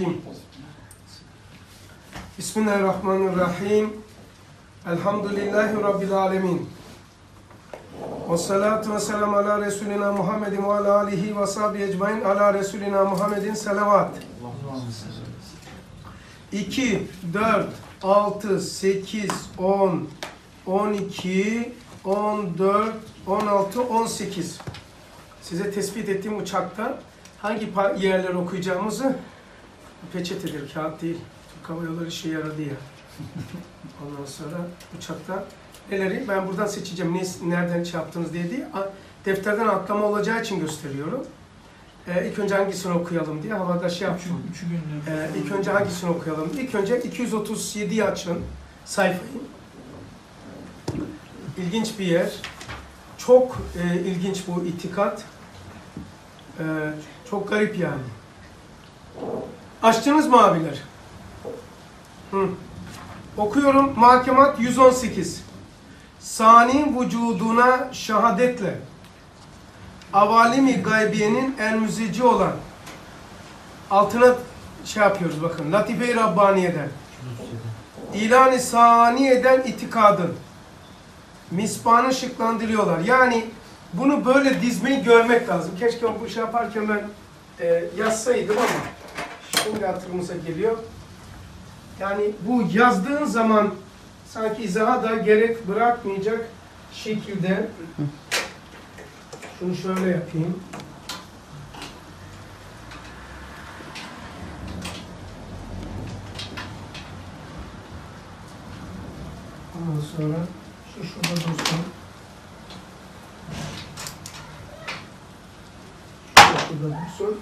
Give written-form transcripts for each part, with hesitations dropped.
Bismillahirrahmanirrahim. Elhamdülillahi Rabbil alemin. Ve salatu ve selamu ala Resulina Muhammedin ve ala alihi ve sahbihi ecmain ala Resulina Muhammedin selavat. 2, 4, 6, 8, 10, 12, 14, 16, 18. Size tespit ettiğim uçakta hangi yerleri okuyacağımızı peçetedir, kağıt değil. Türk Hava Yolları işe yaradı ya. Ondan sonra uçakta neleri ben buradan seçeceğim, nereden şey yaptınız diye defterden atlama olacağı için gösteriyorum. İlk önce hangisini okuyalım diye havada şey yaptım. İlk önce hangisini okuyalım? İlk önce 237'yi açın sayfayı. İlginç bir yer. Çok ilginç bu itikat. Çok garip yani. Açtınız mı abiler? Okuyorum. Mahkemat 118. Sani vücuduna şehadetle avalimi gaybiyenin elmüzici olan altına şey yapıyoruz bakın. Latife-i Rabbaniye'den ilan-ı saniyeden itikadın misbahını ışıklandırıyorlar. Yani bunu böyle dizmeyi görmek lazım. Keşke bu şey yaparken ben yazsaydım ama şimdi hatırımıza geliyor. Yani bu yazdığın zaman sanki izaha da gerek bırakmayacak şekilde şunu şöyle yapayım. Ondan sonra şu şurada dursun. Şurada dursun.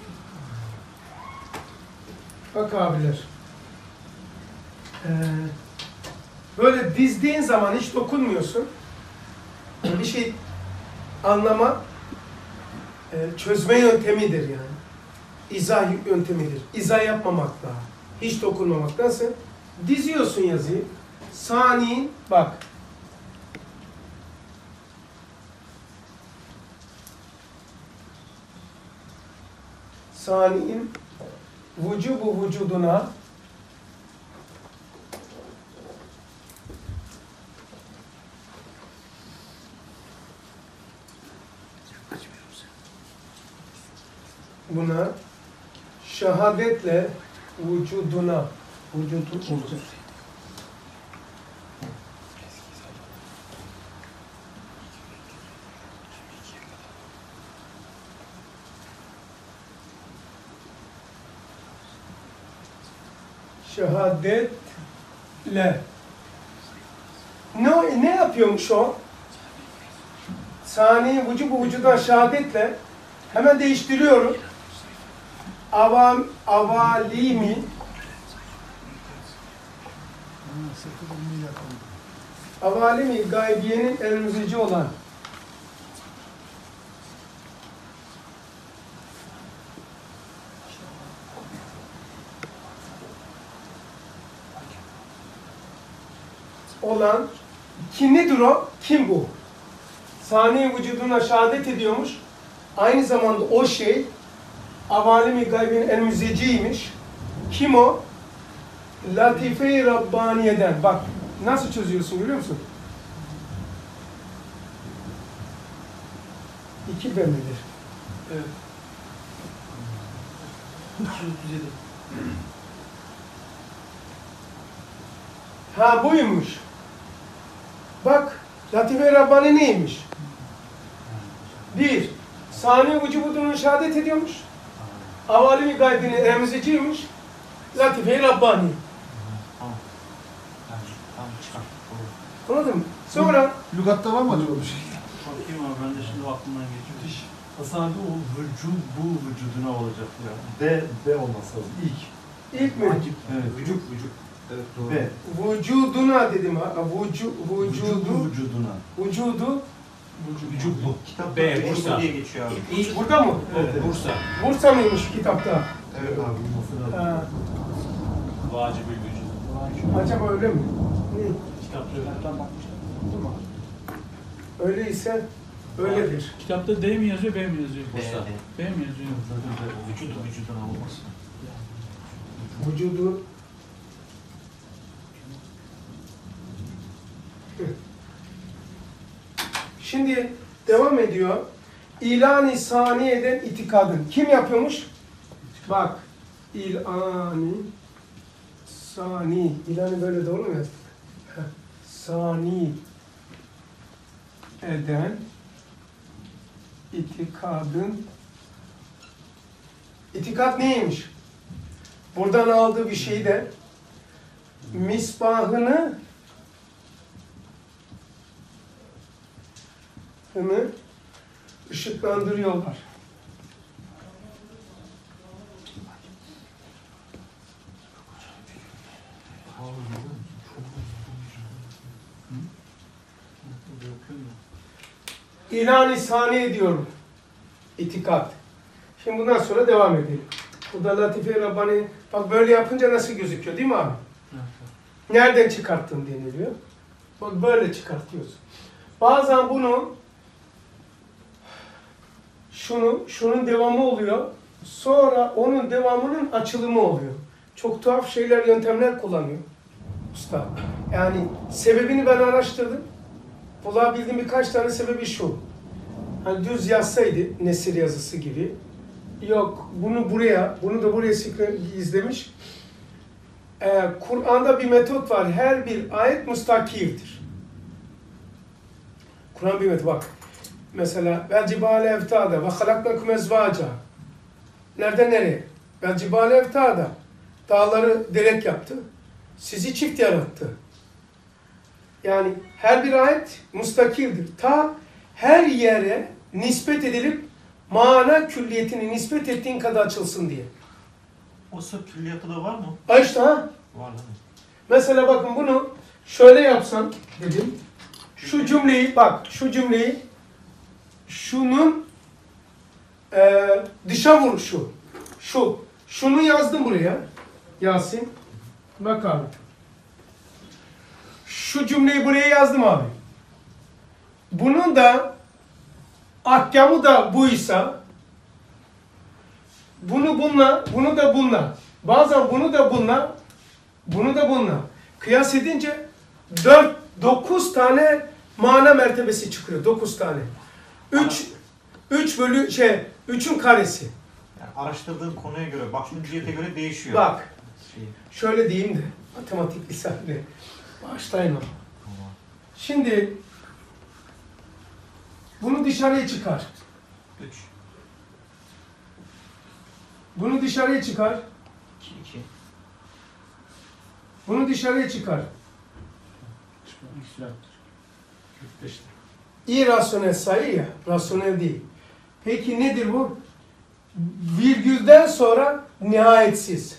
Bak abiler. Böyle dizdiğin zaman hiç dokunmuyorsun. Bir şey anlama, çözme yöntemidir yani. İzah yöntemidir. İzah yapmamakla, hiç dokunmamaktansa diziyorsun yazıyı. Sani, bak. Sani'in vücubu vücuduna buna şehadetle vücuduna şehadetle ne yapıyormuş o? Sani vücubu vücudan şehadetle hemen değiştiriyorum. Avalimi gaybiyenin elmüzici olan kim nedir o? Kim bu? Sani vücuduna şehadet ediyormuş. Aynı zamanda o şey avalimi gaybinin elmüziciymiş. Kim o? Latife-i Rabbaniye'den. Bak nasıl çözüyorsun görüyor musun? 2 B midir? Evet. 237. Ha buymuş. Bak Latife-i Rabbani neymiş? 1. Sani vücudunu şehadet ediyormuş. Avalimi gaybinin emziciymiş. Latife-i Rabbani. Anladın mı? Sonra lügatta var mı acaba bir şey? Bakayım abi ben de şimdi aklımdan geçiyor. Hasan o bu vücuduna olacak ya. B olması lazım. İlk mi? Evet. Vücut. Evet doğru. B. Vücuduna dedim ha. Vücudu. Vücut bu. Kitap B, Bursa diye geçiyor abi. İlk burada mı? Evet. Bursa. Bursa mıymış kitapta? Evet abi olması lazım. Ha, Vacibül vücut. acaba öyle mi? Ne? Kitaptan bakmışlar. Öyleyse öyledir. Kitapta D mi yazıyor, B mi yazıyor? Bursa. B mi yazıyor? Vücuduna olmasın. vücudu şimdi devam ediyor. İlan-ı saniyeden itikadın. Kim yapıyormuş? Bak. İlan-ı sani. İlan-ı böyle doğru mu yazdık? Sani eden itikadın. İtikad neymiş? Buradan aldığı bir şey de misbahını ışıklandırıyorlar. İlan-ı saniye diyorum. İtikad. Şimdi bundan sonra devam edelim. Burada Latife Rabbani, bak böyle yapınca nasıl gözüküyor değil mi abi? Nereden çıkarttın deniliyor. Bak böyle çıkartıyorsun. Bazen bunu şunun devamı oluyor. Sonra onun devamının açılımı oluyor. Çok tuhaf şeyler, yöntemler kullanıyor usta. Yani sebebini ben araştırdım. Bulabildiğim birkaç tane sebebi şu. Hani düz yazsaydı nesir yazısı gibi. Yok, bunu da buraya izlemiş. Kur'an'da bir metot var. Her bir ayet mustakildir. Kur'an bir metot bak. Mesela vel cibale evtada ve halaknakum ezvaca. Nereden nereye? Vel cibale evtada. Dağları direk yaptı. Sizi çift yarattı. Yani her bir ayet mustakildir. Ta her yere nispet edilip mana külliyetini nispet ettiğin kadar açılsın diye. O sırf külliyatı da var mı? İşte ha. Var değil mi? Mesela bakın bunu şöyle yapsam dedim. Şu cümleyi bak, şu cümleyi şunun dışa vuruşu. Şunu yazdım buraya. Yasin. Bak abi. Şu cümleyi buraya yazdım abi. Bunun da ahkamı da buysa bunu da bununla. Bazen bunu da bununla. Kıyas edince 9 tane mana mertebesi çıkıyor. 9 tane. 3'ün karesi. Yani araştırdığın konuya göre, baktığın cihete göre değişiyor. Bak. Şöyle diyeyim de matematik lisanıyla başlayın ama. Şimdi bunu dışarıya çıkar. 3. Bunu dışarıya çıkar. 2. Bunu dışarıya çıkar. İrasyonel sayı ya, rasyonel değil. Peki nedir bu? Virgülden sonra nihayetsiz.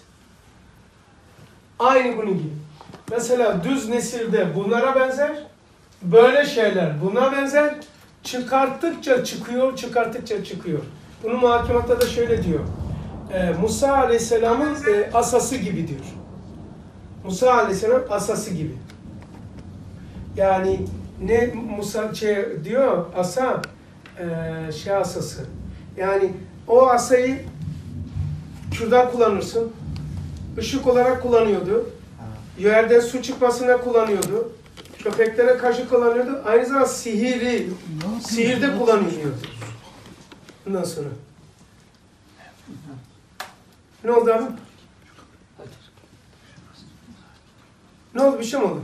Aynı bunun gibi. Mesela düz nesilde bunlara benzer, böyle şeyler buna benzer. Çıkarttıkça çıkıyor. Bunu muhakimatta da şöyle diyor. Musa Aleyhisselam'ın asası gibi diyor. Musa Aleyhisselam asası gibi. Yani ne Musa diyor asa asası. Yani o asayı kürdan kullanırsın. Işık olarak kullanıyordu. Yerden su çıkmasına kullanıyordu. Köpeklere karşı kullanıyordu. Aynı zamanda sihirde kullanıyordu. Bundan sonra. Ne oldu abi? Ne oldu? Bir şey mi oldu?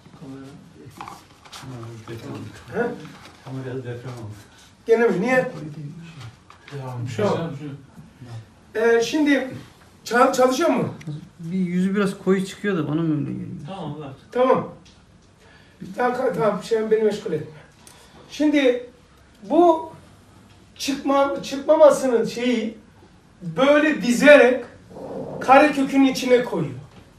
He? Kamerada deprem oldu. Gene mi? Niye? Şimdi çalışıyor mu? Bir yüzü biraz koyu çıkıyor da bana mı öyle geliyor? Tamam lan. Tamam. Tamam, beni meşgul etme. Şimdi bu çıkmamasının şeyi böyle dizerek karekökün içine koyuyor.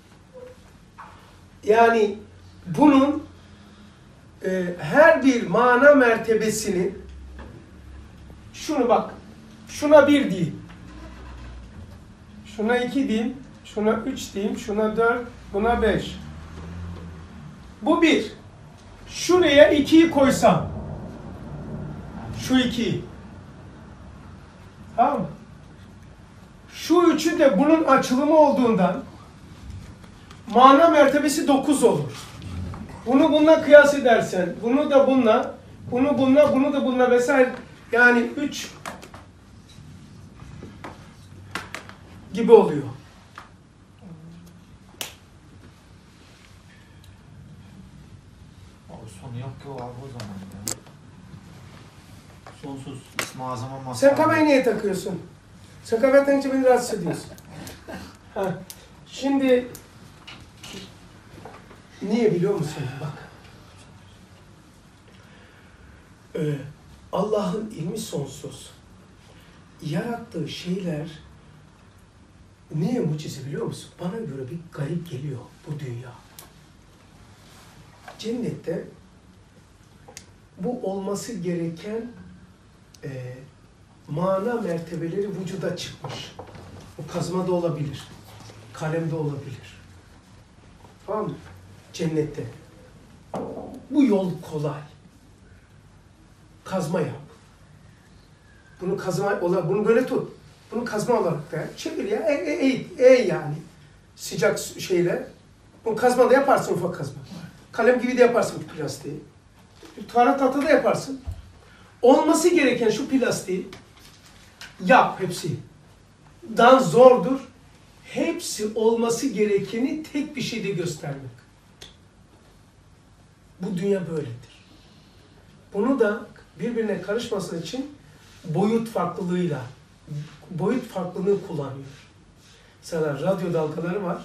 Yani bunun her bir mana mertebesini şunu bak, şuna 1 diyeyim, şuna 2 diyeyim, şuna 3 diyeyim, şuna 4, buna 5. Bu 1. Şuraya 2'yi koysam, şu 2'yi. Tamam mı? Şu 3'ü de bunun açılımı olduğundan mana mertebesi 9 olur. Bunu bununla kıyas edersen, bunu da bununla, bunu bununla, bunu da bununla vesaire, yani 3 gibi oluyor. Abi sonu yok ki o abi o zaman ya. Sonsuz. İsmi Azam'a mazhar. Sen kafayı niye takıyorsun? Sen kafayı takınca beni rahatsız ediyorsun. Ha. Şimdi niye biliyor musun? Bak. Allah'ın ilmi sonsuz. Yarattığı şeyler niye mucize biliyor musun? Bana göre bir garip geliyor bu dünya. Cennette bu olması gereken mana mertebeleri vücuda çıkmış. Bu kazmada olabilir, kalemde olabilir. Tamam mı? Cennette. Bu yol kolay. Kazma yap. Bunu kazma olarak, bunu böyle tut. Bunu kazma olarak da çevir ya. Yani. Sıcak şeyle. Bunu kazma da yaparsın, ufak kazma. Kalem gibi de yaparsın plastiği. Tuvalet tahta da yaparsın. Olması gereken şu plastiği yap hepsi. Dan zordur. Hepsi olması gerekeni tek bir şeyde göstermek. Bu dünya böyledir. Bunu da birbirine karışması için boyut farklılığıyla, boyut farklılığı kullanıyor. Mesela radyo dalgaları var.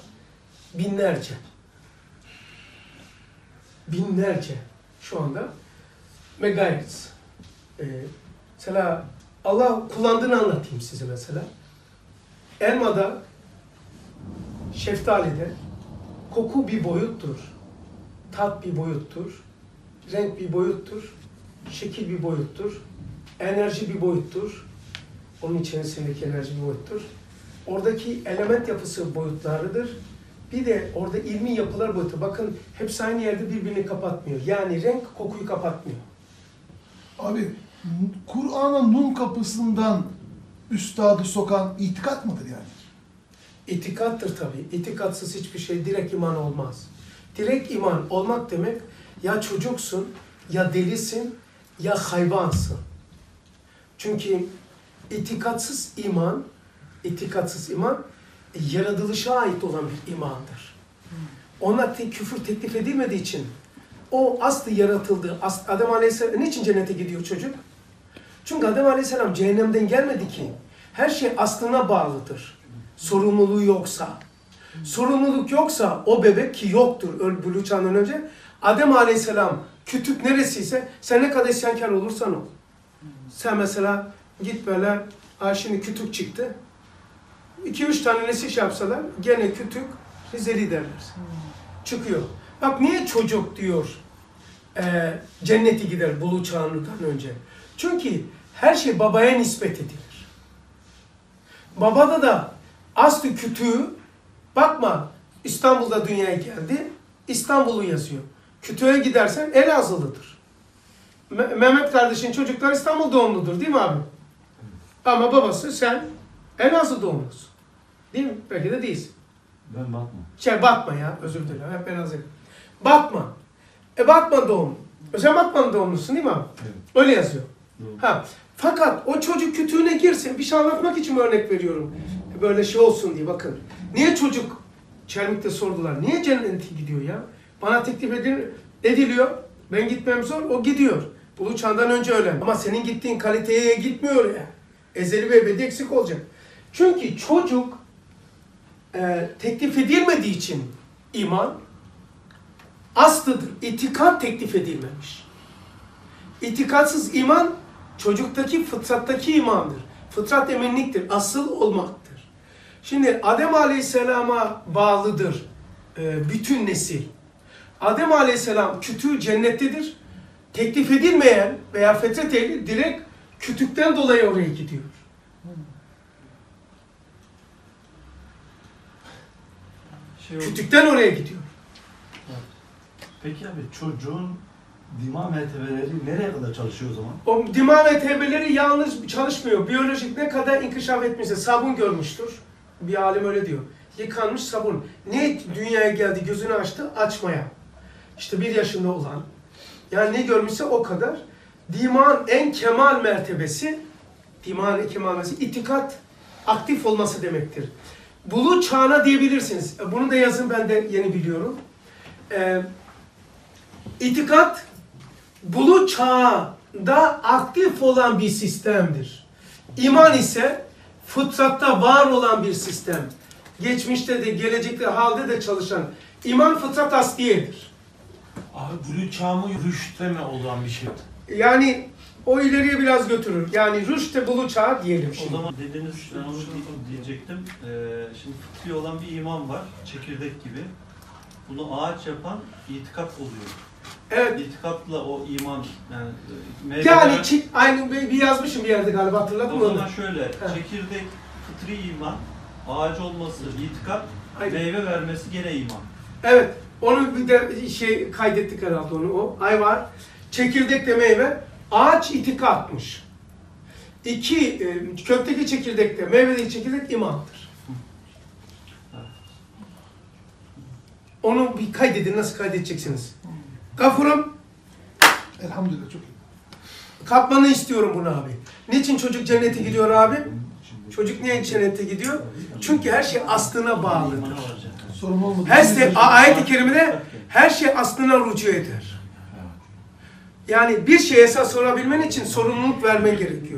Binlerce şu anda megahertz. Mesela Allah kullandığını anlatayım size mesela. Elmada, şeftalide koku bir boyuttur. Tat bir boyuttur. Renk bir boyuttur. Şekil bir boyuttur. Enerji bir boyuttur. Onun içerisindeki enerji bir boyuttur. Oradaki element yapısı boyutlarıdır. Bir de orada ilmi yapılar boyutu. Bakın hepsi aynı yerde birbirini kapatmıyor. Yani renk kokuyu kapatmıyor. Abi Kur'an'a Nun kapısından üstadı sokan itikat mıdır yani? İtikattır tabii. İtikatsız hiçbir şey direkt iman olmaz. Direkt iman olmak demek ya çocuksun, ya delisin, ya hayvansın. Çünkü itikatsız iman yaratılışa ait olan bir imandır. Ona küfür teklif edilmediği için o aslı yaratıldı. Adem Aleyhisselam niçin cennete gidiyor çocuk? Çünkü Adem Aleyhisselam cehennemden gelmedi ki. Her şey aslına bağlıdır. Sorumluluğu yoksa. Sorumluluk yoksa o bebek ki yoktur buluğ çağından önce. Adem Aleyhisselam kütük neresiyse sen ne kadar isyankar olursan ol. Sen mesela git böyle şimdi kütük çıktı. 2-3 tane nesil yapsalar gene kütük Rizeli derler. Çıkıyor. Bak niye çocuk diyor cenneti gider buluğ çağından önce. Çünkü her şey babaya nispet edilir. Babada da aslı kütüğü bakma İstanbul'da dünyaya geldi. İstanbul'u yazıyor. Kütüğe gidersen Elazığlıdır. Mehmet kardeşin çocuklar İstanbul doğumludur değil mi abi? Ama babası sen Elazığ doğumlusun. Değil mi? Belki de değilsin. Ben bakma. Batma ya. Özür dilerim. Hep Elazığ. Batma. Batma doğumlu. Sen Batman doğumlusun değil mi abi? Evet. Öyle yazıyor. Doğru. Ha. Fakat o çocuk kütüğüne girsin. Bir şey anlatmak için örnek veriyorum. Böyle şey olsun diye bakın. Niye çocuk Çelmik'te sordular. Niye cennete gidiyor ya? Bana teklif ediliyor. Ben gitmem zor. O gidiyor. Buluğ çağından önce öyle. Ama senin gittiğin kaliteye gitmiyor ya. Ezeli ve ebedi eksik olacak. Çünkü çocuk teklif edilmediği için iman aslıdır. İtikat teklif edilmemiş. İtikatsız iman çocuktaki fıtrattaki imandır. Fıtrat eminliktir. Asıl olmaktır. Şimdi Adem Aleyhisselam'a bağlıdır bütün nesil. Adem Aleyhisselam kütüğü cennettedir. Teklif edilmeyen veya fetret ehli direkt kütükten dolayı oraya gidiyor. Kütükten oraya gidiyor. Peki abi çocuğun dima mertebeleri nereye kadar çalışıyor o zaman? O dima mertebeleri yalnız çalışmıyor. Biyolojik ne kadar inkişaf etmişse sabun görmüştür. Bir alim öyle diyor. Yıkanmış sabun. Ne dünyaya geldi, gözünü açtı? Açmaya. İşte 1 yaşında olan. Yani ne görmüşse o kadar. Dimağın en kemal mertebesi, dimağın en kemal mertebesi itikat aktif olması demektir. Buluğ çağına diyebilirsiniz. Bunu da yazın, ben de yeni biliyorum. İtikat, buluğ çağında aktif olan bir sistemdir. İman ise fıtratta var olan bir sistem. Geçmişte de, gelecekte, halde de çalışan. İman fıtrat asliyedir. Abi buluğ çağı mı rüşte mi olan bir şey? Yani o ileriye biraz götürür. Yani rüşte buluğ çağı diyelim O şimdi. zaman dediğiniz, ben onu diyecektim. Şimdi fıtri olan bir iman var, çekirdek gibi. Bunu ağaç yapan itikat oluyor. Evet. İtikatla o iman, yani Yani aynı bir yazmışım bir yerde galiba, hatırladın mı o onu? zaman şöyle, çekirdek fıtri iman, ağaç olması itikat, Aynen. meyve vermesi gene iman. Evet. Onu bir de kaydettik herhalde onu. O ay var. Çekirdek de meyve. Ağaç itikatmış. Kökteki çekirdek de meyvedeki çekirdek imandır. Onu bir kaydedin. Nasıl kaydedeceksiniz? Gafurum, Elhamdülillah çok iyi. kapmanı istiyorum bunu abi. Niçin çocuk cennete gidiyor abi? Çocuk niye cennete gidiyor? Çünkü her şey aslına bağlıdır. İmana varacak. Sorun olmadı. Ayet-i kerimede her şey aslına rücu eder. Yani bir şeye esas sorabilmen için sorumluluk vermen gerekiyor.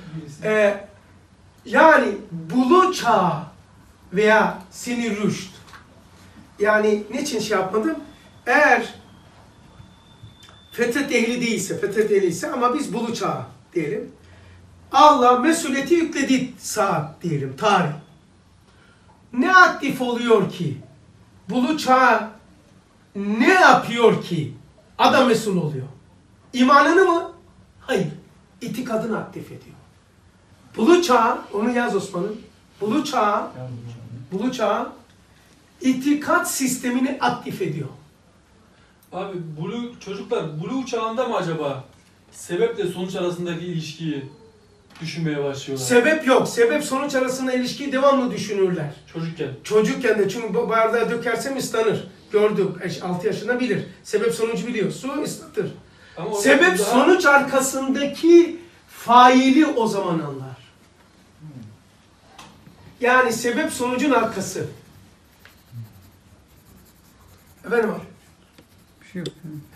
Yani buluğ çağı veya sinir rüşt. Yani niçin şey yapmadım? Eğer fetret ehli değilse, fetret ehliyse ama biz buluğ çağı diyelim. Allah mesuliyeti yüklediği saat diyelim, tarih. Ne aktif oluyor ki? Buluğ çağı ne yapıyor ki? Adam mesul oluyor. İmanını mı? Hayır. İtikadını aktif ediyor. Buluğ çağı, onu yaz Osman'ım. Buluğ çağı itikat sistemini aktif ediyor. Abi çocuklar buluğ çağında mı acaba sebeple sonuç arasındaki ilişkiyi düşünmeye başlıyorlar? Sebep yok. Sebep sonuç arasında ilişkiyi devamlı düşünürler. Çocukken. Çocukken de, çünkü bardağı dökersem ıslanır. Gördük. 6 yaşında bilir. Sebep sonucu biliyor. Su ıslatır. Ama o Sebep daha- sonuç arkasındaki faili o zaman anlar. Yani sebep sonucun arkası. Efendim abi. Bir şey yok.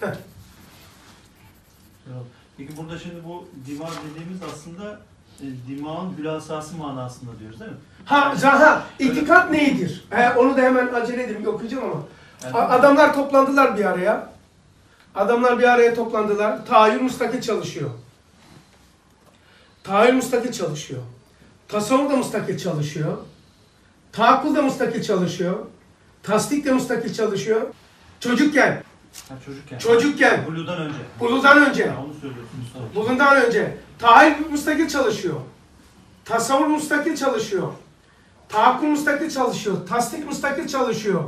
Peki burada şimdi bu dimağ dediğimiz aslında dimağın hülasası manasında diyoruz değil mi? İtikat nedir? Onu da hemen acele edeyim, okuyacağım ama. Yani- Adamlar toplandılar bir araya. Adamlar bir araya toplandılar. Tahayyül müstakil çalışıyor. Tahayyül müstakil çalışıyor. Tasavvur da müstakil çalışıyor. Taakkul da müstakil çalışıyor. Tasdik de müstakil çalışıyor. Çocukken, Buluğdan önce. buludan önce, Ha, onu söylüyorsun Mustafa. bulundan önce tahayyül müstakil çalışıyor. Tasavvur müstakil çalışıyor. Taakkul müstakil çalışıyor. Tasdik müstakil çalışıyor.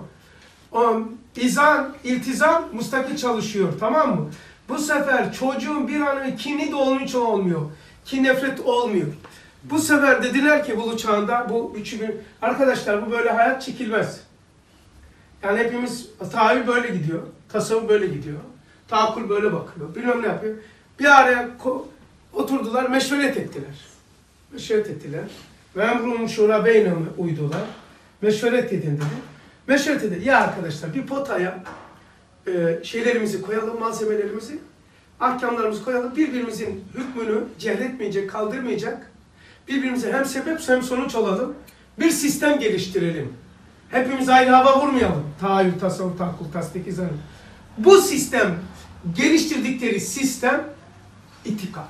İltizam müstakil çalışıyor. Tamam mı? Bu sefer çocuğun bir an kini de onun için olmuyor. Kin nefret olmuyor. Bu sefer dediler ki buluğ çağında bu arkadaşlar bu böyle hayat çekilmez. Yani hepimiz tahayyül böyle gidiyor. Tasavvuf böyle gidiyor. Taakkul böyle bakıyor. Bilmem ne yapıyor. Bir araya oturdular, meşveret ettiler. Ve emrun şura beyneme uydular. Meşveret edin dedi. Meşveret edin. Ya arkadaşlar bir potaya şeylerimizi koyalım, malzemelerimizi, ahkamlarımızı koyalım. Birbirimizin hükmünü cehretmeyecek, kaldırmayacak. Birbirimize hem sebep hem sonuç olalım. Bir sistem geliştirelim. Hepimiz aynı hava vurmayalım. Tahayyül, tasavvuf, taakkul, tasdik, izan. Bu sistem, geliştirdikleri sistem itikat.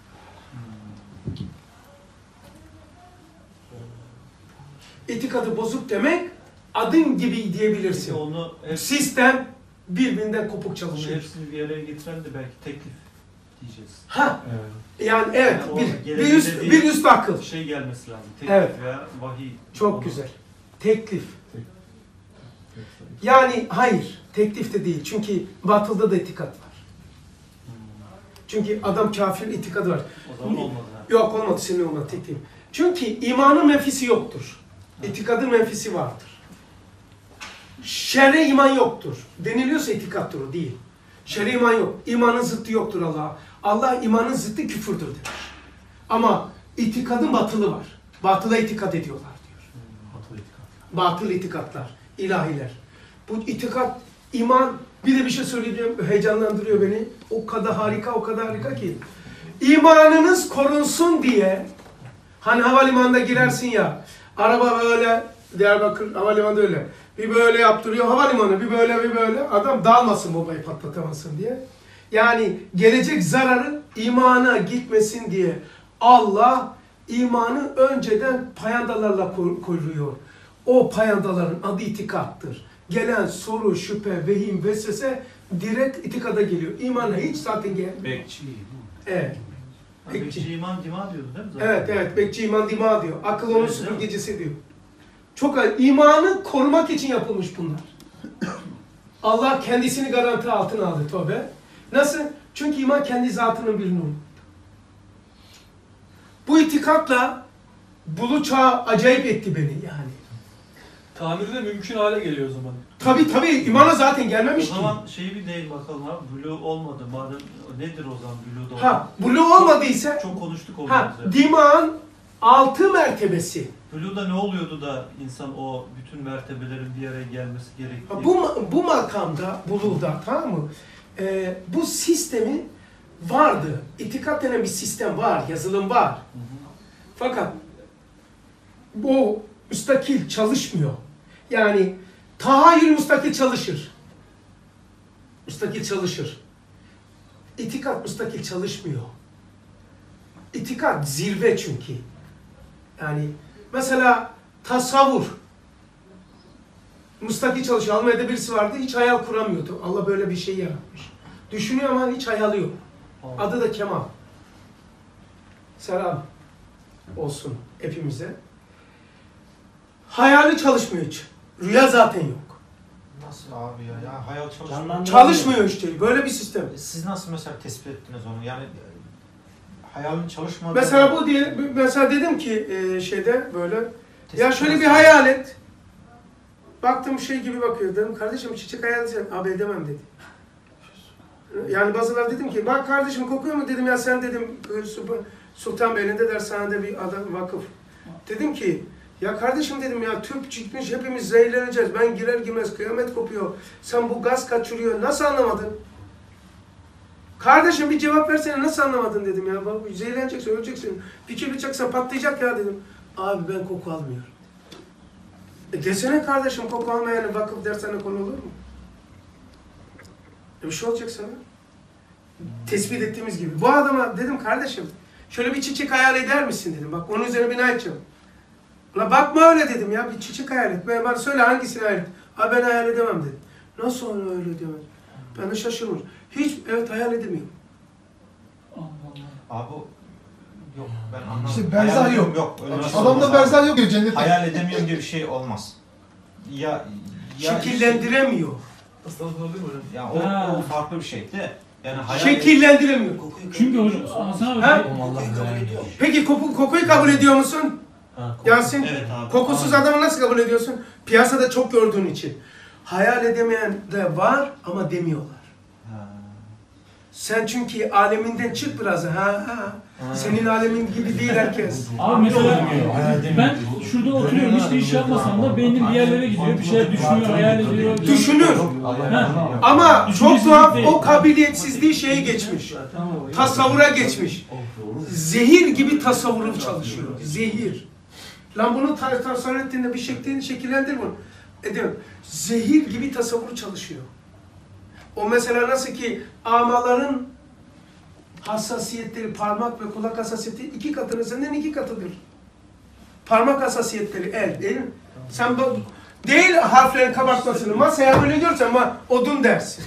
İtikadı bozuk demek adın gibi diyebilirsin. Peki onu Sistem birbirinden kopuk Bunu çalışıyor. hepsini bir araya getiren de belki teklif diyeceğiz. Yani evet, Yani o bir üst akıl. Şey gelmesi lazım. Teklif Evet. veya vahiy. Çok Onu- güzel. Teklif. Yani hayır, teklif de değil. Çünkü batılda da itikat var. Çünkü adam kafir itikadı var. O zaman olmadı. Ha. Yok olmadı, senin olmadı teklif. Çünkü imanın menfisi yoktur. İtikadın menfisi vardır. şerre iman yoktur. Deniliyorsa itikattır o değil. Şerre iman yok. İmanın zıttı yoktur Allah'a. Allah imanın zıttı küfürdür demiş. Ama itikadın batılı var. Batıla itikat ediyorlar diyor. Batıl itikatlar, ilahiler. Bu itikat, iman, bir de bir şey söyleyeceğim, heyecanlandırıyor beni. O kadar harika ki. İmanınız korunsun diye, hani havalimanında girersin ya, araba böyle, Diyarbakır havalimanında öyle, bir böyle yaptırıyor havalimanı, bir böyle, adam dalmasın bombayı patlatamasın diye. Yani gelecek zararı imana gitmesin diye Allah imanı önceden payandalarla koruyor. O payandaların adı itikattır. Gelen soru, şüphe, vehim, vesvese direkt itikada geliyor. İmana hiç zaten gelmiyor. Bekçi. Evet. Bekçi iman dima diyordu değil mi zaten? Evet. Bekçi iman dima diyor. Akıl onun süpürgecisi diyor. Çok imanı korumak için yapılmış bunlar. Allah kendisini garanti altına aldı tövbe. Nasıl? Çünkü iman kendi zatının bir nuru. Bu itikatla bulu çağı acayip etti beni yani. Tamiri de mümkün hale geliyor o zaman. Tabii imana zaten gelmemiş O ki. zaman şeyi bir değil bakalım abi. Blue olmadı. Madem nedir o zaman Blue'da? Ha, bulu olmadıysa Çok konuştuk onu. dimağın 6 mertebesi. Blue'da ne oluyordu da insan o bütün mertebelerin bir araya gelmesi gerektiği? Ha, bu makamda, buluğda, tamam mı? Bu sistemi vardı. İtikat denen bir sistem var, yazılım var. Hı hı. Fakat bu müstakil çalışmıyor. Yani tahayyül müstakil çalışır. Müstakil çalışır. İtikat müstakil çalışmıyor. İtikat zirve çünkü. Yani mesela tasavvur müstakil çalışıyor. Almanya'da birisi vardı, hiç hayal kuramıyordu. Allah böyle bir şey yaratmış. Düşünüyor ama hiç hayali yok. Adı da Kemal. Selam olsun hepimize. Hayali çalışmıyor hiç. Rüya zaten yok. Nasıl abi ya? Ya hayal çalışmıyor. Çalışmıyor işte. Böyle bir sistem. Siz nasıl mesela tespit ettiniz onu? Yani hayalin çalışmadığı... Mesela bu diye, mesela dedim ki şeyde böyle, ya şöyle bir hayal et. Baktım şey gibi bakıyor. Dedim kardeşim çiçek hayal edeceğim. Abi edemem dedi. Yani bazıları dedim ki bak kardeşim kokuyor mu dedim ya sen dedim Sultanbeyli'nde dershanede bir adam vakıf. Dedim ki ya kardeşim dedim ya tüp çıkmış hepimiz zehirleneceğiz. Ben girer girmez kıyamet kopuyor. Sen bu gaz kaçırıyor. Nasıl anlamadın? Kardeşim bir cevap versene nasıl anlamadın dedim ya. Bak zehirleneceksin, öleceksin. Bir bıçaksan patlayacak ya dedim. Abi ben koku almıyorum. Desene kardeşim koku almayan vakıf dershane konu olur mu? Bir şey olacak sana. Tespit ettiğimiz gibi. Bu adama dedim kardeşim şöyle bir çiçek hayal eder misin dedim. Bak onun üzerine bina edeceğim. La bakma öyle dedim ya bir çiçek hayal et. Bana söyle hangisini hayal et. Abi ben hayal edemem dedim. Nasıl onu öyle demem? Ben de şaşırmış. Hiç evet hayal edemiyorum. Abi yok ben anlamadım. İşte berzah Hayal yok. ediyorum, yok. Öyle bir şey Adamda olmaz berzah abi. yok ya cennette. Hayal edemiyorum gibi bir şey olmaz. Ya Şekillendiremiyor. Hastalık oldu mu hocam? Ya o, Ha. o farklı bir şey de. Yani hayal Şekillendiremiyor. Çünkü hocam Hasan Ha? abi Peki kokuyu kabul ediyor musun? Yasin, Evet abi. kokusuz adamı nasıl kabul ediyorsun? Piyasada çok gördüğün için. Hayal edemeyen de var ama demiyorlar. Ha. Sen çünkü aleminden çık biraz. Senin alemin gibi değil herkes. Abi mesela ben şurada oturuyorum hiçbir iş yapmasam da beynim bir yerlere gidiyor. Bir şeyler düşünüyor, hayal ediyor. Düşünür. Ha. Ama çok Düşüncesizlik tuhaf değil. o kabiliyetsizliği şeye geçmiş. Tasavvura geçmiş. Zehir gibi tasavvuru çalışıyor. Zehir. Lan bunu tasavvur ettiğinde bir şeklini şekillendir bunu. Ediyorum. Zehir gibi tasavvuru çalışıyor. O mesela nasıl ki amaların hassasiyetleri, parmak ve kulak hassasiyeti 2 katının senden 2 katıdır. Parmak hassasiyetleri, el, değil mi? Sen bu değil harflerin kabartmasını, masaya böyle görsen ama odun dersin.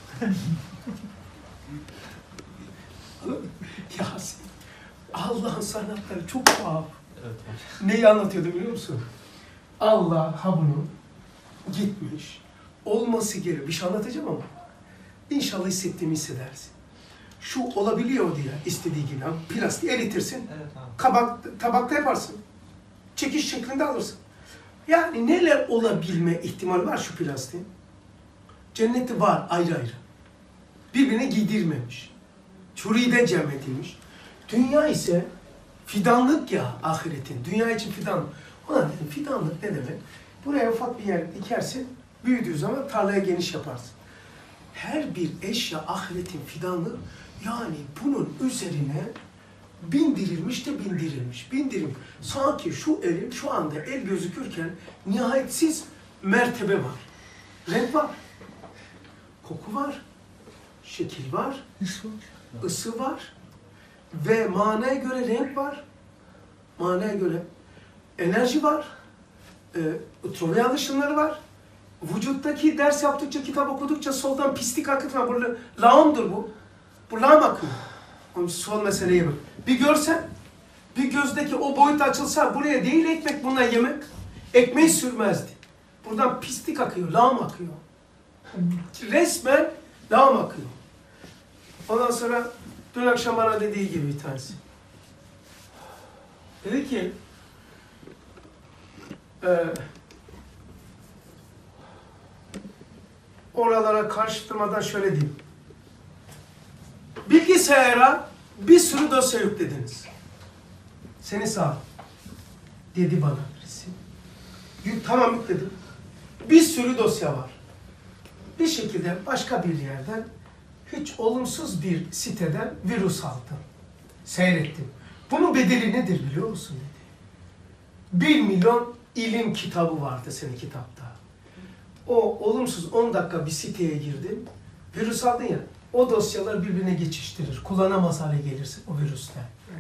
Ya Allah'ın sanatları çok tuhaf. Evet. Neyi anlatıyordu biliyor musun? Allah ha bunu gitmiş. Olması gerekiyor. Bir şey anlatacağım ama. İnşallah hissettiğimi hissedersin. Şu olabiliyor diye istediği gibi. Plastik eritirsin. Evet abi. Tabakta yaparsın. Çekiş şeklinde alırsın. Yani neler olabilme ihtimali var şu plastiğin? Cenneti var ayrı ayrı. Birbirine giydirmemiş. Çürüğüde cem edilmiş. Dünya ise fidanlık ya ahiretin. Dünya için fidanlık. Ulan dedim fidanlık ne demek? Buraya ufak bir yer dikersin, büyüdüğü zaman tarlaya geniş yaparsın. Her bir eşya ahiretin fidanlığı, yani bunun üzerine bindirilmiş de bindirilmiş. Bindirilmiş. Sanki şu elim şu anda el gözükürken nihayetsiz mertebe var. Renk var. Koku var. Şekil var. Isı var. Ve manaya göre renk var. Manaya göre enerji var. Ultraviyole ışınları var. Vücuttaki ders yaptıkça, kitap okudukça soldan pislik akıtma. Bu lağımdır bu. Bu lağım akıyor. Onun sol meseleye bak. Bir görsen, bir gözdeki o boyut açılsa buraya değil ekmek buna yemek. Ekmeği sürmezdi. Buradan pislik akıyor, lağım akıyor. Resmen lağım akıyor. Ondan sonra dün akşam bana dediği gibi bir tanesi. Dedi ki, oralara karıştırmadan şöyle diyeyim. Bilgisayara bir sürü dosya yüklediniz. Seni sağ dedi bana birisi. Tamam yükledim. Bir sürü dosya var. Bir şekilde başka bir yerden hiç olumsuz bir siteden virüs aldım. Seyrettim. Bunun bedeli nedir biliyor musun dedi. 1 milyon ilim kitabı vardı senin kitapta. O olumsuz 10 dakika bir siteye girdim. Virüs aldın ya, o dosyalar birbirine geçiştirir. Kullanamaz hale gelirsin o virüsten.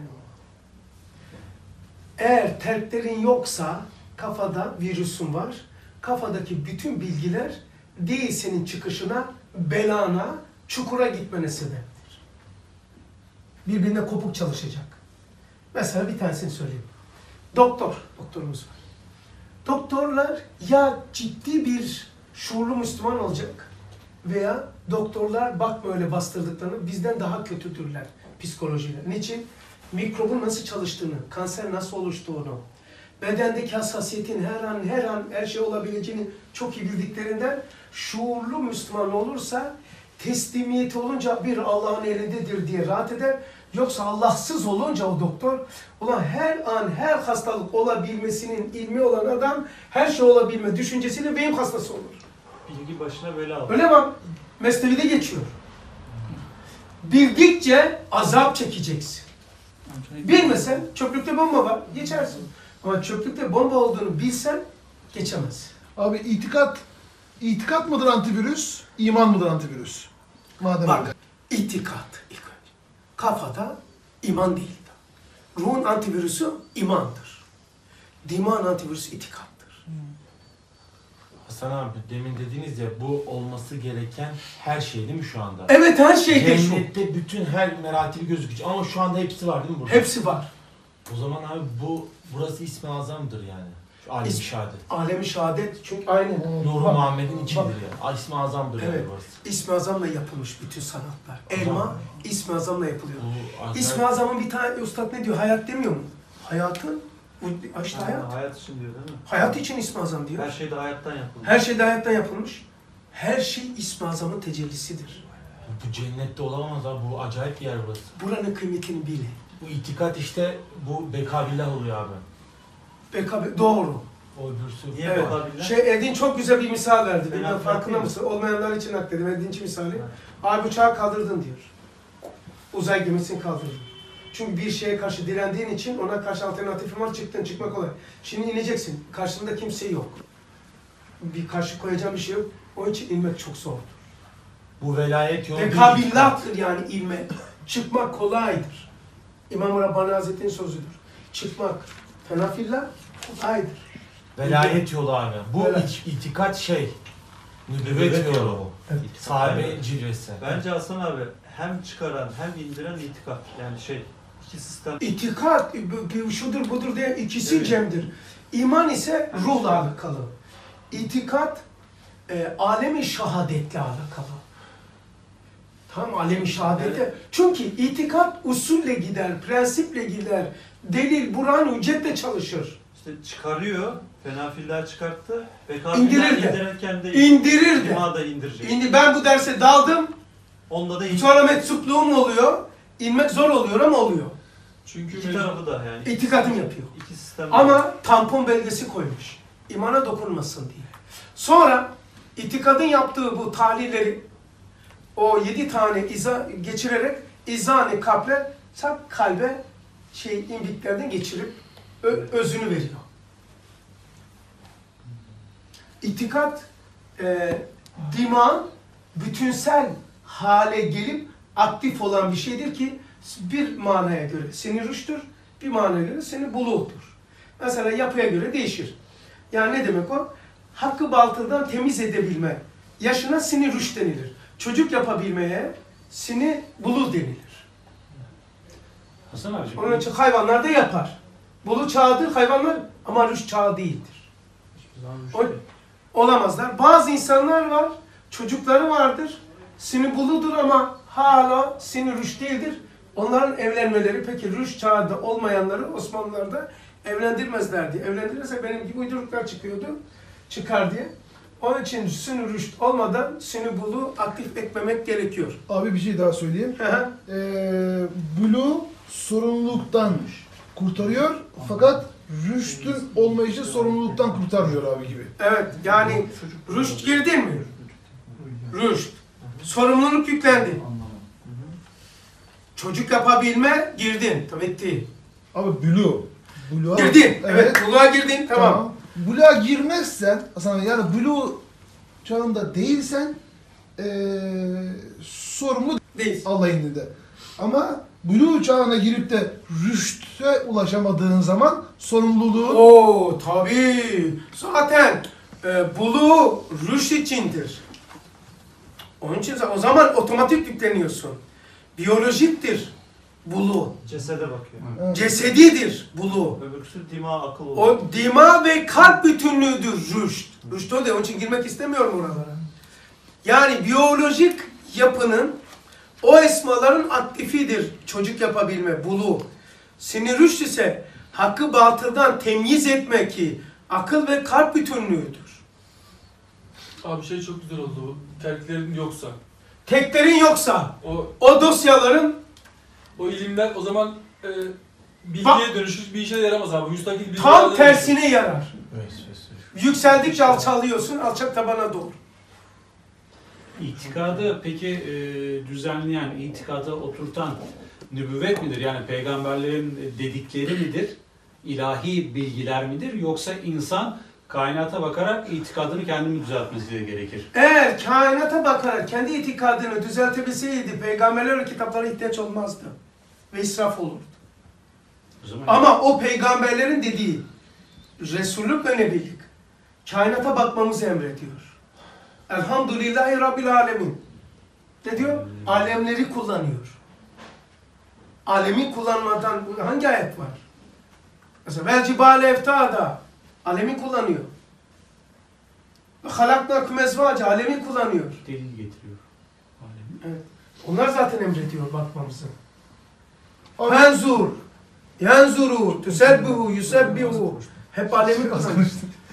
Eğer terklerin yoksa kafada virüsün var. Kafadaki bütün bilgiler değil senin çıkışına, belana, çukura gitmene sebeptir. Birbirine kopuk çalışacak. Mesela bir tanesini söyleyeyim. Doktorumuz var. Doktorlar ya ciddi bir şuurlu Müslüman olacak veya doktorlar bakma öyle bastırdıklarını bizden daha kötüdürler psikolojiyle. Niçin? Mikrobun nasıl çalıştığını, kanser nasıl oluştuğunu, bedendeki hassasiyetin her an her şey olabileceğini çok iyi bildiklerinden şuurlu Müslüman olursa teslimiyeti olunca bir Allah'ın elindedir diye rahat eder. Yoksa Allahsız olunca o doktor, ulan her an her hastalık olabilmesinin ilmi olan adam her şey olabilme düşüncesiyle beyin hastası olur. Bilgi başına bela alır. Öyle mi? Mesnevi'de geçiyor. Bildikçe azap çekeceksin. Bilmesen çöplükte bomba var, geçersin. Ama çöplükte bomba olduğunu bilsen geçemez. Abi itikat mıdır antivirüs, iman mıdır antivirüs? Madem öyle. Bak, itikat ilk önce. Kafada iman değil. Ruhun antivirüsü imandır. Dimağın antivirüsü itikattır. Hasan abi demin dediniz ya bu olması gereken her şey değil mi şu anda? Evet her şeyde şu. Cennette bütün her meratibi gözükecek ama şu anda hepsi var değil mi burada? Hepsi var. O zaman abi burası İsmi Azam'dır yani. Şu Alem-i Şehadet. Alem-i şehadet çünkü aynı. Nuru Bak, Muhammed'in içidir bak. yani. İsmi Azam'dır yani Evet. burası. İsmi Azam'la yapılmış bütün sanatlar. Elma İsmi Azam'la yapılıyor. Bu acayip- İsmi Azam'ın bir tane ustad ne diyor? Hayat demiyor mu? Hayatın, işte hayat. Hayat için diyor değil mi? Hayat için İsmi Azam diyor. Her şey de hayattan yapılır. Her şey de hayattan yapılmış. Her şey İsmi Azam'ın tecellisidir. Bu cennette olamaz abi. Bu acayip bir yer burası. Buranın kıymetini bilin. Bu itikat işte bu bekabillah oluyor abi. BKB doğru. O öbürsü. Niye Evet. bekabillah? Edin çok güzel bir misal verdi. Bilmem Ben farkında farkındayım. mısın? Olmayanlar için nakledim. Edinci misali. Evet. Abi uçağı kaldırdın diyor. Uzay gemisini kaldırdın. Çünkü bir şeye karşı direndiğin için ona karşı alternatifin var. Çıktın, çıkmak kolay. Şimdi ineceksin. Karşında kimse yok. Bir karşı koyacağım bir şey yok. Onun için inmek çok zor. Bu velayet yolu. Bekabillahtır yani inmek. Çıkmak kolaydır. İmam-ı Rabbani Hazretleri'nin sözüdür. Çıkmak fenafillah kolaydır. Velayet yolu abi. Bu Velayet. itikat nübüvvet yolu. Evet. Sahabe cilvesi. Bence Hasan abi hem çıkaran hem indiren itikat. Yani iki sistem. İtikat, şudur budur diye ikisi Evet. cemdir. İman ise ruhla alakalı. İtikat, alemi şehadetle alakalı. Tamam alemi şehadete. Evet. Çünkü itikat usulle gider, prensiple gider. Delil, Burhan, hüccetle çalışır. işte çıkarıyor, fenafiller çıkarttı ve İndirir de. indirirken de İndirir de. ima da indirecek. Ben bu derse daldım, Onda da sonra meczupluğum oluyor, inmek zor oluyor ama oluyor. Çünkü iki tarafı da yani. İtikadım yapıyor. İki sistem. Ama tampon belgesi koymuş. İmana dokunmasın diye. Sonra itikadın yaptığı bu tahlilleri o 7 tane iza geçirerek izani kalple tak kalbe imbiklerden geçirip özünü veriyor. İtikat dima bütünsel hale gelip aktif olan bir şeydir ki bir manaya göre seni rüştür, bir manaya göre seni buluğdur. Mesela yapıya göre değişir. Yani ne demek o? Hakkı batıldan temiz edebilme. Yaşına sini rüşt denilir. Çocuk yapabilmeye sini buluğ denilir. Hasan abi. Onun için hayvanlar da yapar. Buluğ çağıdır hayvanlar ama rüşt çağı değildir. Olamazlar. Bazı insanlar var, çocukları vardır, sini buludur ama hala sini rüşt değildir. Onların evlenmeleri peki rüşt çağında olmayanları Osmanlılar'da evlendirmezlerdi. Evlendirirse benim gibi uyduruklar çıkar diye. Onun için sünü rüşt olmadan sünü bulu aktif etmemek gerekiyor. Abi bir şey daha söyleyeyim. Hı hı. Blue sorumluluktan kurtarıyor fakat rüştün olmayışı sorumluluktan kurtarmıyor abi gibi. Evet, yani rüşt girdin mi? Rüşt. Sorumluluk yüklendi. Çocuk yapabilme girdin. Tabii ki. Abi Blue'a Girdin. Evet, buluğa girdin. Tamam. Blue'a girmezsen, aslında yani Blue çağında değilsen sorumlu Değil. Allah indinde. Ama Blue çağına girip de rüşte ulaşamadığın zaman sorumluluğun Oo, tabii. Zaten buluğ rüşt içindir. Onun için o zaman otomatik yükleniyorsun. Biyolojiktir buluğ. Cesede bakıyor. Evet. Cesedidir buluğ. Öbürküsü dima akıl olur. O dima ve kalp bütünlüğüdür rüşt. Rüşt o da onun için girmek istemiyorum oralara. Yani biyolojik yapının o esmaların aktifidir çocuk yapabilme, buluğ. Sinir rüşt ise hakkı batıldan temyiz etmek ki akıl ve kalp bütünlüğüdür. Abi şey çok güzel oldu bu. Terklerin yoksa. Teklerin yoksa O o dosyaların ilimler o zaman bilgiye dönüşür, bir işe yaramaz abi. Müstakil bilgi tam tersine yarar. Evet. Yükseldikçe alçalıyorsun, alçak tabana doğru. İtikadı peki düzenleyen, itikadı oturtan nübüvvet midir? Yani peygamberlerin dedikleri midir? İlahi bilgiler midir? Yoksa insan kainata bakarak itikadını kendini düzeltmesi gerekir? Eğer kainata bakarak kendi itikadını düzeltebilseydi peygamberlerin kitaplara ihtiyaç olmazdı. Ve israf olurdu. O zaman Ama o peygamberlerin dediği Resullük ve Nebilik kainata bakmamızı emrediyor. Elhamdülillahi Rabbil Alemin. Ne diyor? Alemleri kullanıyor. Alemi kullanmadan hangi ayet var? Mesela vel cibale eftada alemi kullanıyor. Halaknakum ezvaca alemi kullanıyor. delil getiriyor. Alemi. Evet. Onlar zaten emrediyor bakmamızı. Abi- Fenzur, yanzuru, tüsebbihu, yusebbihu. Hep alemi kullanıyor.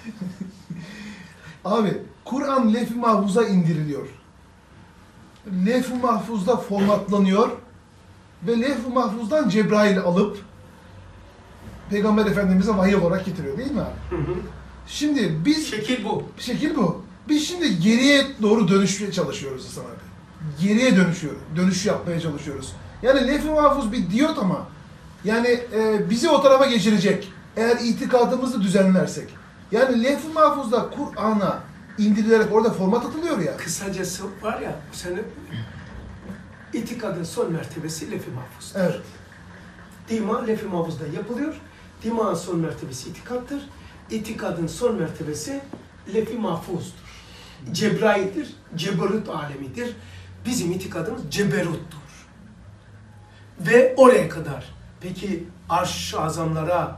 Abi Kur'an lef-i mahfuza indiriliyor. Lef-i mahfuzda formatlanıyor ve lef-i mahfuzdan Cebrail alıp Peygamber Efendimiz'e vahiy olarak getiriyor değil mi abi? Hı hı. Şimdi biz Şekil bu. şekil bu. Biz şimdi geriye doğru dönüşmeye çalışıyoruz Hasan abi. Geriye dönüş yapmaya çalışıyoruz. Yani lef-i mahfuz bir diyot ama yani bizi o tarafa geçirecek. Eğer itikadımızı düzenlersek. Yani lef-i mahfuzda Kur'an'a indirilerek orada format atılıyor ya. Kısacası var ya, bu sene itikadın son mertebesi lef-i mahfuzdur. Evet. Dima lef-i mahfuzda yapılıyor. Dima'nın son mertebesi itikattır. İtikadın son mertebesi lef-i mahfuzdur. Cebrail'dir, ceberut alemidir. Bizim itikadımız ceberuttur. Ve oraya kadar. Peki arş-ı azamlara,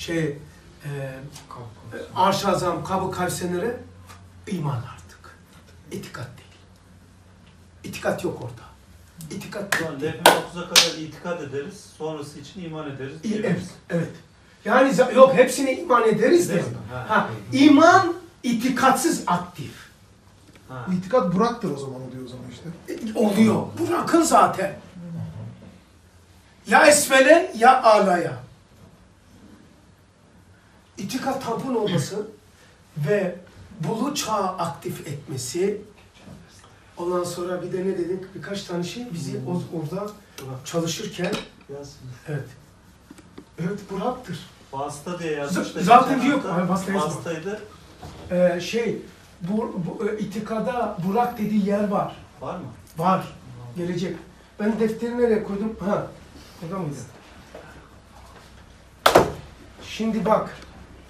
arş-ı azam, kabı kalsenere iman artık. İtikat değil. İtikat yok orada. İtikat yok. Lef-i mahfuza kadar itikad ederiz. Sonrası için iman ederiz. Evet, evet. Yani yok hepsine iman ederiz de. Ha, iman itikatsız aktif. Ha. İtikat Burak'tır o zaman oluyor o zaman işte. Oluyor. Bırakın zaten. Ya esfele ya alaya. İtikat tampon olması ve bulu çağı aktif etmesi. Ondan sonra bir de ne dedik? Birkaç tane şey bizi orada çalışırken evet. Evet Burak'tır. Vasıta diye yazmıştı. Zaten diyor. Hayır, vasıta yazma. Vasıtaydı. Bu itikada Burak dediği yer var. Var mı? Var. Gelecek. Ben defteri nereye koydum? Ha. Burada mıydı? Şimdi bak.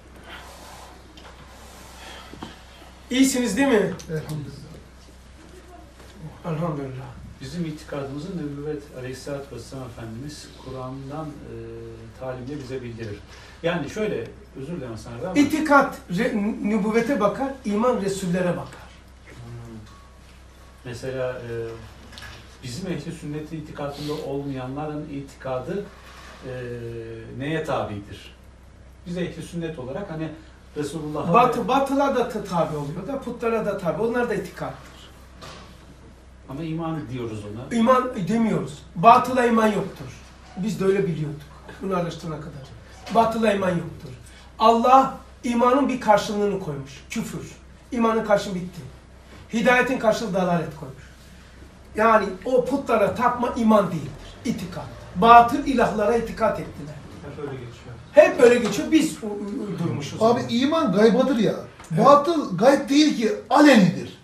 İyisiniz değil mi? Elhamdülillah. Elhamdülillah. Bizim itikadımızın nübüvvet Aleyhisselatü Vesselam Efendimiz Kur'an'dan talimle bize bildirir. Yani şöyle, özür dilerim sana ama İtikat nübüvvete bakar, iman Resullere bakar. mesela bizim ehli sünnet itikadında olmayanların itikadı neye tabidir? Biz ehli sünnet olarak hani Resulullah'a Batıla da tabi oluyor da, putlara da tabi. Onlar da itikattır. ama iman diyoruz ona. İman demiyoruz. Batıla iman yoktur. Biz de öyle biliyorduk. Bunu araştırana kadar. Batıla iman yoktur. Allah imanın bir karşılığını koymuş. Küfür. İmanın karşılığı bitti. Hidayetin karşılığı dalalet koymuş. Yani o putlara tapma iman değildir. İtikat. Batıl ilahlara itikat ettiler. Hep öyle geçiyor. Hep öyle geçiyor. Biz uydurmuşuz. Abi iman gaybadır ya. Batıl gayb değil ki alenidir.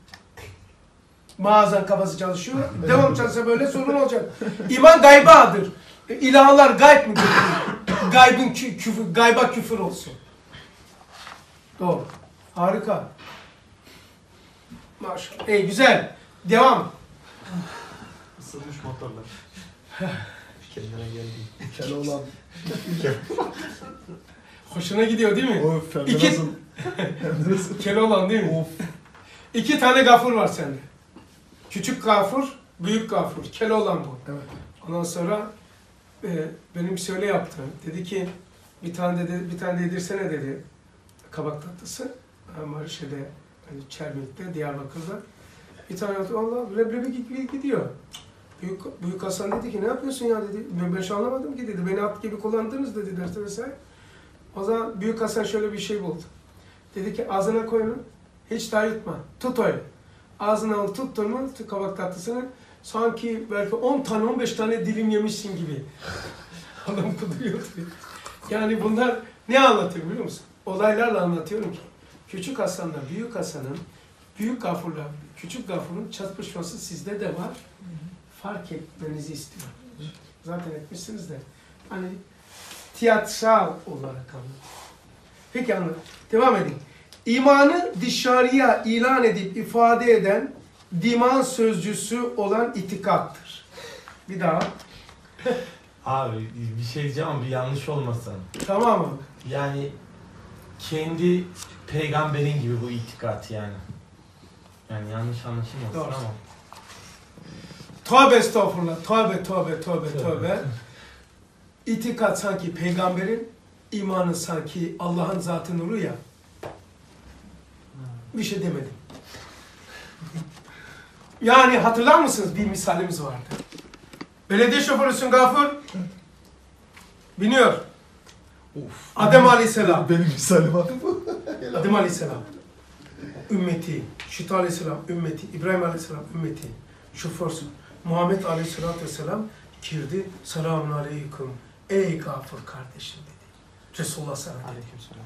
Bazen kafası çalışıyor. Devam çalışsa böyle sorun olacak. İman gaybadır. İlahlar gayb midir? Gaybın küfür, gayba küfür olsun. Doğru. Harika. Maşallah. Güzel. Devam. Isınmış motorlar. Kendine geldi. Keloğlan. Hoşuna gidiyor değil mi? Of hem de İki- nasıl? Hem de nasıl? Keloğlan değil mi? Of. 2 tane gafur var sende. Küçük gafur, büyük gafur. Keloğlan bu. Evet. Ondan sonra benim şöyle yaptı. Dedi ki bir tane de yedirsene dedi. Kabak tatlısı. Ama şeyde hani Çermik'te, Diyarbakır'da. Bir tane yaptı. Allah leblebi gidiyor. Büyük Hasan dedi ki ne yapıyorsun ya dedi. Ben şu anlamadım ki dedi. Beni at gibi kullandınız dedi derste vesaire. O zaman Büyük Hasan şöyle bir şey buldu. Dedi ki ağzına koy onu. Hiç daha yutma. Tut öyle. Ağzına al tuttun mu kabak tatlısını sanki belki 10 tane 15 tane dilim yemişsin gibi. Adam kuduruyor. Yani bunlar ne anlatıyor biliyor musun? Olaylarla anlatıyorum ki. Küçük Hasan'la Büyük Hasan'ın, Büyük Gafur'la Küçük Gafur'un çatışması sizde de var. Fark etmenizi istiyorum. Zaten etmişsiniz de. Hani tiyatral olarak anlatıyor. Peki anlat. Devam edin. İmanı dışarıya ilan edip ifade eden diman sözcüsü olan itikattır. Bir daha. Abi bir şey diyeceğim ama bir yanlış olmasın. Tamam mı? Yani kendi peygamberin gibi bu itikat yani. Yani yanlış anlaşılmasın Doğru. ama. Tövbe estağfurullah. Tövbe. İtikat sanki peygamberin, imanı sanki Allah'ın zatı nuru ya. Bir şey demedim. Yani hatırlar mısınız? Bir misalimiz vardı. Belediye şoförüsün Gafur. Biniyor. Of. Adem Aleyhisselam. Benim misalim abi bu. Adem Aleyhisselam. Ümmeti. Şit Aleyhisselam. Ümmeti. İbrahim Aleyhisselam. Ümmeti. Şoförsün. Muhammed Aleyhisselatü Vesselam girdi. Selamun aleyküm. Ey Gafur kardeşim dedi. Resulullah sana dedi.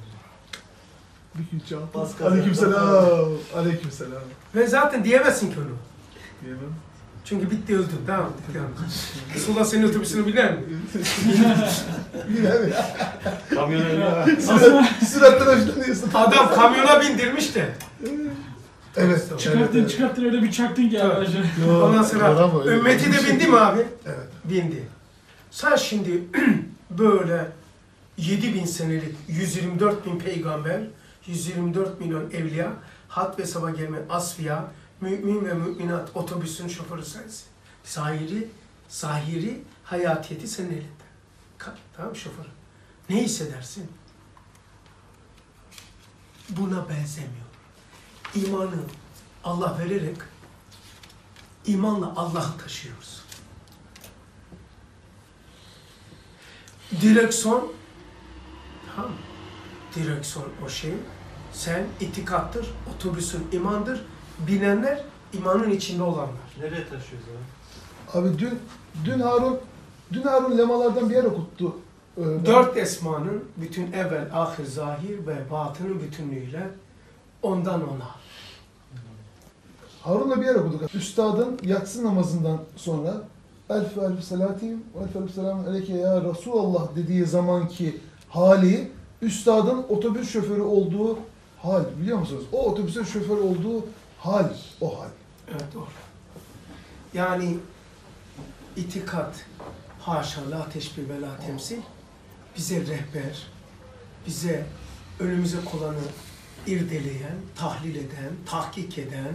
Aleykümselam. Aleykümselam. Ve zaten diyemezsin ki onu. Diyemem. Çünkü bitti öldün. Tamam. Resulullah senin otobüsünü bilir mi? Bilmem ya. Kamyon önüne Süratten hoşlanıyorsun. Adam kamyona bindirmiş de. Evet. Çıkarttın öyle bir çaktın ki Evet. aracı. Ondan sonra ümmeti de bindi mi abi? Evet. Bindi. Sen şimdi böyle 7.000 senelik 124.000 peygamber, 124 milyon evliya, hat ve sabah gelmeyen asfiya, mümin ve müminat otobüsün şoförü sensin. Zahiri hayatiyeti senin elinde. Tamam şoför. Ne hissedersin? Buna benzemiyor. İmanı Allah vererek imanla Allah'ı taşıyoruz. Direksiyon, tamam mı? Direksiyon o şey. Sen itikattır, otobüsün imandır. Binenler imanın içinde olanlar. Nereye taşıyoruz abi? Abi dün Harun lemalardan bir yer okuttu. 4 esmanın bütün evvel, ahir, zahir ve batının bütünlüğüyle ondan ona. Harun'la bir yer okuduk. Üstadın yatsı namazından sonra elf elf salatim ve elf elf selamun aleyke ya Resulallah dediği zamanki hali üstadın otobüs şoförü olduğu hal, biliyor musunuz? O otobüsün şoförü olduğu hal, o hal. Evet doğru. Yani itikat, haşa, la teşbih ve la temsil, bize rehber, bize önümüze kolanı irdeleyen, tahlil eden, tahkik eden,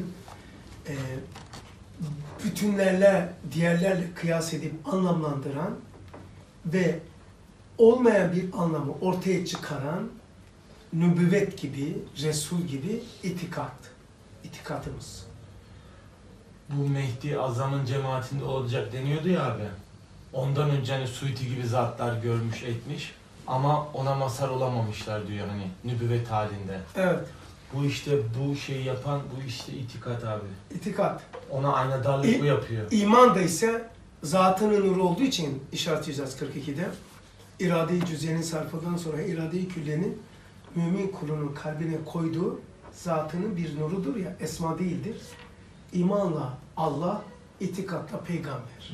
bütünlerle, diğerlerle kıyas edip anlamlandıran ve olmayan bir anlamı ortaya çıkaran nübüvvet gibi, Resul gibi itikatımız. Bu Mehdi Azam'ın cemaatinde olacak deniyordu ya abi. Ondan önce hani Suiti gibi zatlar görmüş etmiş ama ona mazhar olamamışlar diyor hani nübüvvet halinde. Evet, Bu işte bu şeyi yapan bu işte itikat abi. itikat. Ona aynadarlık bu yapıyor. İman da ise zatının nuru olduğu için işaret 142'de irade-i cüzyenin sarfından sonra irade-i küllenin mümin kulunun kalbine koyduğu zatının bir nurudur ya, esma değildir. İmanla Allah, itikatla peygamber.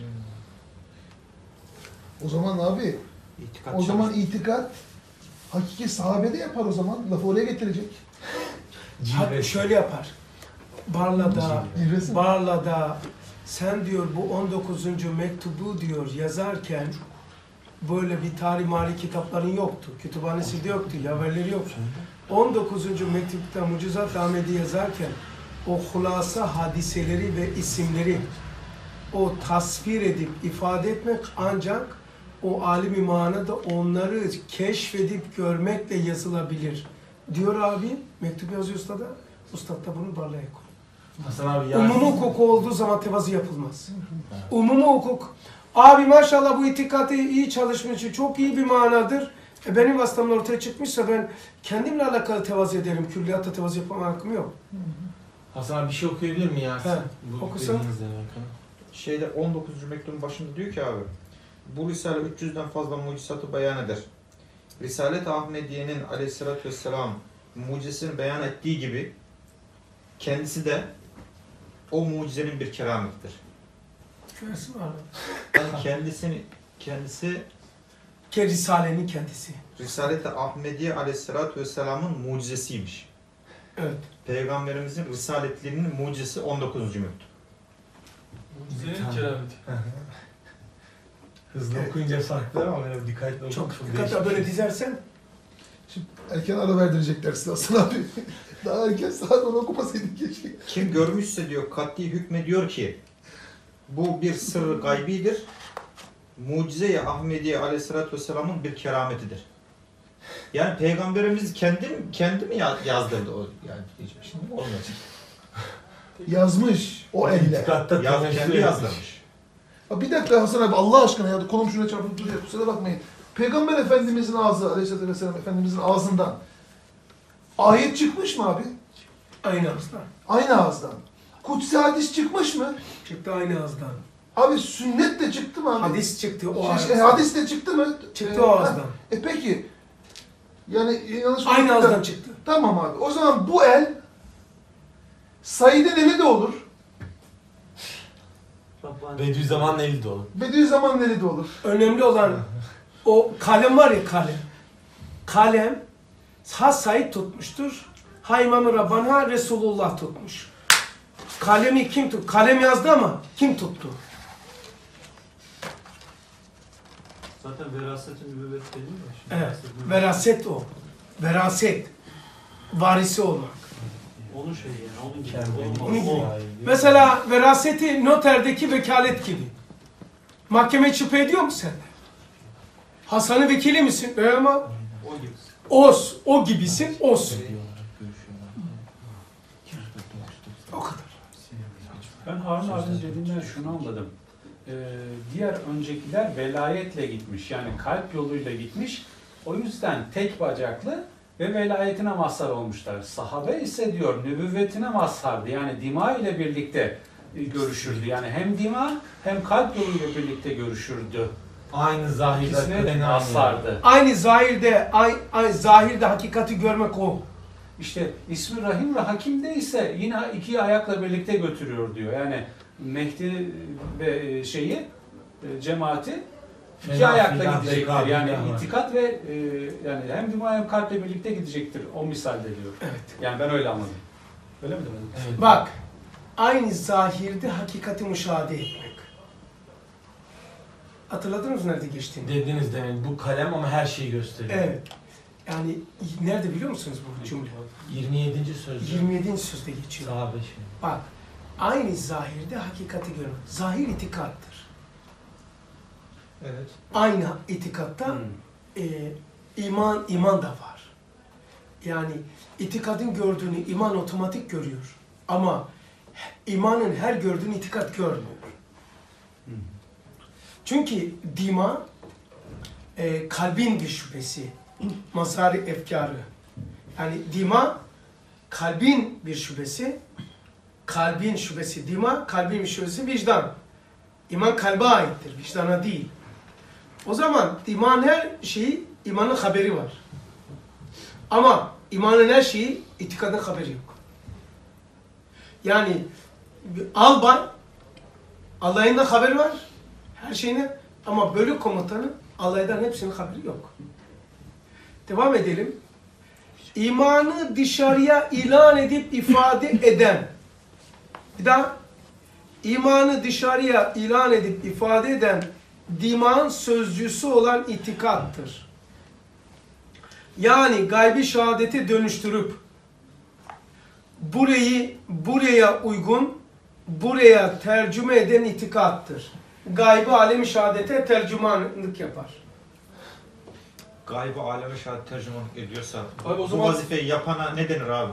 O zaman abi, İtikat o zaman itikat hakiki sahabede yapar o zaman. Lafı oraya getirecek. Hadi şöyle yapar. Cilvesi. Barla'da sen diyor bu 19. mektubu diyor yazarken böyle bir tarih mali kitapların yoktu. Kütüphanesi de yoktu, haberleri yoktu. 19. mektupta Mucizat Ahmedi yazarken o hulasa hadiseleri ve isimleri o tasvir edip ifade etmek ancak o alim-i manada onları keşfedip görmekle yazılabilir. Diyor abi, mektup yazıyor ustada. Ustad da bunu barlaya koy. Hasan abi yani... Umumi hukuku olduğu zaman tevazu yapılmaz. Umumi hukuk. Abi maşallah bu itikatı iyi çalışmış, çok iyi bir manadır. Benim vasıtamla ortaya çıkmışsa ben kendimle alakalı tevazu ederim. Külliyatta tevazu yapma hakkım yok. Hasan abi bir şey okuyabilir mi ya? He, Bu okusun. dediğinizle alakalı. Şeyde 19. mektubun başında diyor ki abi, bu Risale 300'den fazla mucizatı beyan eder. Risalet-i Ahmediye'nin aleyhissalatü vesselam mucizesini beyan ettiği gibi kendisi de o mucizenin bir kerametidir. Şurası var. Yani kendisi Risale'nin kendisi. Risalet-i Ahmediye aleyhissalatü vesselamın mucizesiymiş. Evet. Peygamberimizin risaletliğinin mucizesi 19. mektup. Mucizenin kerameti. Hızlı okuyunca farklı ama böyle dikkatli okuyunca Çok değişik. dikkatli böyle dizersen Şimdi erken ara verdirecekler size Hasan abi. Daha erken saat onu okumasaydık keşke. Kim görmüşse diyor kat'i hükmediyor ki bu bir sır gaybidir. Mucize-i Ahmediye aleyhissalatü vesselamın bir kerametidir. Yani Peygamberimiz kendi mi yazdırdı o yani şimdi olmayacak. Yazmış o elle. İtikatta Kendi temeşür yazdırmış. Ha, bir dakika Hasan abi Allah aşkına ya kolum şuraya çarpıp duruyor. Kusura bakmayın. Peygamber Efendimizin ağzı, Aleyhisselatü Vesselam Efendimizin ağzından ayet çıkmış mı abi? aynı ağızdan. Aynı ağızdan. Kutsi hadis çıkmış mı? Çıktı aynı ağızdan. Abi sünnet de çıktı mı abi? Hadis çıktı o ağızdan. Hadis de çıktı mı? Çıktı o ağızdan. Peki. Yani yanlış Aynı ağızdan çıktı. Tamam abi. O zaman bu el Said'in eli de olur. Bediüzzaman'ın eli de olur. Bediüzzaman'ın eli de olur. Önemli olan o kalem var ya kalem. Kalem ha Said tutmuştur. Ha İmam-ı Rabbani ha Resulullah tutmuş. Kalemi kim tuttu? Kalem yazdı ama kim tuttu? Zaten veraset-i nübüvvet değil mi? Evet. Veraset o. Veraset. Varisi olmak. Onun şeyi yani, onun gibi. Kendi Onun gibi. O- Mesela veraseti noterdeki vekalet gibi. Mahkemeye şüphe ediyor musun sen? Hasan'ın vekili misin? Ama O gibi. os, o gibisin, os. O kadar. Ben Harun abinin dediğinden şunu anladım. Diğer öncekiler velayetle gitmiş. Yani kalp yoluyla gitmiş. O yüzden tek bacaklı ve velayetine mazhar olmuşlar. Sahabe ise diyor nübüvvetine mazhardı. Yani dima ile birlikte görüşürdü. Yani hem dima hem kalp yoluyla birlikte görüşürdü. Aynı zahirde İkisine mazhardı. Aynı zahirde hakikati görmek o. İşte ismi Rahim ve Hakim ise yine iki ayakla birlikte götürüyor diyor. Yani Mehdi ve cemaati iki Fena ayakla filan gidecektir. rekabet Yani var. itikat ve yani hem dima hem kalple birlikte gidecektir. O misalde diyor. Evet. Yani ben öyle anladım. Öyle mi demedim? Evet. Bak, aynı zahirde hakikati müşahede etmek. Hatırladınız mı nerede geçtiğini? Dediniz demin bu kalem ama her şeyi gösteriyor. Evet. Yani nerede biliyor musunuz bu cümle? 27. sözde. 27. sözde geçiyor. Sahabe şey. Bak, aynı zahirde hakikati görmek. Zahir itikattır. Evet. Aynı itikatta iman da var. Yani itikadın gördüğünü iman otomatik görüyor. Ama imanın her gördüğünü itikat görmüyor. Çünkü dima kalbin bir şüphesi, mazhar-ı efkarı. Yani dima kalbin bir şüphesi, kalbin şüphesi dima, kalbin bir şüphesi vicdan. İman kalbe aittir, vicdana değil. O zaman iman her şeyi, imanın haberi var. Ama imanın her şeyi, itikadın haberi yok. Yani albay, alayından haberi var, her şeyine, ama bölük komutanı alaydan hepsinin haberi yok. Devam edelim. İmanı dışarıya ilan edip ifade eden, bir daha, imanı dışarıya ilan edip ifade eden dimağın sözcüsü olan itikattır. Yani gaybi şehadeti dönüştürüp buraya uygun, buraya tercüme eden itikattır. Gaybi alem-i şehadete tercümanlık yapar. Gaybı aleme şahit tercümanlık ediyorsa Abi o bu zaman- vazifeyi yapana ne denir abi?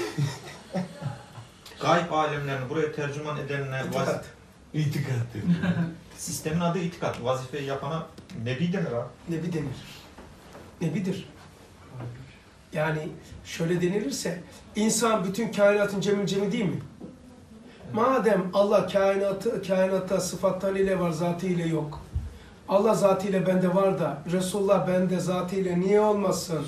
Gayb alemlerini buraya tercüman edenine İtikat. İtikat diyor. sistemin adı itikat. Vazifeyi yapana nebi denir abi. Nebi denir. Nebidir. Yani şöyle denilirse, insan bütün kainatın cemi değil mi? Madem Allah kainatta sıfatlarıyla var, zatıyla yok. Allah zatıyla bende var da, Resulullah bende zatıyla niye olmasın?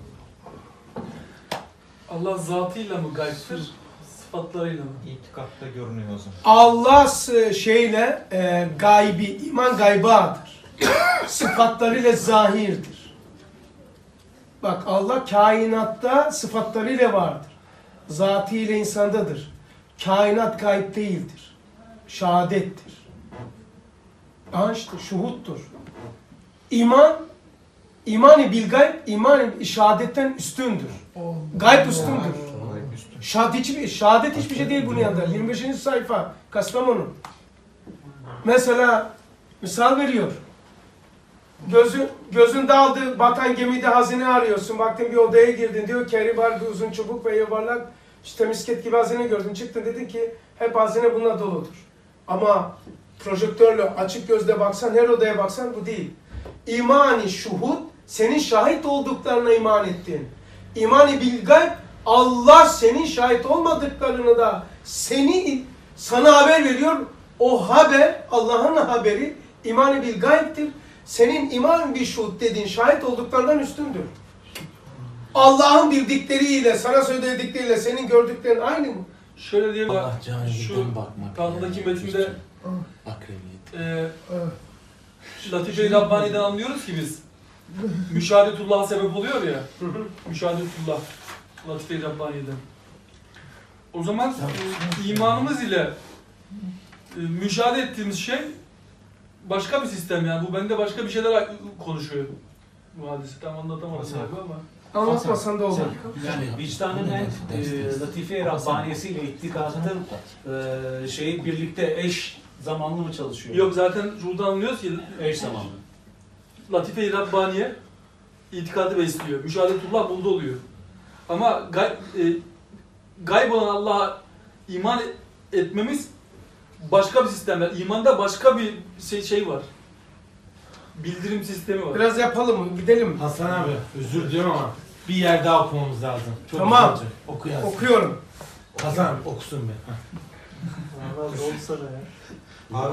Allah zatıyla mı gaybdir, sıfatlarıyla mı? İtikatta görünüyor o zaman. Allah gaybi, iman gaybadır. Sıfatlarıyla zahirdir. Bak, Allah kainatta sıfatlarıyla vardır. Zatıyla insandadır. Kainat gayb değildir. Şehadettir. İşte şuhuttur. İman-ı bil gayb, iman-ı şehadetten üstündür. Gayb üstündür. Şehadet hiçbir şey değil bunun yanında. 25. sayfa, Kastamonu. Mesela, misal veriyor. Gözün daldı, batan gemide hazine arıyorsun. Baktın bir odaya girdin, diyor ki eri var bir uzun çubuk ve yuvarlak. İşte misket gibi hazine gördün. Çıktın, dedin ki hep hazine bununla doludur. Ama projektörle açık gözle baksan, her odaya baksan bu değil. İmani şuhud, senin şahit olduklarına iman ettin. İmani bil gayb, Allah senin şahit olmadıklarını da sana haber veriyor. O haber, Allah'ın haberi, iman-ı bil gayb'tir. Senin iman bir şuhud dediğin şahit olduklarından üstündür. Allah'ın bildikleriyle, sana söyledikleriyle senin gördüklerin aynı mı? Şöyle diyelim, Allah cahilden şu bakmak. tahtadaki metinde Akremiyet. Latife-i Rabbani'den anlıyoruz ki biz. Müşahedetullah'a sebep oluyor ya. Müşahedetullah. Latife-i Rabbani'den. O zaman imanımız ile müşahede ettiğimiz şey başka bir sistem yani. Bu bende başka bir şeyler konuşuyor. Bu hadisi tam anlatamadım galiba ama. Anlatmasan da olur. Yani vicdanın latife-i Rabbaniyesiyle itikadın birlikte eş zamanlı mı çalışıyor? Yok zaten şuradan anlıyoruz ki Eş zamanlı. Latife-i Rabbaniye itikadı besliyor. Müşahadetullah bunda oluyor. Ama gayb olan Allah'a iman etmemiz başka bir sistemler. İmanda başka bir şey var. Bildirim sistemi var. Biraz yapalım mı? Gidelim mi? Hasan abi özür diliyorum ama bir yer daha okumamız lazım. Çok Tamam. güzel olacak. Oku yazsın. Okuyorum. Hasan abi okusun be. Olsana ya. Abi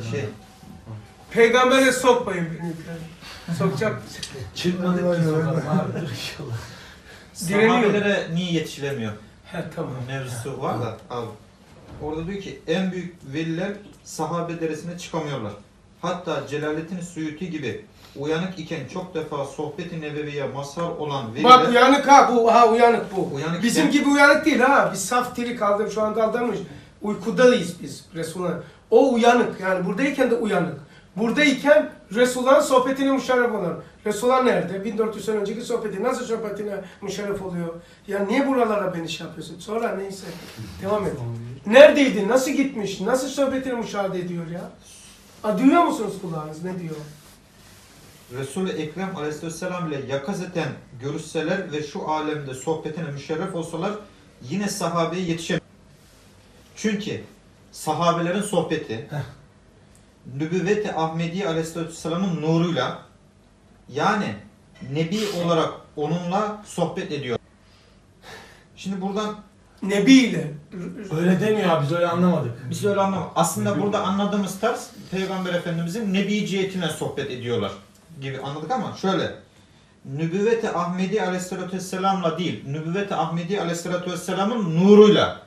Peygambere sokmayın beni. Sokacak. Çıkmadık ki sokalım abi dur inşallah. Direniyor. sahabelere niye yetişilemiyor He tamam. mevzusu var da abi. Orada diyor ki en büyük veliler sahabe derecesine çıkamıyorlar. Hatta Celaleddin Suyuti gibi uyanık iken çok defa sohbet-i nebeviye mazhar olan veliler... Bak uyanık ha bu. Ha uyanık bu. Uyanık Bizim iken- gibi uyanık değil ha. Biz saf diri kaldım şu anda aldırmış. Uykudayız biz Resulullah'ın. O uyanık yani buradayken de uyanık. Buradayken Resulullah'ın sohbetine müşerref olan. Resulullah nerede? 1400 sene önceki sohbeti nasıl sohbetine müşerref oluyor? Ya niye buralara beni şey yapıyorsun? Sonra neyse. Devam et. Neredeydi? Nasıl gitmiş? Nasıl sohbetini müşahede ediyor ya? Duyuyor musunuz kulağınız? Ne diyor? Resul-i Ekrem Aleyhisselam ile yakazeten görüşseler ve şu alemde sohbetine müşerref olsalar yine sahabeye yetişemez. Çünkü sahabelerin sohbeti Nübüvvet-i Ahmedi Aleyhisselam'ın nuruyla yani Nebi olarak onunla sohbet ediyor. Şimdi buradan Nebi ile. Öyle demiyor abi biz öyle anlamadık. biz öyle anlamadık. Aslında burada anladığımız tarz Peygamber Efendimizin Nebi cihetine sohbet ediyorlar gibi anladık ama şöyle Nübüvvet-i Ahmedi Aleyhisselatü Vesselam'la değil, Nübüvvet-i Ahmedi Aleyhisselatü Vesselam'ın nuruyla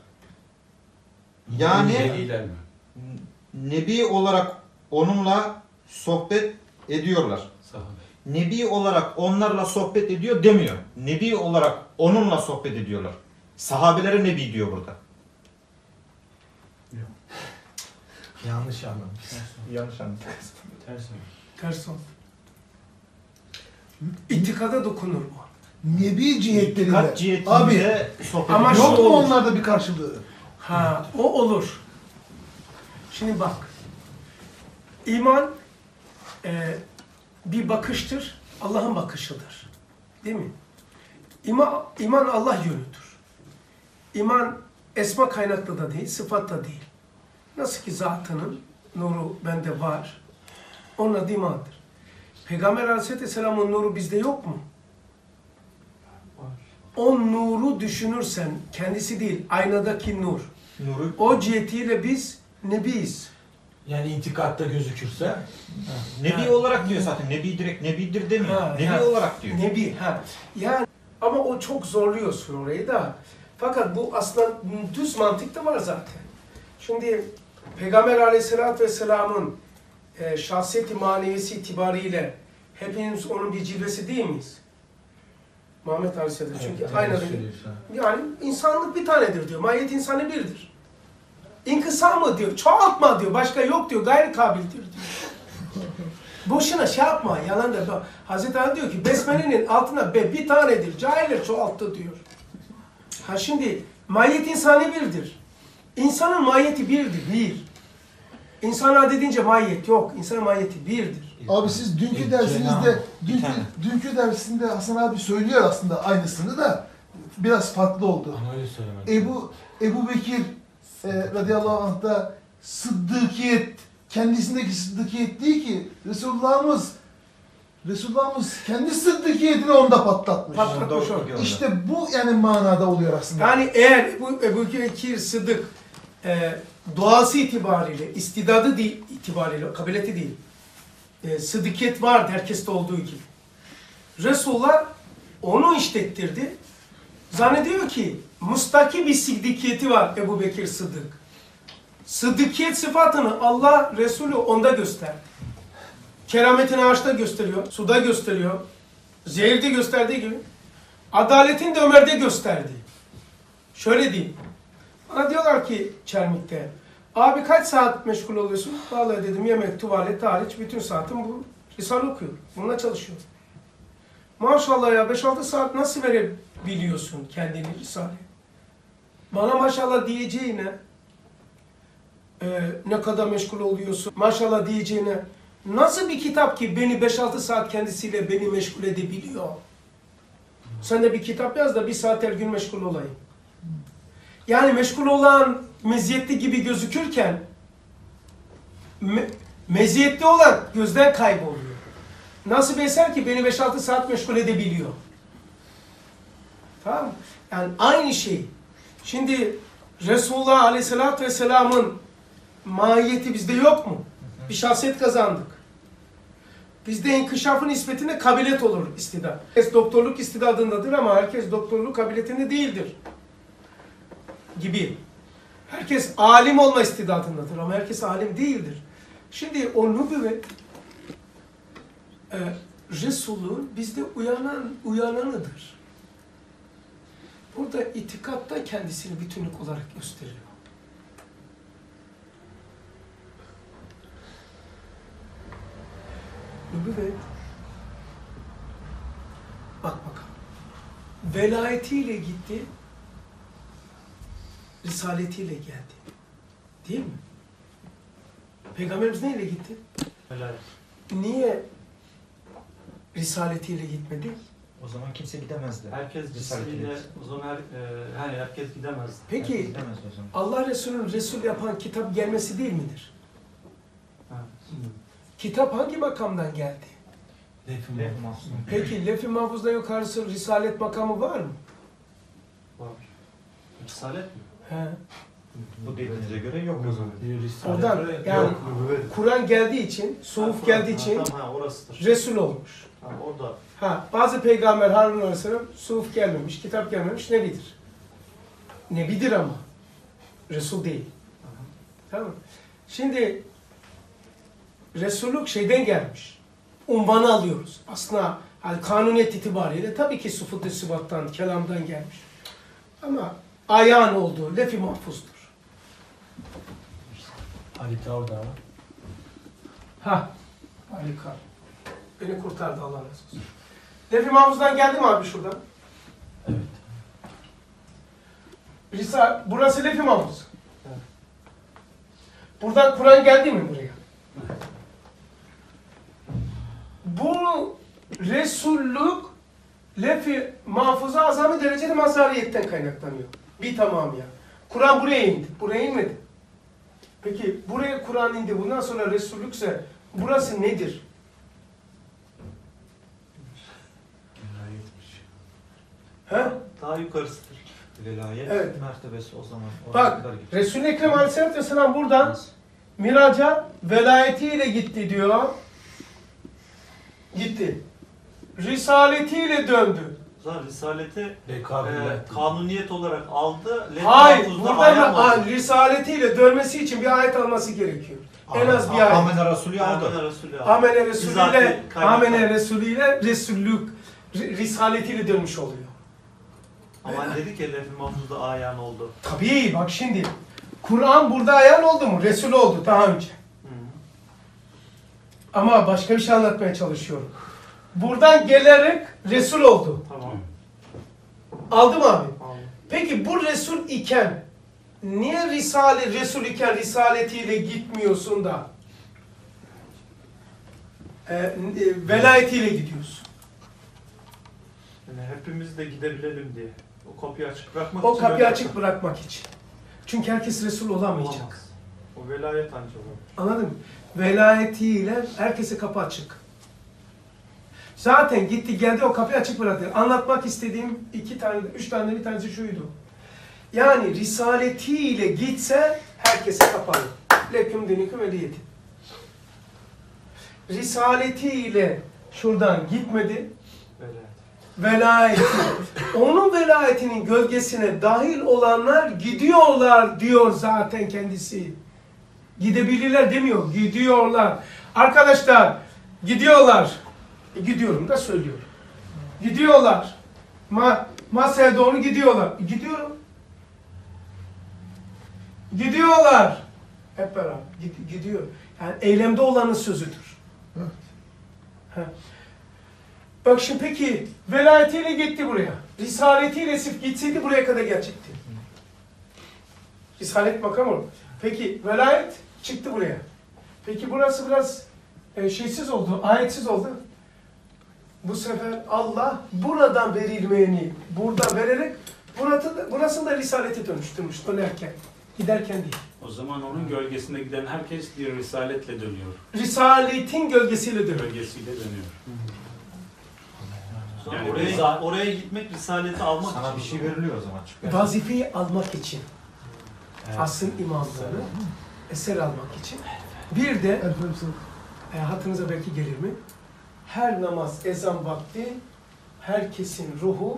yani Veliler mi? Nebi olarak onunla sohbet ediyorlar. Sahabe. Nebi olarak onlarla sohbet ediyor demiyor. Nebi olarak onunla sohbet ediyorlar. Sahabelere Nebi diyor burada. Yanlış anladım. Yanlış anladım. Ters mi? Ters oldu. İtikada dokunur bu. Nebi cihetlerinde. Kat cihetinde Abi sohbet ama ediyor. yok mu onlarda bir karşılığı? Ha, o olur. Şimdi bak. İman bir bakıştır, Allah'ın bakışıdır. Değil mi? İman Allah yönüdür. İman esma kaynaklı da değil, sıfat da değil. Nasıl ki zatının nuru bende var, onun adı imandır. Peygamber Aleyhisselam'ın nuru bizde yok mu? O nuru düşünürsen, kendisi değil, aynadaki nur. Nuru O cihetiyle biz nebiyiz. Yani itikatta gözükürse Nebi Ha. olarak diyor zaten. Nebi direkt Nebidir demiyor. Ha, Nebi ha. olarak diyor. Nebi, ha. Yani ama o çok zorluyorsun orayı da. Fakat bu aslında düz mantık da var zaten. Şimdi Peygamber Aleyhisselatü Vesselam'ın şahsiyeti manevisi itibariyle hepimiz onun bir cilvesi değil miyiz? Muhammed Aleyhisselam. Çünkü Evet, aynada söylüyorsun. yani insanlık bir tanedir diyor. Mahiyet insanı birdir. İnkısam mı diyor, çoğaltma diyor, başka yok diyor, gayri kabildir diyor. Boşuna şey yapma, yalan da. Hazreti Ali diyor ki, Besmele'nin altına bir tanedir, cahiller çoğalttı diyor. Ha şimdi, mahiyet insanı birdir. İnsanın mahiyeti birdir, bir. İnsana dediğince mahiyet yok, insanın mahiyeti birdir. Abi siz dünkü Bir dersinizde, bir tane. dünkü dersinde Hasan abi söylüyor aslında aynısını da biraz farklı oldu. ama öyle söylemek. Ebu Bekir radıyallahu anh da sıddıkiyet, kendisindeki sıddıkiyet değil ki Resulullah'ımız kendi sıddıkiyetini onda patlatmış. Patlatmış o. İşte bu yani manada oluyor aslında. Yani eğer Ebu Bekir Sıddık doğası itibariyle, istidadı değil, itibariyle, kabiliyeti değil, sıddıkiyet vardı herkeste olduğu gibi. Resulullah onu işlettirdi. Zannediyor ki müstakil bir sıddıkiyeti var Ebu Bekir Sıddık. Sıddıkiyet sıfatını Allah Resulü onda gösterdi. Kerametini ağaçta gösteriyor, suda gösteriyor, zehirde gösterdiği gibi. Adaletin de Ömer'de gösterdi. Şöyle diyeyim. Bana diyorlar ki Çermik'te, abi kaç saat meşgul oluyorsun? Vallahi dedim yemek, tuvalet hariç bütün saatim bu. Risale okuyorum. Bununla çalışıyorum. Maşallah ya 5-6 saat nasıl verebiliyorsun kendini Risale? Bana maşallah diyeceğine ne kadar meşgul oluyorsun? Maşallah diyeceğine Nasıl bir kitap ki beni 5-6 saat kendisiyle beni meşgul edebiliyor? Sen de bir kitap yaz da 1 saat her gün meşgul olayım. Yani meşgul olan meziyetli gibi gözükürken meziyetli olan gözden kayboluyor. Nasıl bir eser ki beni 5-6 saat meşgul edebiliyor? Tamam mı? Yani aynı şey. Şimdi Resulullah Aleyhisselatü Vesselam'ın mahiyeti bizde yok mu? Bir şahsiyet kazandık. Bizde inkişafın nispetinde kabiliyet olur istidat. Herkes doktorluk istidadındadır ama herkes doktorluk kabiliyetinde değildir. Gibi. Herkes alim olma istidadındadır ama herkes alim değildir. Şimdi o nübüvvet Resul'ün bizde uyananıdır. Burada itikatta kendisini bütünlük olarak gösteriyor. Nübüvvet bak bakalım. Velayetiyle gitti, risaletiyle geldi. Değil mi? Peygamberimiz neyle gitti? Helal. Niye risaletiyle gitmedi? O zaman kimse gidemezdi. Herkes Risalet cismiyle, edildi. o zaman herkes gidemez. Peki Gidemez o zaman. Allah Resulü'nün Resul yapan kitap gelmesi değil midir? Ha. Kitap hangi makamdan geldi? Lef-i Mahfuz. Peki Lef-i Mahfuz'dan yukarısı risalet makamı var mı? Var. Risalet mi? He. Bu dediğinize göre yok o zaman. Oradan yani Kur'an geldiği için, suhuf geldiği için Tamam, orasıdır. Resul olmuş. Tamam, orada. Ha, bazı peygamber Harun Aleyhisselam suhuf gelmemiş, kitap gelmemiş, nebidir. Nebidir ama. Resul değil. Tamam mı? Şimdi Resullük şeyden gelmiş. Unvanı alıyoruz. Aslında yani kanuniyet itibariyle tabii ki sıfat-ı sıfattan, kelamdan gelmiş. Ama ayağın olduğu lef-i mahfuzdur. Harita orada ama. Ha, harika. Beni kurtardı Allah razı olsun. Lef-i mahfuzdan geldi mi abi şuradan? Evet. Burası lef-i mahfuz. Evet. Buradan Kur'an geldi mi buraya? Bu Resullük lef-i mahfuza azami derecede mazhariyetten kaynaklanıyor. Bir tamam ya. Kur'an buraya indi. Buraya inmedi. Peki buraya Kur'an indi. Bundan sonra Resullükse burası nedir? He? Daha yukarısıdır. Velayet Evet. mertebesi o zaman. Oraya Bak kadar gidiyor. Resul-i Ekrem Aleyhisselatü Vesselam buradan miraca velayetiyle gitti diyor. Gitti. Risaletiyle döndü. O zaman risaleti Rekabet. kanuniyet olarak aldı. Lef-i Hayır, Mahfuz'da buradan ayağım da oldu. risaletiyle dönmesi için bir ayet alması gerekiyor. En az bir ayet. Amene Resulü aldı. Amene Resulü aldı. Amene Resulü'yle, Bizatihi kaynaklı. Amene Resulü'yle Resullük, risaletiyle dönmüş oluyor. Ama hani dedik ya Lef-i Mahfuz'da ayağın oldu. Tabii bak şimdi, Kur'an burada ayağın oldu mu? Resul oldu daha önce. Hı. Ama başka bir şey anlatmaya çalışıyorum. Buradan gelerek Resul oldu. Tamam. Aldı mı abi? Aldım. Peki bu Resul iken niye Resul iken risaletiyle gitmiyorsun da velayetiyle gidiyorsun? Yani hepimiz de gidebilelim diye. O kapıyı açık bırakmak O için. kapıyı öyle açık bırakmak için. Çünkü herkes Resul olamayacak. olamaz. O velayet ancak olur. Anladın mı? Velayetiyle herkese kapı açık. Zaten gitti geldi o kapıyı açık bıraktı. Anlatmak istediğim 3 tane bir tanesi şuydu. Yani risaletiyle gitse herkese kapalı. Leküm dinüküm veliyeti. Risaletiyle şuradan gitmedi. Velayet. Velayeti. Onun velayetinin gölgesine dahil olanlar gidiyorlar diyor zaten kendisi. Gidebilirler demiyor. Gidiyorlar. Arkadaşlar gidiyorlar. Gidiyorum da söylüyorum. Gidiyorlar. Masaya doğru gidiyorlar. Gidiyorum. Gidiyorlar. Hep beraber. Gidiyor. Yani eylemde olanın sözüdür. Evet. Bak şimdi peki velayetiyle gitti buraya. Risaletiyle sırf gitseydi buraya kadar gelecekti. Risalet makamı. Peki velayet çıktı buraya. Peki burası biraz şeysiz oldu, ayetsiz oldu. Bu sefer Allah buradan verilmeyeni burada vererek burasını da risalete dönüştürmüş dönerken. Giderken değil. O zaman onun gölgesinde giden herkes bir risaletle dönüyor. Risaletin gölgesiyle dönüyor. Gölgesiyle dönüyor. Sonra Yani oraya gitmek risaleti almak Sana için. bir şey veriliyor o zaman. Çıkıyor. Vazifeyi almak için. Evet. Asrın imamları eser almak için. Bir de hatırınıza belki gelir mi? Her namaz ezan vakti herkesin ruhu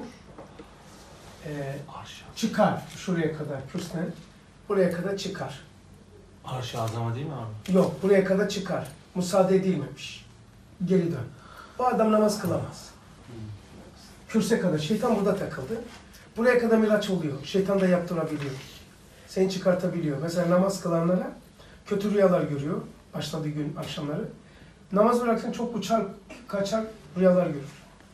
çıkar. Şuraya kadar Pürsnen. Buraya kadar çıkar. Arş-ı Azam'a değil mi abi? Yok, buraya kadar çıkar. Müsaade edilmemiş. Geri dön. O adam namaz kılamaz. Kürse kadar. Şeytan burada takıldı. Buraya kadar miraç oluyor. Şeytan da yaptırabiliyor. Seni çıkartabiliyor. Mesela namaz kılanlara kötü rüyalar görüyor. Başladığı gün akşamları. Namaz bıraksın çok uçar, kaçar rüyalar görür.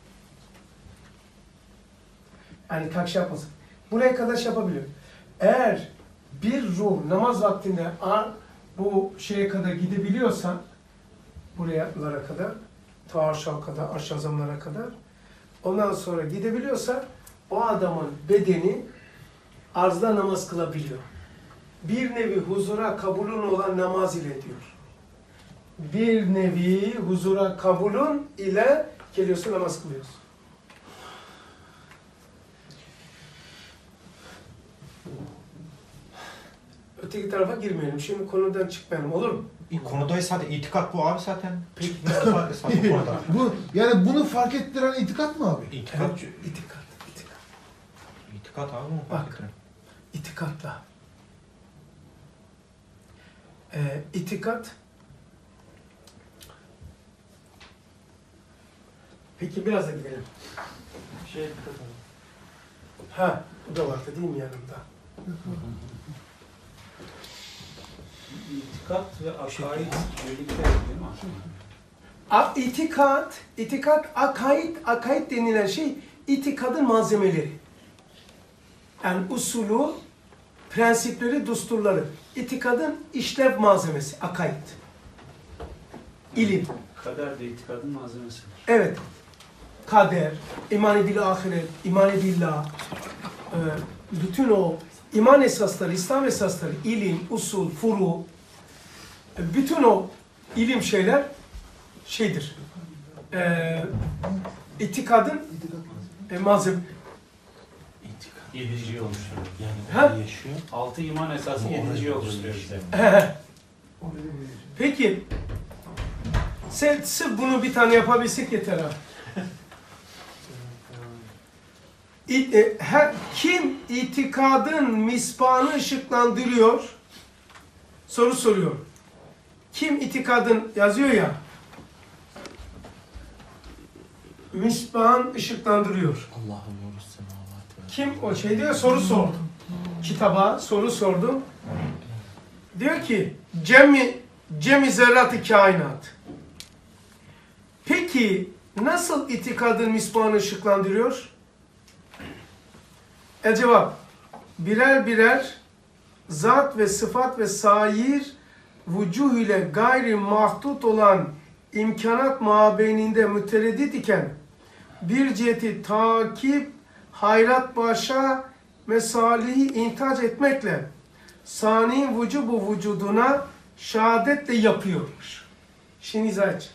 Yani kalk şey yapmasın. Buraya kadar şey yapabiliyor. Eğer bir ruh namaz vaktinde bu şeye kadar gidebiliyorsa, buralara kadar, ta arşa kadar, arş azamlara kadar, ondan sonra gidebiliyorsa, o adamın bedeni arzda namaz kılabiliyor. Bir nevi huzura kabulün olan namaz ile diyor. Bir nevi huzura kabulün ile geliyorsun, namaz kılıyorsun. Öteki tarafa girmeyelim. Şimdi konudan çıkmayalım. Olur mu? Konudayız zaten. İtikat bu abi zaten. Peki ne fark zaten konuda? Yani bunu fark ettiren itikat mı abi? İtikat. Evet, itikat. İtikat abi mi fark Bak. ettiren? İtikatla. İtikat. Peki biraz da gidelim. Ha, bu da vardı değil mi yanımda? İtikat ve akaid birlikte değil mi? İtikat, akaid denilen şey itikadın malzemeleri. Yani usulü, prensipleri, düsturları. İtikadın işlev malzemesi, akaid. İlim. Kader de itikadın malzemesi. Evet. Kader, iman-ı bil ahiret, iman-ı billah, bütün o iman esasları, İslam esasları, ilim, usul, furu, bütün o ilim şeyler şeydir. İtikadın malzeme. Yediciyi oluşturuyor. Yani Ha? böyle yaşıyor. 6 iman esası Ama yediciyi orada oluşturuyor işte. bize. Peki, sırf bunu bir tane yapabilsek yeter ha. Kim itikadın misbahını ışıklandırıyor? Soru soruyor. Kim itikadın yazıyor ya? Misbahını ışıklandırıyor. Allah'ım nuru semavat ve Kim o şey diyor? Soru sordum. Kitaba soru sordum. Diyor ki cemi zerrat-ı kainat. Peki nasıl itikadın misbahını ışıklandırıyor? Cevap. Birer birer zat ve sıfat ve sair vücuh ile gayri mahdut olan imkanat mabeyninde mütereddit iken bir ciheti takip, hayrat başa mesalihi intac etmekle sani vücubu vücuduna şehadetle yapıyormuş. Şimdi izah edecek.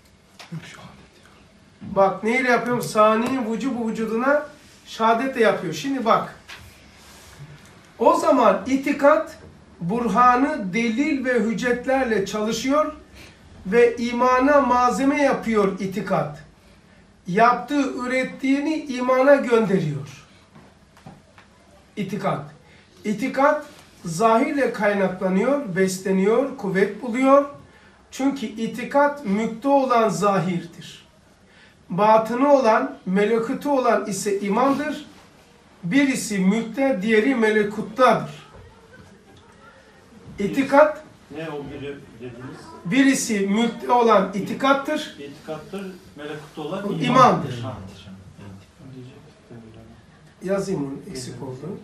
Bak neyle yapıyorum? Sani vücubu vücuduna şehadetle yapıyor. Şimdi bak. O zaman itikat burhanı delil ve hüccetlerle çalışıyor ve imana malzeme yapıyor itikat. Yaptığı, ürettiğini imana gönderiyor. İtikat. İtikat zahirle kaynaklanıyor, besleniyor, kuvvet buluyor. Çünkü itikat mükte olan zahirdir. Batını olan, melekutu olan ise imandır. Birisi mülkte, diğeri melekuttadır. İtikat, Ne o biri dediğiniz? birisi mülkte olan itikattır, İtikattır, melekutta olan imandır. Ha. Yazayım onu, eksik oldu.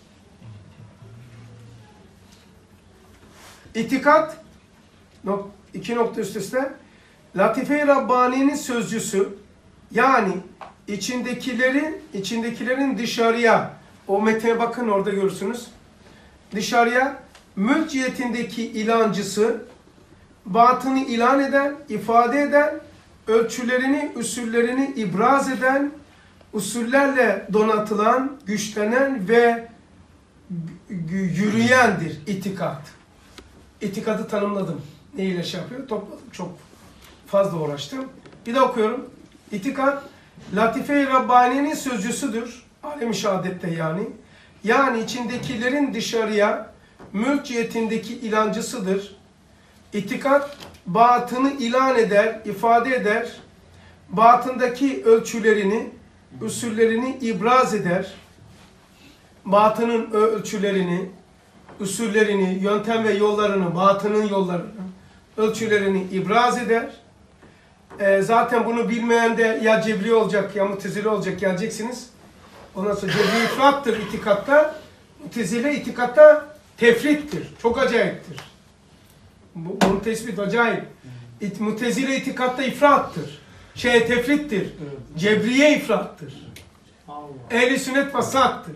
İtikat, 2 nokta üst üste. Latife-i Rabbani'nin sözcüsü, yani içindekilerin dışarıya, o metne bakın orada görürsünüz. Dışarıya mülk cihetindeki ilancısı, batını ilan eden, ifade eden, ölçülerini, usullerini ibraz eden, usullerle donatılan, güçlenen ve yürüyendir itikat. İtikadı tanımladım. Ne ile şey yapıyor? Topladım. Çok fazla uğraştım. Bir de okuyorum. İtikat, Latife-i Rabbani'nin sözcüsüdür. Alem-i şehadette yani. Yani içindekilerin dışarıya mülk cihetindeki ilancısıdır. İtikat, batını ilan eder, ifade eder. Batındaki ölçülerini, usullerini ibraz eder. Batının ölçülerini, usullerini, yöntem ve yollarını, batının yollarını, ölçülerini ibraz eder. Zaten bunu bilmeyen de ya cebri olacak ya mutezile olacak, geleceksiniz. Ondan sonra cebri ifrattır itikatta, mutezile itikatta tefrittir. Çok acayiptir. Bunun tespit acayip. Mutezile itikatta ifrattır. Tefrittir. Cebriye ifrattır. Ehl-i sünnet fasattır.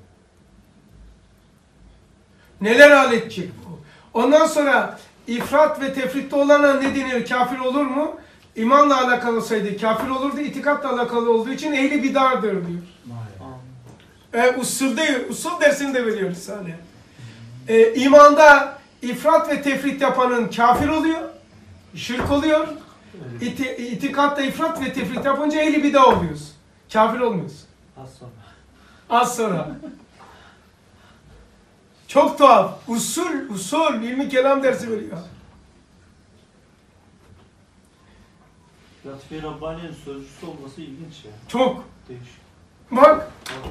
Neler halledecek bu? Ondan sonra ifrat ve tefritte olana ne denir? Kafir olur mu? İmanla alakalı olsaydı kafir olurdu. İtikatla alakalı olduğu için ehli bidardır diyor. Usul dersini de veriyor Risale. İmanda ifrat ve tefrit yapanın kafir oluyor. Şirk oluyor. İtikatta ifrat ve tefrit yapınca ehli bida oluyoruz. Kafir olmuyoruz. Az sonra. Çok tuhaf. Usul, ilmi kelam dersi veriyor. Latife-i Rabbani'nin sözcüsü olması ilginç ya. Çok. Değişik. Bak.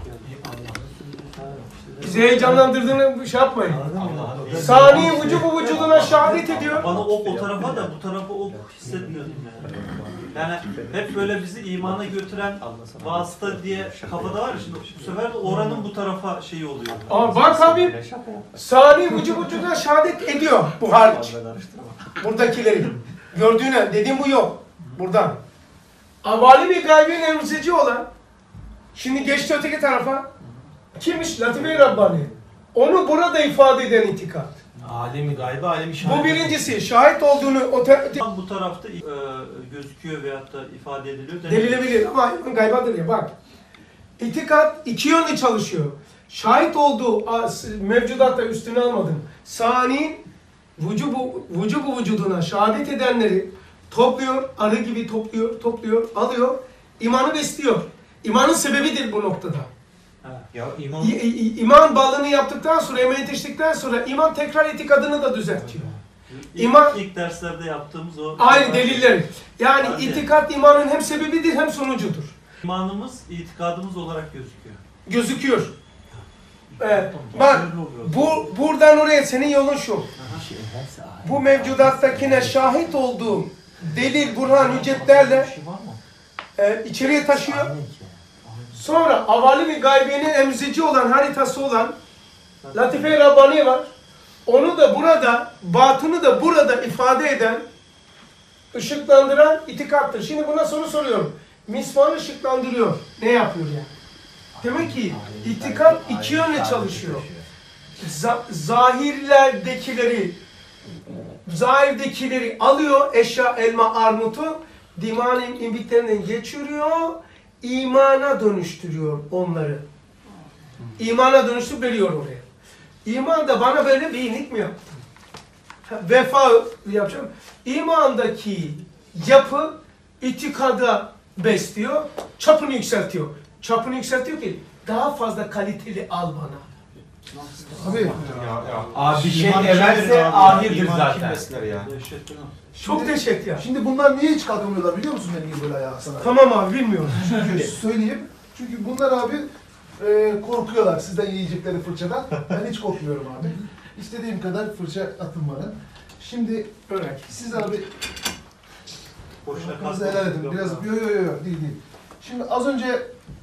Bizi heyecanlandırdığını şey yapmayın. Sani vücubu vücuduna şehadet ediyor. Bana o tarafa da bu tarafa hissetmiyordum yani. Yani hep böyle bizi imana götüren vasıta diye kafada var ya, şimdi bu sefer de oranın bu tarafa şeyi oluyor. Aa, bak abi, sani vücubu vücuduna şehadet ediyor bu hariç. Buradakileri. Gördüğüne, dediğim bu yok. Buradan. Avali bir gaybin emzici olan, şimdi geçti öteki tarafa, kimmiş? Latife-i Rabbani. Onu burada ifade eden itikat. Alemi gaybı, alemi şahit. Bu birincisi, şahit olduğunu Tam bu tarafta gözüküyor veyahut da ifade ediliyor. delilebilir ama gaybadır ya, bak. İtikat iki yönlü çalışıyor. Şahit olduğu mevcudatta üstüne almadım. Sani vücubu vücuduna şehadet edenleri topluyor, arı gibi topluyor, alıyor, imanı besliyor. İmanın sebebidir bu noktada. Ya iman... İman balını yaptıktan sonra, emeğe yetiştikten sonra iman tekrar itikadını da düzeltiyor. İlk derslerde yaptığımız o... Aynı deliller. Yani itikat imanın hem sebebidir hem sonucudur. İmanımız itikadımız olarak gözüküyor. Gözüküyor. Bak, buradan oraya senin yolun şu. Bu mevcudattakine şahit olduğum delil, burhan, hüccetlerle içeriye taşıyor. Sonra avali bir gaybiyenin emzici olan, haritası olan Latife-i Rabbani var. Onu da burada, batını da burada ifade eden, ışıklandıran itikattır. Şimdi buna soru soruyorum. Misvan ışıklandırıyor. Ne yapıyor yani? Demek ki itikat iki yönle çalışıyor. Zahirdekileri alıyor, eşya, elma, armutu, dimanin imbiklerinden geçiriyor, imana dönüştürüyor onları. İmana dönüştürüp veriyor oraya. İman da bana böyle bir iyilik mi yaptın? Vefa yapacağım. İmandaki yapı itikada besliyor, çapını yükseltiyor. Çapını yükseltiyor ki daha fazla kaliteli al bana. Abi, Abi bir şey İman evvelse şerdir abi, ahirdir iman zaten. kim besler ya? Çok dehşet ya. şimdi bunlar niye hiç kalkamıyorlar biliyor musun benim gibi böyle ayağa sana? Tamam abi, bilmiyorum. Çünkü söyleyeyim. Çünkü bunlar abi korkuyorlar sizden yiyecekleri fırçadan. Ben hiç korkmuyorum abi. İstediğim kadar fırça atın bana. Şimdi siz abi hakkınızı helal edin. Biraz yok değil. Şimdi az önce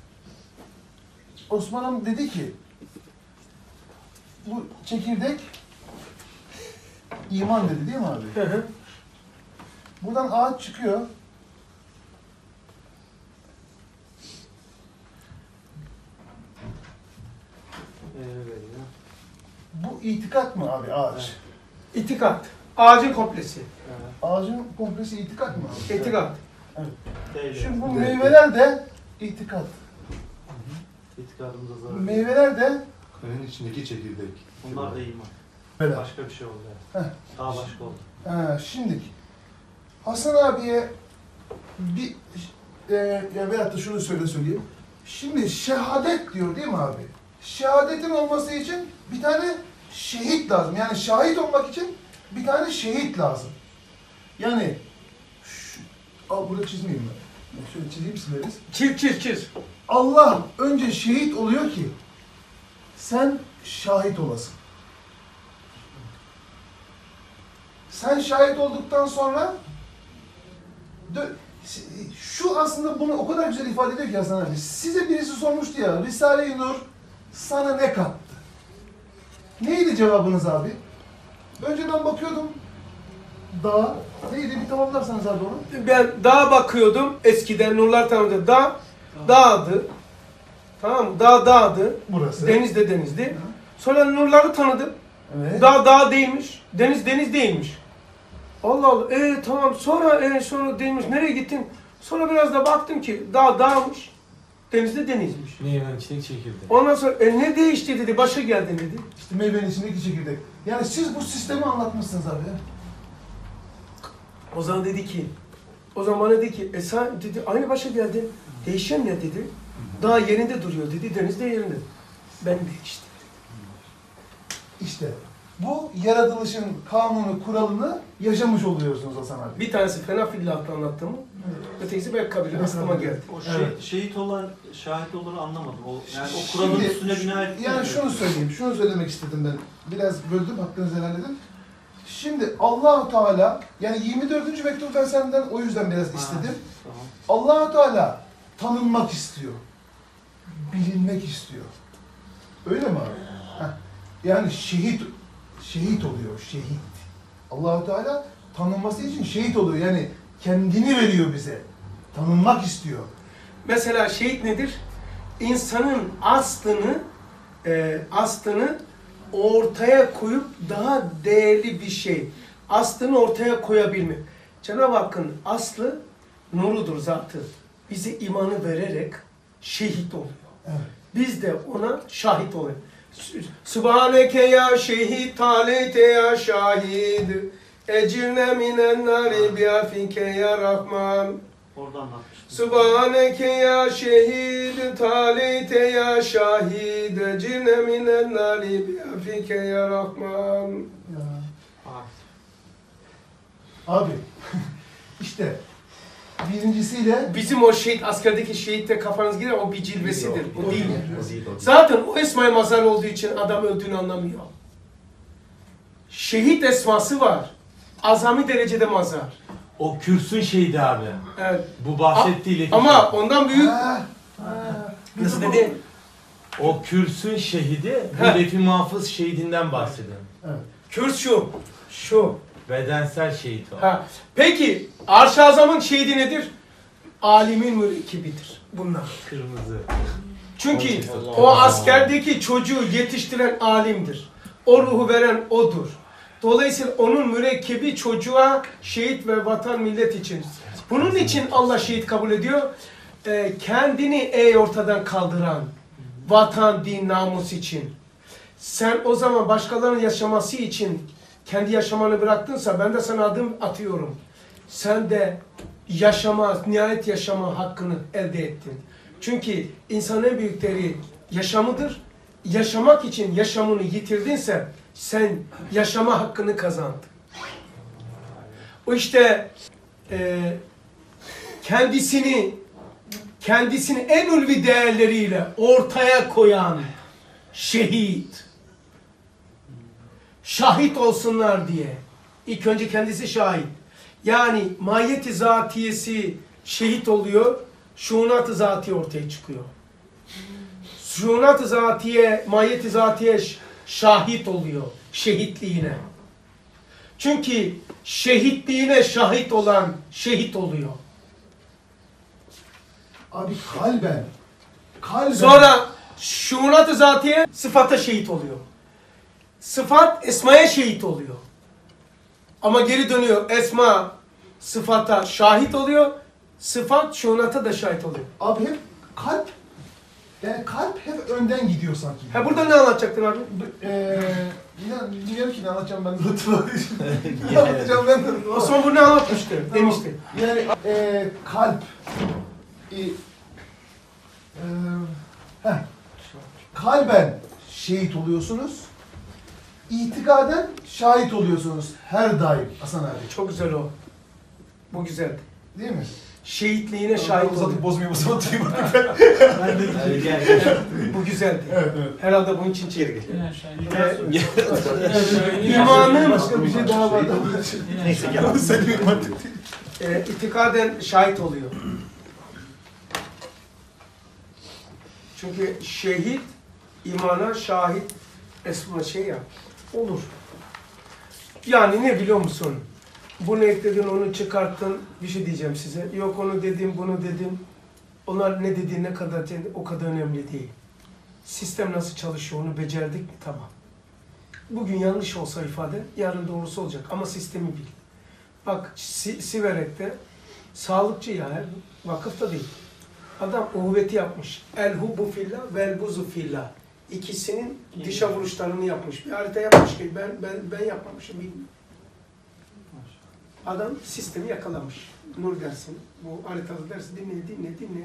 Osman Hanım dedi ki bu çekirdek iman dedi değil mi abi? Buradan ağaç çıkıyor. Bu itikat mı abi ağaç? İtikat. Ağacın komplesi. Ağacın komplesi itikat mı abi? İtikat. Şimdi bu meyveler de itikat. İtikadımıza zarar. Meyveler de Kayanın içindeki çekirdek. Bunlar da iman. böyle. Başka bir şey oldu. Heh. Daha başka oldu. Şimdi Hasan abiye bir ya veyahut da şunu söyleyeyim. Şimdi şehadet diyor değil mi abi? Şehadetin olması için bir tane şehit lazım. Yani şahit olmak için bir tane şehit lazım. Yani burada çizmeyeyim ben. Şöyle çizeyim sileriz. Çiz. Allah önce şehit oluyor ki sen şahit olasın. Sen şahit olduktan sonra şu aslında bunu o kadar güzel ifade ediyor ki Hasan abi. Size birisi sormuştu ya, Risale-i Nur sana ne kattı? Neydi cevabınız abi? Önceden bakıyordum dağa. Neydi? Bir tamamlarsanız abi onu. Ben dağa bakıyordum. Eskiden nurlar tanıdı. Dağdı. Tamam mı? Dağdı. Burası. Deniz de denizdi. Sonra nurları tanıdım. Evet. Dağ değilmiş. Deniz değilmiş. Allah Allah. Tamam. Sonra değilmiş. Nereye gittin? Sonra biraz da baktım ki dağmış. Deniz de denizmiş. Meyvenin içindeki çekirdek. Ondan sonra ne değişti dedi. Başa geldin dedi. İşte meyvenin içindeki çekirdek. Yani siz bu sistemi anlatmışsınız abi ya. O zaman bana dedi ki sen dedi aynı başa geldin. Değişen ne dedi? Dağ yerinde duruyor dedi. Deniz de yerinde. Ben değiştim. İşte bu yaratılışın kanunu, kuralını yaşamış oluyorsunuz Hasan abi. Bir tanesi fena fillah'ta anlattığımı. Ötekisi belki kabile aklıma geldi. O Evet. şehit olan, şahit olur anlamadım. Yani o kuralın üstüne bina etmiyor. Yani şunu söylemek istedim ben. Biraz böldüm, hakkınızı helal edin. Şimdi Allah-u Teala, yani 24. mektup ben senden o yüzden biraz istedim. Tamam. Allah-u Teala tanınmak istiyor. Bilinmek istiyor. Öyle mi abi? Heh. Yani şehit oluyor, şehit. Allah-u Teala tanınması için şehit oluyor. Yani kendini veriyor bize. Tanınmak istiyor. Mesela şehit nedir? İnsanın aslını ortaya koyup daha değerli bir şey. Aslını ortaya koyabilmek. Cenab-ı Hakk'ın aslı nurudur zatı. Bize imanı vererek şehit oluyor. Evet. Biz de ona şahit oluyoruz. Subhaneke ya şehit talite ya şahid ecirne minen nari biafike ya Rahman. Orada anlatmıştım. Subhaneke ya şehid talite ya şahid ecirne minen nari biafike ya Rahman. Ya. Abi. Abi işte birincisiyle Bizim o şehit, askerdeki şehitte kafanız girer, o bir cilvesidir. O değil. Zaten o esma-i mazhar olduğu için adam öldüğünü anlamıyor. Şehit esması var. Azami derecede mazhar. O kürsün şeydi abi. Evet. Bu bahsettiği Ama ondan büyük. Nasıl dedi? o kürsün şehidi bu Ha. Lef-i Mahfuz şehidinden bahsediyor. Kürs şu. Bedensel şehit o. Ha. Peki Arş-ı Azam'ın şehidi nedir? Alimin mürekkebidir bunlar. Kırmızı. Çünkü Allah o Allah. askerdeki çocuğu yetiştiren alimdir. O ruhu veren odur. Dolayısıyla onun mürekkebi çocuğa şehit ve vatan millet için. Bunun için Allah şehit kabul ediyor. Kendini ortadan kaldıran vatan, din, namus için. Sen o zaman başkalarının yaşaması için kendi yaşamanı bıraktınsa ben de sana adım atıyorum. Sen de nihayet yaşama hakkını elde ettin. Çünkü insanın en büyük değeri yaşamıdır. Yaşamak için yaşamını yitirdinse sen yaşama hakkını kazandın. O işte kendisini en ulvi değerleriyle ortaya koyan şehit. Şahit olsunlar diye. İlk önce kendisi şahit. Yani mahiyeti zatiyesi şehit oluyor, şuunat-ı zatiye ortaya çıkıyor. Şuunat-ı zatiye, mahiyeti zatiye şahit oluyor şehitliğine. Çünkü şehitliğine şahit olan şehit oluyor. Abi kalben. Sonra şuunat-ı zatiye sıfata şehit oluyor. Sıfat esmaya şehit oluyor. Ama geri dönüyor. Esma sıfata şahit oluyor. Sıfat şuunata da şahit oluyor. Abi hep kalp, yani kalp hep önden gidiyor sanki. Ha burada ne anlatacaktın abi? Bilmiyorum ki ne anlatacağım ben de hatırladım. Ne anlatacağım ben de. Osman bunu ne anlatmıştı? Demişti. Yani kalp, kalben şehit oluyorsunuz, itikaden şahit oluyorsunuz her daim Hasan abi. Çok güzel o. Bu güzeldi. Değil mi? Şehitliğine şahit oluyor. bozmayayım o zaman diyeyim. Bu güzeldi. Evet, evet. Herhalde bunun için çevirdi. İmanın başka bir şey daha var. Neyse gel. Sen iman İtikaden şahit oluyor. Çünkü şehit imana şahit esma şey ya olur. Yani ne biliyor musun? Bunu ekledin, onu çıkarttın, bir şey diyeceğim size. Yok onu dedim, bunu dedim. Onlar ne dediği ne kadar o kadar önemli değil. Sistem nasıl çalışıyor onu becerdik mi? Tamam. Bugün yanlış olsa ifade, yarın doğrusu olacak. Ama sistemi bil. Bak Siverek'te sağlıkçı ya, vakıfta değil. Adam uhuvveti yapmış. El hubbu fillah vel buzu fillah. İkisinin dışa vuruşlarını yapmış. Bir harita yapmış ki ben yapmamışım. Bilmiyorum. Adam sistemi yakalamış. Nur dersin. Bu haritalı dersi dinle.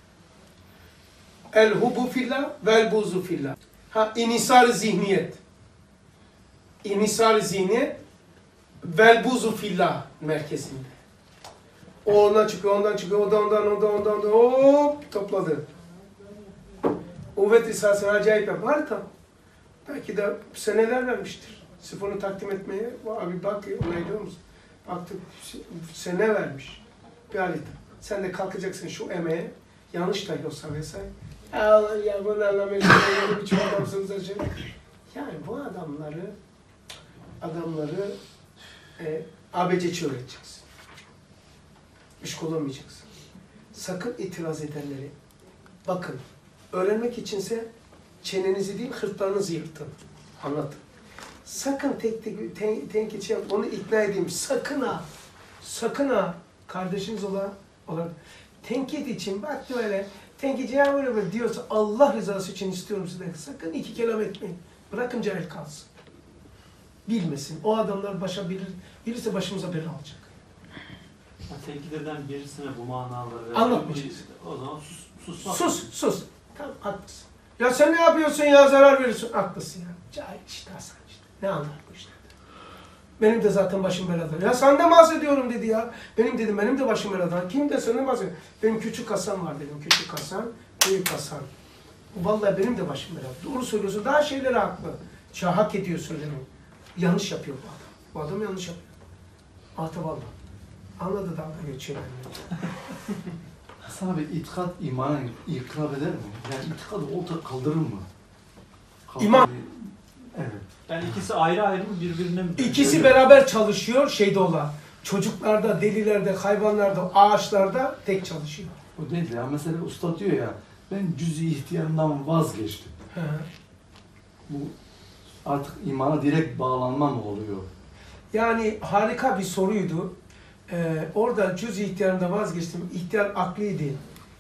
El hubbu fillah vel buzu fillah. Ha inisar zihniyet. İnisar zihniyet vel buzu fillah merkezinde. O ondan çıkıyor, ondan çıkıyor, o da ondan, hop topladı. Uhuvvet Risalesi'ni acayip yaptı. Harita. Belki de seneler vermiştir. Sırf onu takdim etmeye. Abi bak, onaylıyor musun? Baktık, sene vermiş. Bir harita. Sen de kalkacaksın şu emeğe. Yanlış da olsa vesaire. Allah ya bunu anlamıyorsun. Böyle biçim adamsınız acı. Yani bu adamları ABC'ci öğreteceksin. İş olamayacaksın. Sakın itiraz edenleri. Bakın, öğrenmek içinse çenenizi değil, hırtlarınızı yırtın. Anlatın. Sakın tenkit şey yap, onu ikna edeyim. Sakın ha. Sakın ha. Kardeşiniz olarak tenkit için bak böyle tenkitçi ya böyle diyorsa Allah rızası için istiyorum sizden. Sakın iki kelam etmeyin. Bırakın cahil kalsın. Bilmesin. O adamlar birisi başımıza bela alacak. Tenkit eden birisine bu manaları Anlatmayacağız. O zaman susmak. Sus. Tamam, haklısın. Ya sen ne yapıyorsun ya, zarar veriyorsun. Haklısın ya. Cahil işte Hasan işte. Ne anlar bu işlerden? Benim de zaten başım belada. Ya senden bahsediyorum dedi ya. Benim de başım belada. Kim de senden bahsediyor? Benim küçük Hasan var dedim. Küçük Hasan, büyük Hasan. Vallahi benim de başım belada. Doğru söylüyorsun. Daha şeyleri haklı. Hak ediyor söylemeyi. Yanlış yapıyor bu adam. Bu adam yanlış yapıyor. Atı vallahi. Anladı dalga geçiyor benimle. Hasan abi itikat imana ikrab eder mi? Yani itikadı kaldırır mı? İman. Evet. Yani ikisi ayrı ayrı mı birbirine mi? İkisi beraber çalışıyor şeyde olan. Çocuklarda, delilerde, hayvanlarda, ağaçlarda tek çalışıyor. O değil ya. Mesela usta diyor ya, ben cüz-i ihtiyarımdan vazgeçtim. He. Bu artık imana direkt bağlanma mı oluyor? Yani harika bir soruydu. Orada cüz ihtiyarında vazgeçtim. İhtiyar akliydi.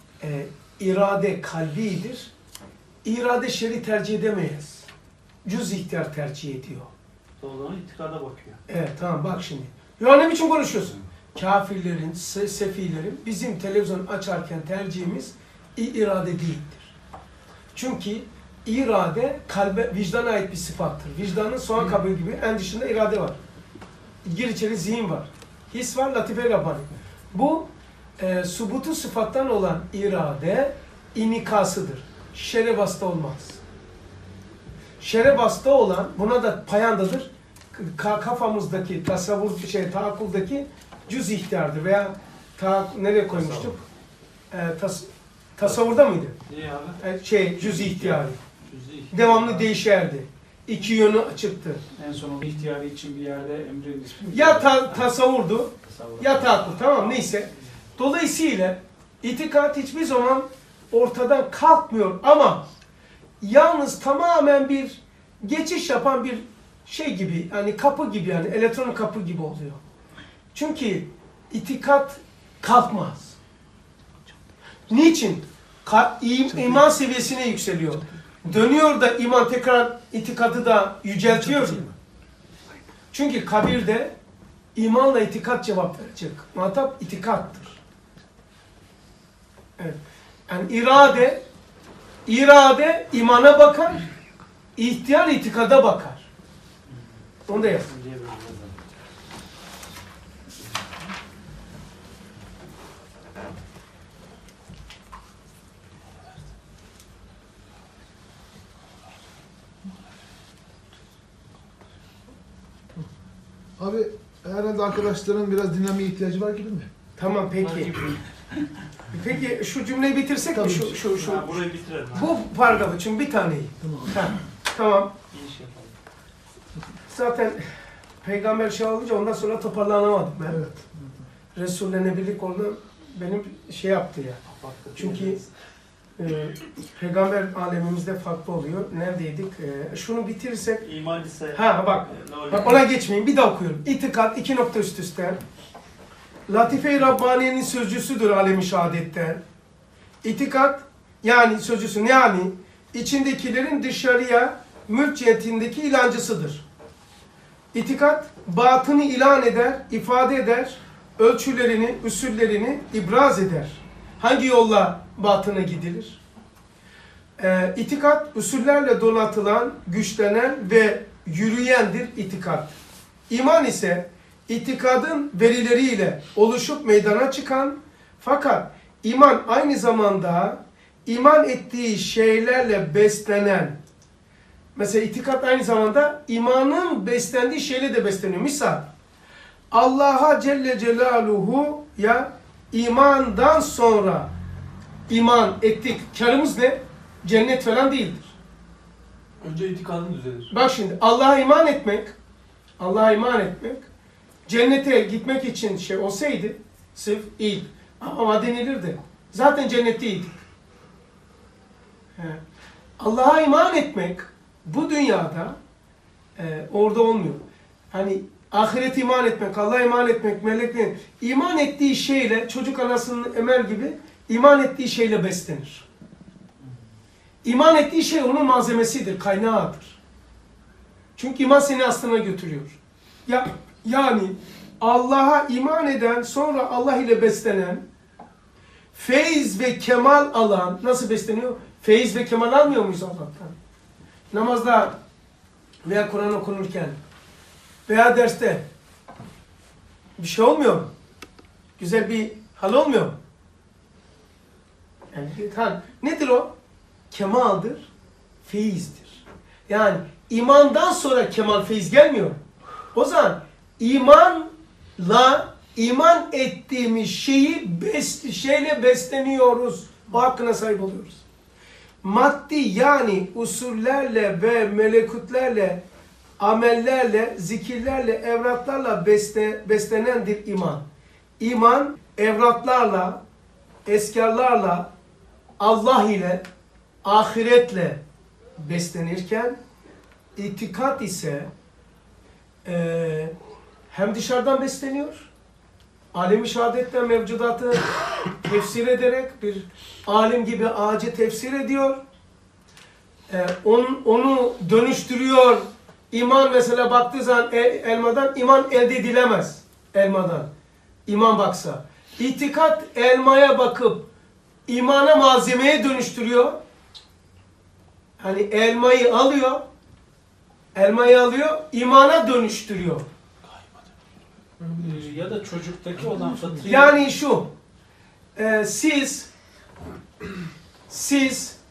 İrade kalbidir. İrade şer'i tercih edemeyiz. Cüz ihtiyar tercih ediyor. O zaman itikada bakıyor. Evet tamam bak şimdi. Ya ne biçim konuşuyorsun? Kafirlerin, sefilerin bizim televizyon açarken tercihimiz irade değildir. Çünkü irade kalbe, vicdana ait bir sıfattır. Vicdanın soğan kabuğu gibi en dışında irade var. Gir içeri zihin var. His var, latife Rabbani. Bu subutu sıfattan olan irade inikasıdır. Şere bastı olmaz. Şere bastı olan, buna da payandadır. Kafamızdaki, tasavvur, taakkuldaki cüz ihtiyardır veya nereye koymuştuk? Tasavvurda mıydı? Niye abi? Cüz ihtiyarı. Cüz-i ihtiyar. Devamlı değişerdi. İki yönü açıktı. En son onun ihtiyarı için bir yerde Emre'nin ismi. Ya tasavvurdu Tasavvur. ya tahakkuk, tamam neyse. Dolayısıyla itikat hiçbir zaman ortadan kalkmıyor ama yalnız tamamen bir geçiş yapan bir şey gibi, yani kapı gibi, yani elektron kapı gibi oluyor. Çünkü itikat kalkmaz. Niçin? İman seviyesine yükseliyor. Dönüyor da iman tekrar itikadı da yüceltiyor. Çünkü kabirde imanla itikat cevap verecek. Muhatap itikattır. Evet. Yani irade imana bakar, ihtiyar itikada bakar. Onu da yapın. Abi herhalde arkadaşların biraz dinlenmeye ihtiyacı var gibi mi? Tamam peki. Peki şu cümleyi bitirsek mi? Tabii. Şu. Ha, burayı bitirelim. Bu paragrafı için bir taneyi. Tamam. Tamam. İyi iş yapalım. Zaten peygamber şey olunca ondan sonra toparlanamadım ben. Evet. Resul'le Nebilik onu benim şey yaptı ya. Çünkü peygamber alemimizde farklı oluyor. Neredeydik? Şunu bitirirsek. İman ise... Ha bak. Ne olacak? Bak ona geçmeyin. Bir daha okuyorum. İtikat 2 nokta üst üste. Latife-i Rabbaniye'nin sözcüsüdür alem-i şehadetten. İtikat yani sözcüsü yani içindekilerin dışarıya mülk cihetindeki ilancısıdır. İtikat batını ilan eder, ifade eder, ölçülerini, usullerini ibraz eder. Hangi yolla batına gidilir? İtikat usullerle donatılan, güçlenen ve yürüyendir itikat. İman ise itikadın verileriyle oluşup meydana çıkan, fakat iman aynı zamanda iman ettiği şeylerle beslenen, mesela itikat aynı zamanda imanın beslendiği şeyle de besleniyor. Misal, Allah'a Celle Celaluhu ya imandan sonra iman ettik. Karımız ne? Cennet falan değildir. Önce itikadın düzelir. Bak şimdi Allah'a iman etmek, cennete gitmek için şey olsaydı sırf ilk ama denilirdi. Zaten cennetteydik. Allah'a iman etmek bu dünyada orada olmuyor. Hani ahiret iman etmek, Allah'a iman etmek, meleklerin iman ettiği şeyle, çocuk anasının emer gibi iman ettiği şeyle beslenir. İman ettiği şey onun malzemesidir, kaynağıdır. Çünkü iman seni aslına götürüyor. Yani Allah'a iman eden, sonra Allah ile beslenen, feyiz ve kemal alan, nasıl besleniyor? Feyiz ve kemal almıyor muyuz Allah'tan? Namazda veya Kur'an okunurken veya derste bir şey olmuyor mu? Güzel bir hal olmuyor mu? Yani, nedir o? Kemaldir, feyizdir. Yani imandan sonra kemal, feyiz gelmiyor. O zaman imanla iman ettiğimiz şeyle besleniyoruz. O hakkına sahip oluyoruz. Maddi yani usullerle ve melekutlerle, amellerle, zikirlerle, evratlarla beslenendir iman. İman evratlarla, eskarlarla, Allah ile, ahiretle beslenirken itikat ise hem dışarıdan besleniyor, alem-i şehadetten mevcudatı tefsir ederek bir alim gibi ağacı tefsir ediyor, onu dönüştürüyor. İman mesela baktığı zaman elmadan iman elde edilemez. Elmadan iman baksa. İtikat elmaya bakıp imana malzemeye dönüştürüyor. Hani elmayı alıyor, imana dönüştürüyor. Ya da çocuktaki olan fıtri. Yani şu, siz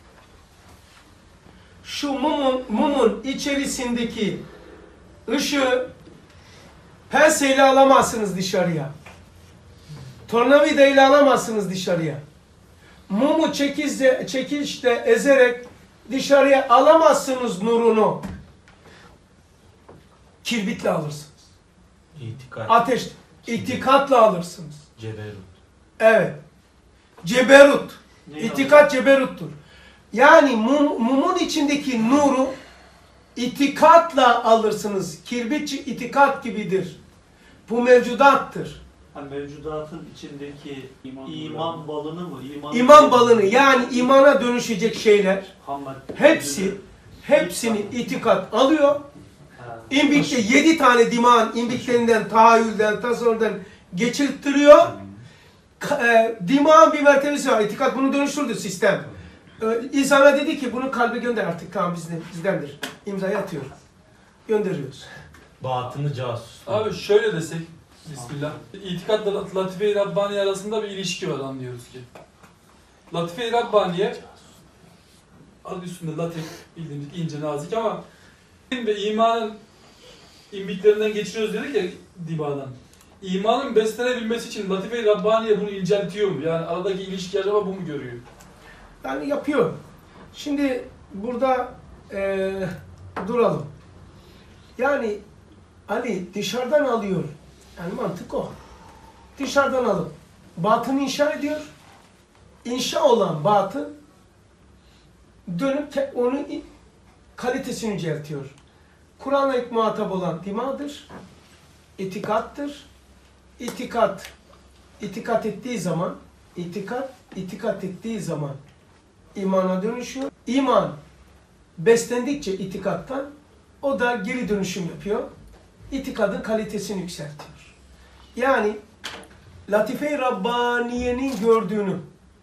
şu mumun içerisindeki ışığı penseyle alamazsınız dışarıya. Tornavida ile alamazsınız dışarıya. Mumu çekişle ezerek dışarıya alamazsınız nurunu. Kirbitle alırsınız. İtikat. Ateş, itikatla alırsınız. Ceberut. Evet. Ceberut. Ne İtikat ceberuttur. Yani mumun içindeki nuru itikatla alırsınız. Kirbit itikat gibidir. Bu mevcudattır. Yani mevcudatın içindeki iman balını mı? İman balını yani imana dönüşecek şeyler hepsini itikat alıyor. İmbikte 7 tane dimağın imbiklerinden, tahayyülden, tasavvurdan geçirttiriyor. Dimağın bir mertebesi var. İtikat bunu dönüştürdü sistem. İnsana dedi ki bunu kalbe gönder artık, tamam bizdendir. İmzayı atıyor. Gönderiyoruz. Batını casus. Abi şöyle desek, bismillah. İtikatla Latife-i Rabbaniye arasında bir ilişki var anlıyoruz ki. Latife-i Rabbaniye, adı üstünde latif, bildiğimiz ince, nazik ama ve imanın imbiklerinden geçiriyoruz dedik ya dibadan. İmanın beslenebilmesi için Latife-i Rabbaniye bunu inceltiyor mu? Yani aradaki ilişki acaba bu mu görüyor? Yani yapıyor. Şimdi burada duralım. Yani Ali dışarıdan alıyor. Yani mantık o. Dışarıdan alıp batını inşa ediyor. İnşa olan batın dönüp onun kalitesini yüceltiyor. Kur'an'la ilk muhatap olan dimadır. İtikattır. İtikat ettiği zaman imana dönüşüyor. İman beslendikçe itikattan o da geri dönüşüm yapıyor. İtikadın kalitesini yükseltiyor. Yani Latife-i Rabbaniye'nin gördüğünü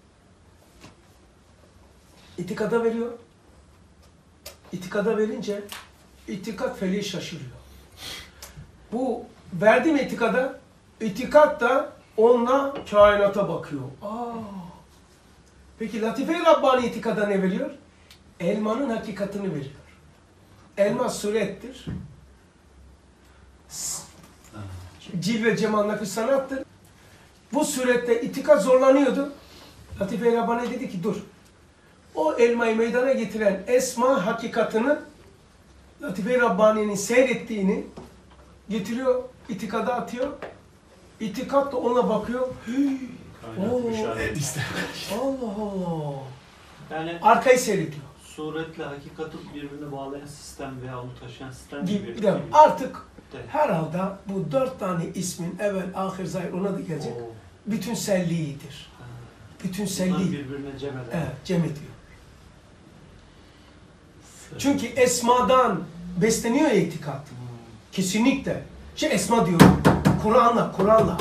itikada veriyor. İtikada verince itikat feleği şaşırıyor. Bu verdiğim itikat da onunla kainata bakıyor. Peki Latife-i Rabbani itikada ne veriyor? Elmanın hakikatini veriyor. Elma surettir. Cilve cemal nakış sanattır. Bu surette itikat zorlanıyordu. Latife-i Rabbani dedi ki dur. O elmayı meydana getiren esma hakikatini Latife-i Rabbani'nin seyrettiğini getiriyor, itikada atıyor. İtikat da ona bakıyor. Allah Allah. Yani arkayı seyrediyor. Suretle hakikati birbirine bağlayan sistem veya onu taşıyan sistem Gibi. gibi. Artık herhalde bu 4 tane ismin evvel, ahir, zahir ona da gelecek. Bütün selliğidir. Bütün selliği. Birbirine cem eder. Evet, cem ediyor. Çünkü esmadan besleniyor ya itikat. Kesinlikle. Esma diyorum. Kur'an'la.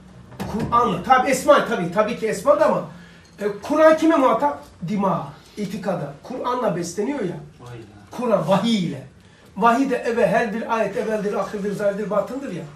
Tabii ki esma da ama Kur'an kime muhatap? Dima, itikada. Kur'an'la besleniyor ya. Kur'an vahiy ile. Vahiy de her bir ayet evveldir, ahirdir, zahirdir, batındır ya.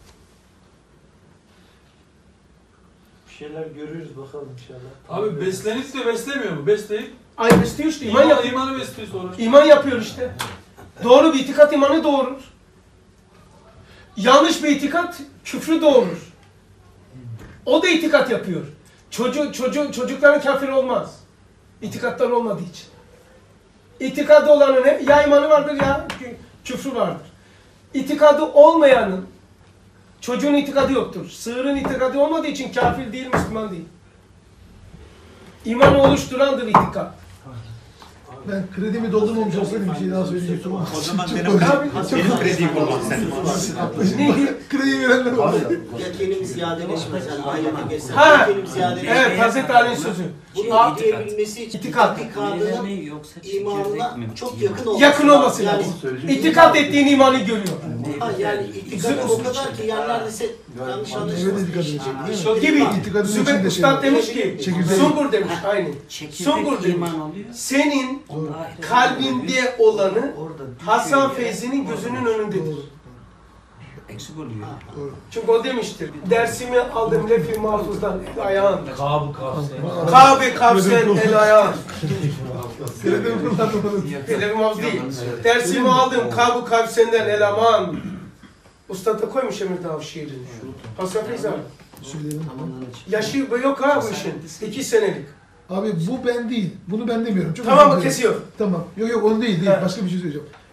Bir şeyler görürüz bakalım inşallah. Abi beslenip de beslemiyor mu? Besleyip Ay besliyor işte. imanı besliyor sonra. İman yapıyor işte. Doğru bir itikat imanı doğurur. Yanlış bir itikat küfrü doğurur. O da itikat yapıyor. Çocukların kafir olmaz. İtikatları olmadığı için. İtikadı olanın ya imanı vardır ya küfrü vardır. İtikadı olmayanın çocuğun itikadı yoktur. Sığırın itikadı olmadığı için kafir değil, Müslüman değil. İmanı oluşturandır itikat. Ben kredimi doldurmamış olsaydım bir şey daha söyleyecektim ama. O zaman benim krediyi kullan sen. Krediyi verenler var. Yakinim ziyadeleşmez. Yani ayete geçse. Ha! Yakinim ziyadeleşmez. Evet, Hazreti Ali'nin sözü. Bunu diyebilmesi için İtikat. itikadının imanla çok yakın olması. Yakın olması lazım. İtikat ettiğin imanı görüyor. Yani itikad o kadar ki yani neredeyse yanlış anlaşılmıyor. Gibi. İtikadın Zübeyir içinde Üstad demiş ki, çekirdeği. Sungur demiş, aynı. Sungur demiş, senin kalbinde olanı Hasan Feyzi'nin gözünün önündedir. Eksik oluyor. Çünkü o demiştir, dersimi aldım lef-i mahfuzdan el ayağın. Kabu kavsen. Kabe kavsen el ayağın. Kredimi kullandım. Lef-i mahfuz değil. Dersimi aldım kabu kavsenden el aman. Usta da koymuş Emir Dağ şiirini. Hasan Feyzi abi. Yaşı yok ha bu işin. 2 senelik. Abi bu ben değil. Bunu ben demiyorum. Çok Tamam mı özür dilerim. kesiyor? Tamam. Yok onu değil. Evet. Başka bir şey söyleyeceğim.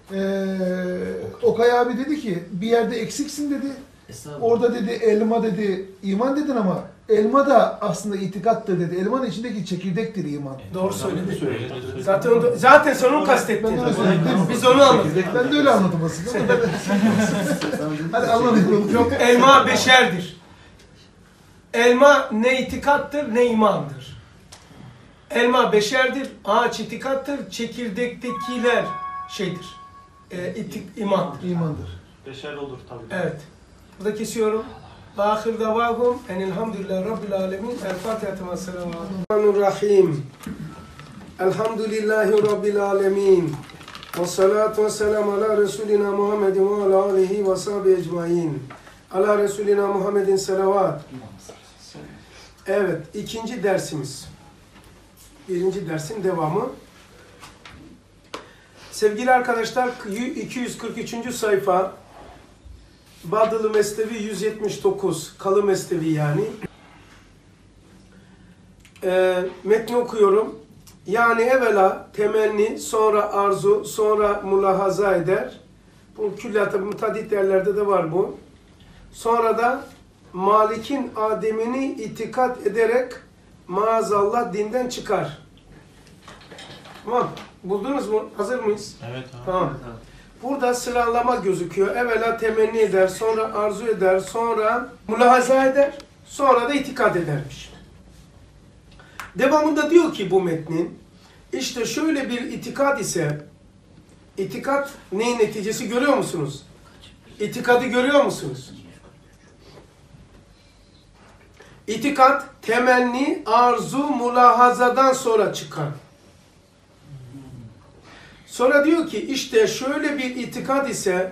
Okay abi dedi ki bir yerde eksiksin dedi. Orada dedi elma dedi iman dedin ama elma da aslında itikattır dedi. Elmanın içindeki çekirdektir iman. Doğru söyledi. Zaten sen onu kastettin. Biz onu anladık. Ben de öyle anladım aslında. Hadi anladım. Yok, elma beşerdir. Elma ne itikattır ne imandır. Elma beşerdir, ağaç itikattır, çekirdektekiler şeydir. İmandır. İmandır. Beşer olur tabii. Evet. Burada kesiyorum. Ahir davahum enelhamdülillahi rabbil alemin. El Fatiha ve selamun rahim. Elhamdülillahi rabbil alemin. Ve salatu ve selamu ala Resulina Muhammedin ve ala alihi ve sahbihi ecmain. Ala Resulina Muhammedin selavat. Evet, ikinci dersimiz. Birinci dersin devamı. Sevgili arkadaşlar, 243. sayfa, Badıl-ı Mesnevi 179, Kalı Mesnevi yani. Metni okuyorum. Yani evvela temenni, sonra arzu, sonra mülahaza eder. Bu külliyat-ı mutadit yerlerde de var bu. Sonra da Malik'in ademini itikat ederek maazallah dinden çıkar. Tamam. Buldunuz mu? Hazır mıyız? Evet abi. Tamam. Burada sıralama gözüküyor. Evvela temenni eder, sonra arzu eder, sonra mülahaza eder, sonra da itikat edermiş. Devamında diyor ki bu metnin, işte şöyle bir itikat ise, itikat neyin neticesi görüyor musunuz? İtikadı görüyor musunuz? İtikat, temenni, arzu, mülahazadan sonra çıkar. Sonra diyor ki işte şöyle bir itikad ise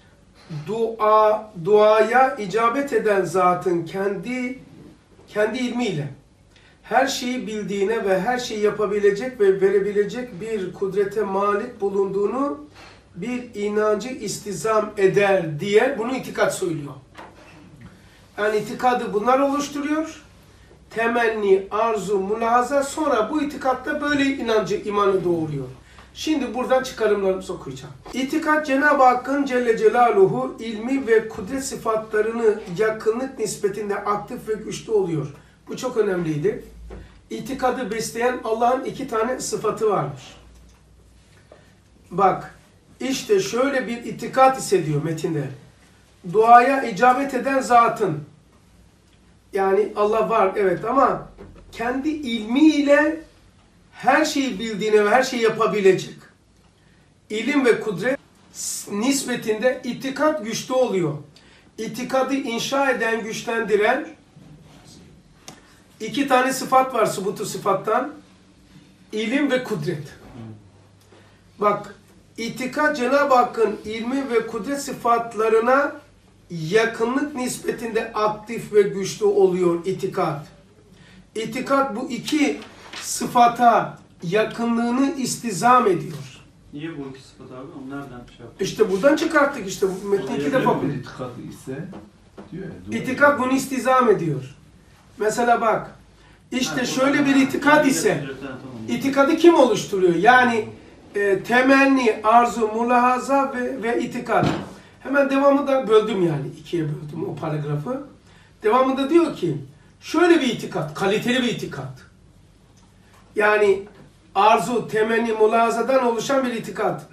duaya icabet eden zatın kendi ilmiyle her şeyi bildiğine ve her şeyi yapabilecek ve verebilecek bir kudrete malik bulunduğunu bir inancı istizam eder diye bunu itikat söylüyor. Yani itikadı bunlar oluşturuyor. Temenni, arzu, mülahaza sonra bu itikatta böyle inancı, imanı doğuruyor. Şimdi buradan çıkarımlarımızı okuyacağım. İtikat Cenab-ı Hakk'ın Celle Celaluhu ilmi ve kudret sıfatlarını yakınlık nispetinde aktif ve güçlü oluyor. Bu çok önemliydi. İtikadı besleyen Allah'ın 2 tane sıfatı varmış. Bak, işte şöyle bir itikat ise diyor metinde. Duaya icabet eden zatın, yani Allah var evet ama kendi ilmiyle her şeyi bildiğine ve her şeyi yapabilecek. İlim ve kudret nispetinde itikat güçlü oluyor. İtikadı inşa eden, güçlendiren 2 tane sıfat var subutu sıfattan. İlim ve kudret. Bak, itikat Cenab-ı Hakk'ın ilmi ve kudret sıfatlarına yakınlık nispetinde aktif ve güçlü oluyor itikat. İtikat bu 2 sıfata yakınlığını istizam ediyor. Niye bu 2 sıfat abi? Onu nereden şey yaptın? İşte buradan çıkarttık işte. Bu metni 2 defa bu. İtikat ise diyor ya. İtikat bunu istizam ediyor. Mesela bak. İşte şöyle bir itikat ise itikadı kim oluşturuyor? Yani temenni, arzu, mülahaza ve itikat. Hemen devamında böldüm yani. 2'ye böldüm o paragrafı. Devamında diyor ki şöyle bir itikat, kaliteli bir itikat. Yani arzu, temenni, mülahazadan oluşan bir itikat.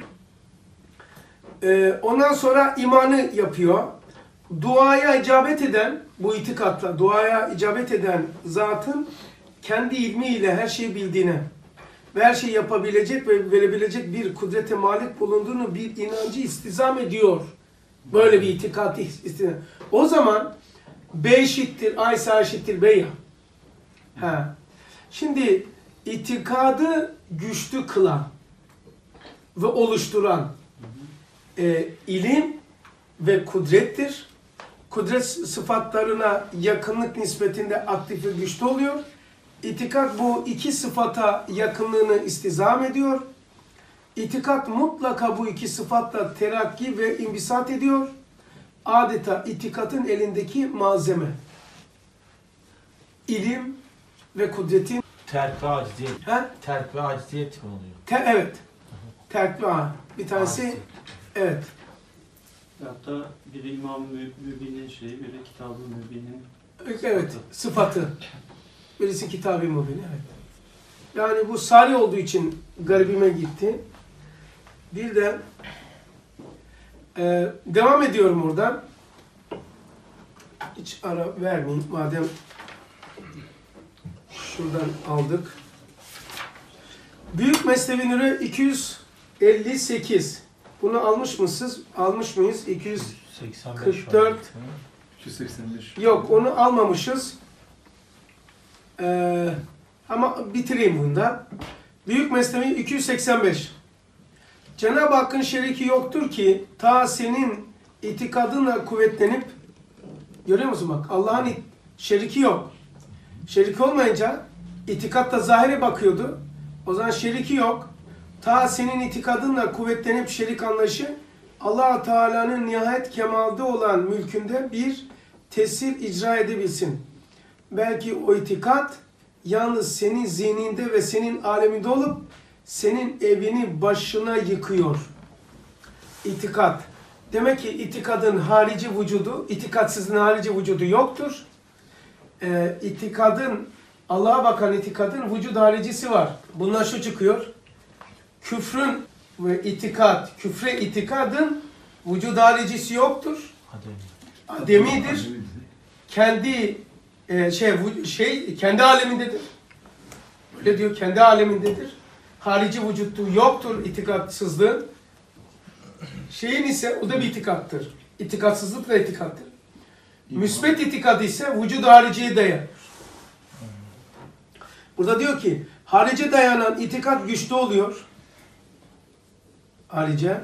Ondan sonra imanı yapıyor. Duaya icabet eden, bu itikatla duaya icabet eden zatın kendi ilmiyle her şeyi bildiğine ve her şeyi yapabilecek ve verebilecek bir kudrete malik bulunduğunu bir inancı istizam ediyor. Böyle bir itikat istizam. O zaman B eşittir, A ise eşittir B ya. Ha. Şimdi itikadı güçlü kılan ve oluşturan ilim ve kudrettir. Kudret sıfatlarına yakınlık nispetinde aktif ve güçlü oluyor. İtikat bu 2 sıfata yakınlığını istizam ediyor. İtikat mutlaka bu 2 sıfatla terakki ve imbisat ediyor. Adeta itikatın elindeki malzeme. İlim ve kudretin Terk ve aciziyet. He? Terk ve aciziyet mi oluyor? Evet. Terk ve bir tanesi Evet. Hatta biri İmam-ı Mübin'in şeyi, biri Kitab-ı Mübin'in Evet, sıfatı. Birisi Kitab-ı Mübin, evet. Yani bu sari olduğu için garibime gitti. Bir de devam ediyorum oradan. Hiç ara vermeyeyim madem şuradan aldık. Büyük Mesnevi Nur'u 258. Bunu almış mısınız? Almış mıyız? 244. 285. Yok, onu almamışız. Ama bitireyim bunda. Büyük Mesnevi 285. Cenab-ı Hakk'ın şeriki yoktur ki ta senin itikadınla kuvvetlenip, görüyor musun bak, Allah'ın şeriki yok. Şeriki olmayınca itikatta zahire bakıyordu. O zaman şeriki yok. Ta senin itikadınla kuvvetlenip şerik anlayışı Allah-u Teala'nın nihayet kemalde olan mülkünde bir tesir icra edebilsin. Belki o itikat yalnız senin zihninde ve senin aleminde olup senin evini başına yıkıyor. İtikat. Demek ki itikadın harici vücudu, itikatsızlığın harici vücudu yoktur. İtikadın, Allah'a bakan itikadın vücud haricisi var. Bundan şu çıkıyor. Küfrün ve itikat, küfre itikadın vücud haricisi yoktur. Ademidir. Kendi kendi alemindedir. Öyle diyor, kendi alemindedir. Harici vücuttu yoktur itikatsızlığın. Şeyin ise o da bir itikattır. İtikatsızlık da itikattır. Müsbet itikad ise vücud hariciye dayanır. Burada diyor ki harice dayanan itikat güçlü oluyor. Harice.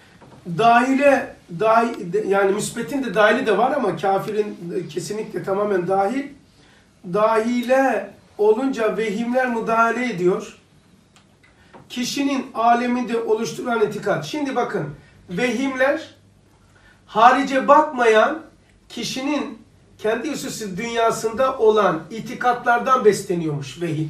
Yani müsbetin de dahili de var ama kafirin kesinlikle tamamen dahil. Dahile olunca vehimler müdahale ediyor. Kişinin aleminde oluşturan itikat. Şimdi bakın, vehimler harice bakmayan kişinin kendi hususi dünyasında olan itikatlardan besleniyormuş vehim.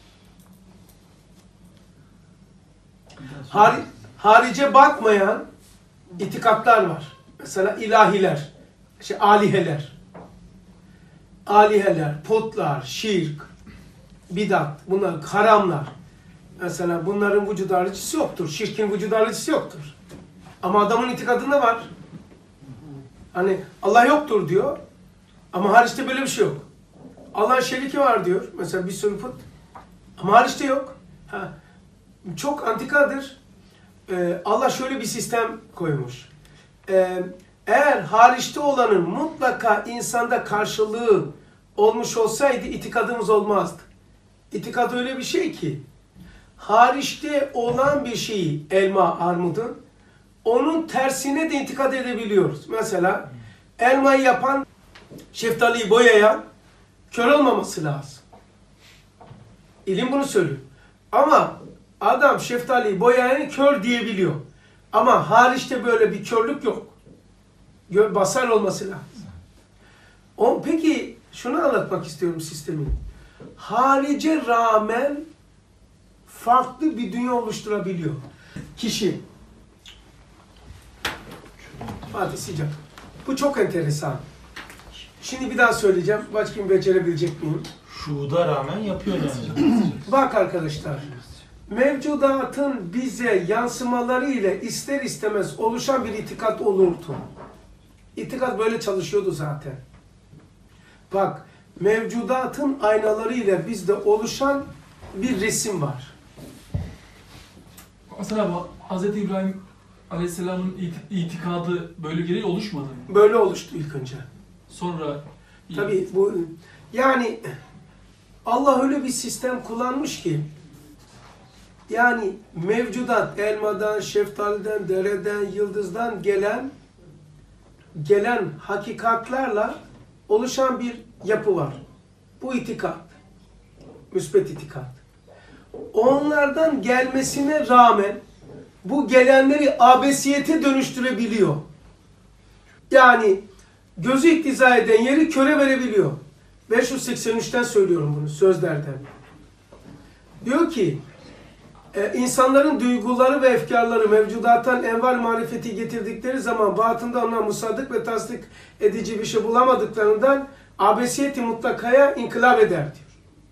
Harice bakmayan itikatlar var. Mesela ilahiler, aliheler. Aliheler, putlar, şirk, bidat, bunlar haramlar. Mesela bunların vücud haricisi yoktur. Şirkin vücud haricisi yoktur. Ama adamın itikadında var. Hani Allah yoktur diyor. Ama hariçte böyle bir şey yok. Allah'ın şeriki var diyor. Mesela bir sürü put. Ama hariçte yok. Çok antikadır. Allah şöyle bir sistem koymuş. Eğer hariçte olanın mutlaka insanda karşılığı olmuş olsaydı itikadımız olmazdı. İtikad öyle bir şey ki hariçte olan bir şeyi, elma, armudun, onun tersine de itikad edebiliyoruz. Mesela elmayı yapan, şeftaliyi boyayan kör olmaması lazım. İlim bunu söylüyor. Ama adam şeftaliyi boyayan kör diyebiliyor. Ama hariçte böyle bir körlük yok. Basar olması lazım. Peki şunu anlatmak istiyorum sistemin. Harice rağmen farklı bir dünya oluşturabiliyor. Kişi. Hadi sıcak. Bu çok enteresan. Şimdi bir daha söyleyeceğim. Başka becerebilecek miyim? Şuuda rağmen yapıyor yani. Bak arkadaşlar. Mevcudatın bize yansımaları ile ister istemez oluşan bir itikat olurdu. İtikat böyle çalışıyordu zaten. Bak, mevcudatın aynaları ile bizde oluşan bir resim var. Mesela Hz. İbrahim Aleyhisselam'ın itikadı böyle geri oluşmadı mı? Böyle oluştu ilk önce. Sonra... Tabii bu, yani Allah öyle bir sistem kullanmış ki, yani mevcudat, elmadan, şeftaliden, dereden, yıldızdan gelen hakikatlarla oluşan bir yapı var. Bu itikat. Müsbet itikat. Onlardan gelmesine rağmen bu gelenleri abesiyete dönüştürebiliyor. Yani gözü iktiza eden yeri köre verebiliyor. 583'ten söylüyorum bunu, sözlerden. Diyor ki, insanların duyguları ve efkarları mevcudattan enval marifeti getirdikleri zaman batında ona musaddık ve tasdik edici bir şey bulamadıklarından abesiyeti mutlakaya inkılap eder diyor.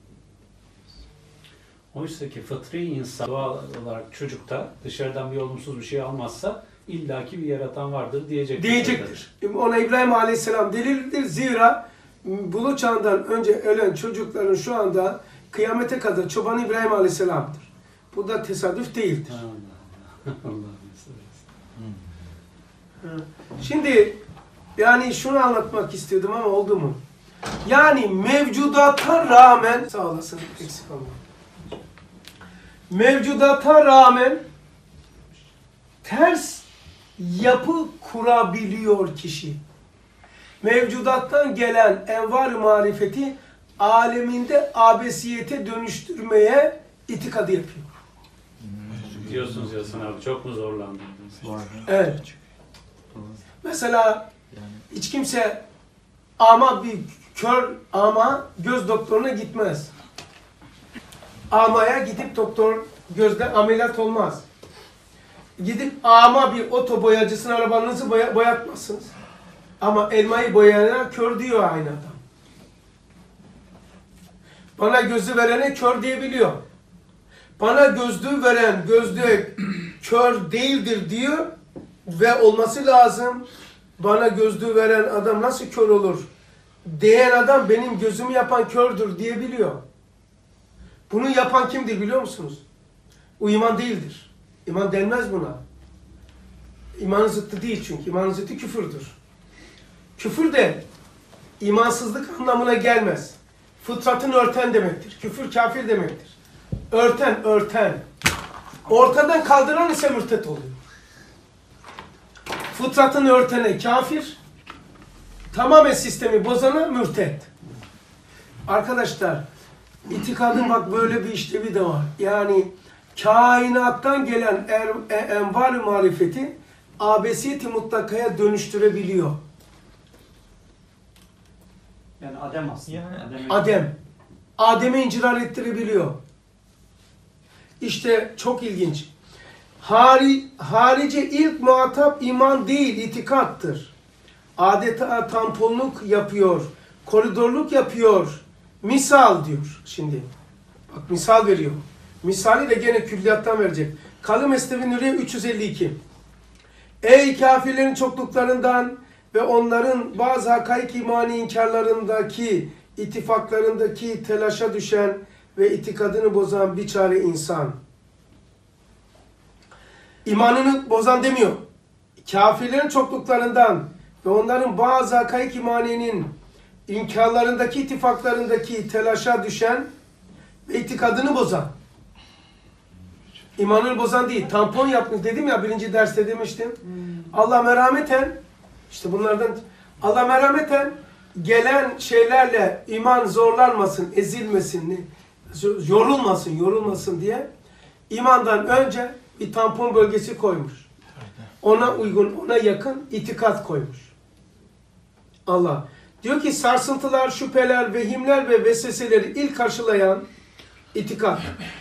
Oysa ki fıtri insan doğal olarak çocukta dışarıdan bir olumsuz bir şey almazsa illaki bir yaratan vardır diyecektir. Ona İbrahim Aleyhisselam delildir. Zira bulut çağından önce ölen çocukların şu anda kıyamete kadar çoban İbrahim Aleyhisselam'dır. Bu da tesadüf değildir. Şimdi yani şunu anlatmak istiyordum ama oldu mu? Yani mevcudata rağmen sağ olasın eksik olma. Mevcudata rağmen ters yapı kurabiliyor kişi. Mevcudattan gelen envar-ı marifeti aleminde abesiyete dönüştürmeye itikadı yapıyor. Diyorsunuz Yasin abi, çok mu zorlandınız? Evet. Mesela hiç kimse bir kör ama göz doktoruna gitmez. Amaya gidip doktor gözde ameliyat olmaz. Gidip bir oto boyacısına arabanızı boyatmazsınız. Ama elmayı boyayana kör diyor aynı adam. Bana gözü verene kör diyebiliyor. Bana gözlüğü veren gözlüğü kör değildir diyor ve olması lazım. Bana gözlüğü veren adam nasıl kör olur? Diyen adam benim gözümü yapan kördür diyebiliyor. Bunu yapan kimdir biliyor musunuz? O iman değildir. İman denmez buna. İmanın zıttı değil çünkü. İmanın zıttı küfürdür. Küfür de imansızlık anlamına gelmez. Fıtratını örten demektir. Küfür kafir demektir. Örten. Ortadan kaldıran ise mürtet oluyor. Fıtratını örtene kafir, tamamen sistemi bozana mürtet. Arkadaşlar, itikadın bak böyle bir işlevi de var. Yani kainattan gelen envar-ı marifeti abesiyeti mutlakaya dönüştürebiliyor. Yani Adem aslında. Adem'i incirar ettirebiliyor. İşte çok ilginç. Harici ilk muhatap iman değil, itikattır. Adeta tamponluk yapıyor, koridorluk yapıyor. Misal diyor şimdi. Bak misal veriyor. Misali de gene külliyattan verecek. Kalım Mesnevi Nuriye 352. Ey kafirlerin çokluklarından ve onların bazı hakaik imani inkarlarındaki, ittifaklarındaki telaşa düşen ve itikadını bozan biçare insan. İmanını bozan demiyor. Kafirlerin çokluklarından ve onların bazı hakaik imaninin inkarlarındaki, ittifaklarındaki telaşa düşen ve itikadını bozan. İmanını bozan değil. Tampon yapmış dedim ya, birinci derste demiştim. Allah merhameten, işte bunlardan Allah merhameten gelen şeylerle iman zorlanmasın, ezilmesin, yorulmasın diye imandan önce bir tampon bölgesi koymuş. Ona uygun, ona yakın itikat koymuş. Allah. Diyor ki sarsıntılar, şüpheler, vehimler ve vesveseleri ilk karşılayan itikat.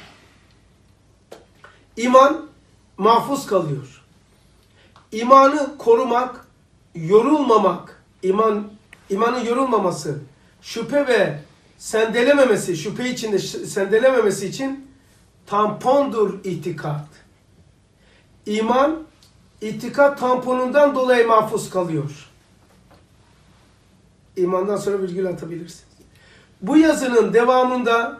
İman mahfuz kalıyor. İmanı korumak, yorulmamak, imanın yorulmaması, şüphe ve sendelememesi, şüphe içinde sendelememesi için tampondur itikat. İman, itikat tamponundan dolayı mahfuz kalıyor. İmandan sonra virgül atabilirsiniz. Bu yazının devamında,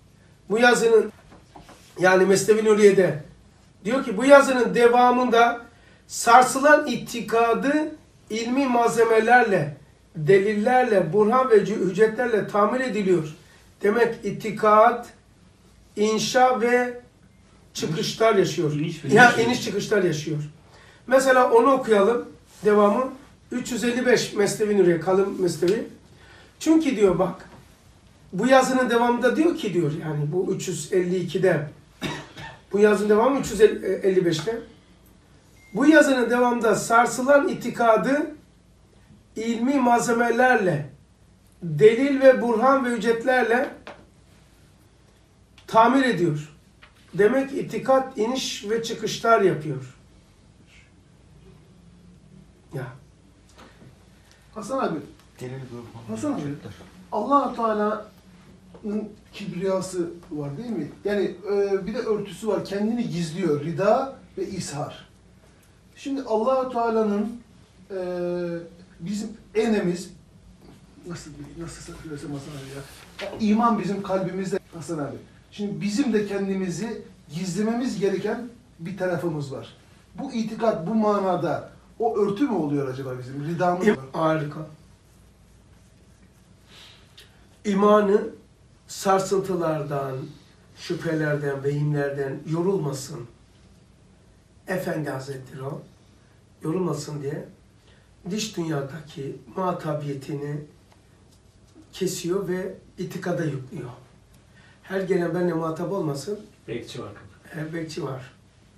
yani Mesnevi Nuriye'de diyor ki bu yazının devamında sarsılan itikadı ilmi malzemelerle, delillerle, burhan ve hüccetlerle tamir ediliyor. Demek itikat, inşa ve çıkışlar yaşıyor. İniş çıkışlar yaşıyor. Mesela onu okuyalım. Devamı 355 Mesnevi Nuriye, kalın Mesnevi. Çünkü diyor bak, bu yazının devamında diyor ki diyor, yani bu 352'de, bu yazının devamı 355'te. Bu yazının devamında sarsılan itikadı ilmi malzemelerle, delil ve burhan ve hüccetlerle tamir ediyor. Demek itikat iniş ve çıkışlar yapıyor. Ya. Hasan abi, Hasan abi, Allah-u Teala'nın kibriyası var değil mi? Yani bir de örtüsü var, kendini gizliyor, rida ve ishar. Şimdi Allah-u Teala'nın bizim enemiz, nasıl söylesem Hasan abi ya, iman bizim kalbimizde Hasan abi. Şimdi bizim de kendimizi gizlememiz gereken bir tarafımız var. Bu itikat, bu manada o örtü mü oluyor acaba bizim? Ridamız mı? Harika. İmanı sarsıntılardan, şüphelerden, vehimlerden yorulmasın. Efendi Hazretleri o, yorulmasın diye dış dünyadaki muhatabiyetini kesiyor ve itikada yüklüyor. Her gelen benimle muhatap olmasın. Bekçi var. Bekçi var.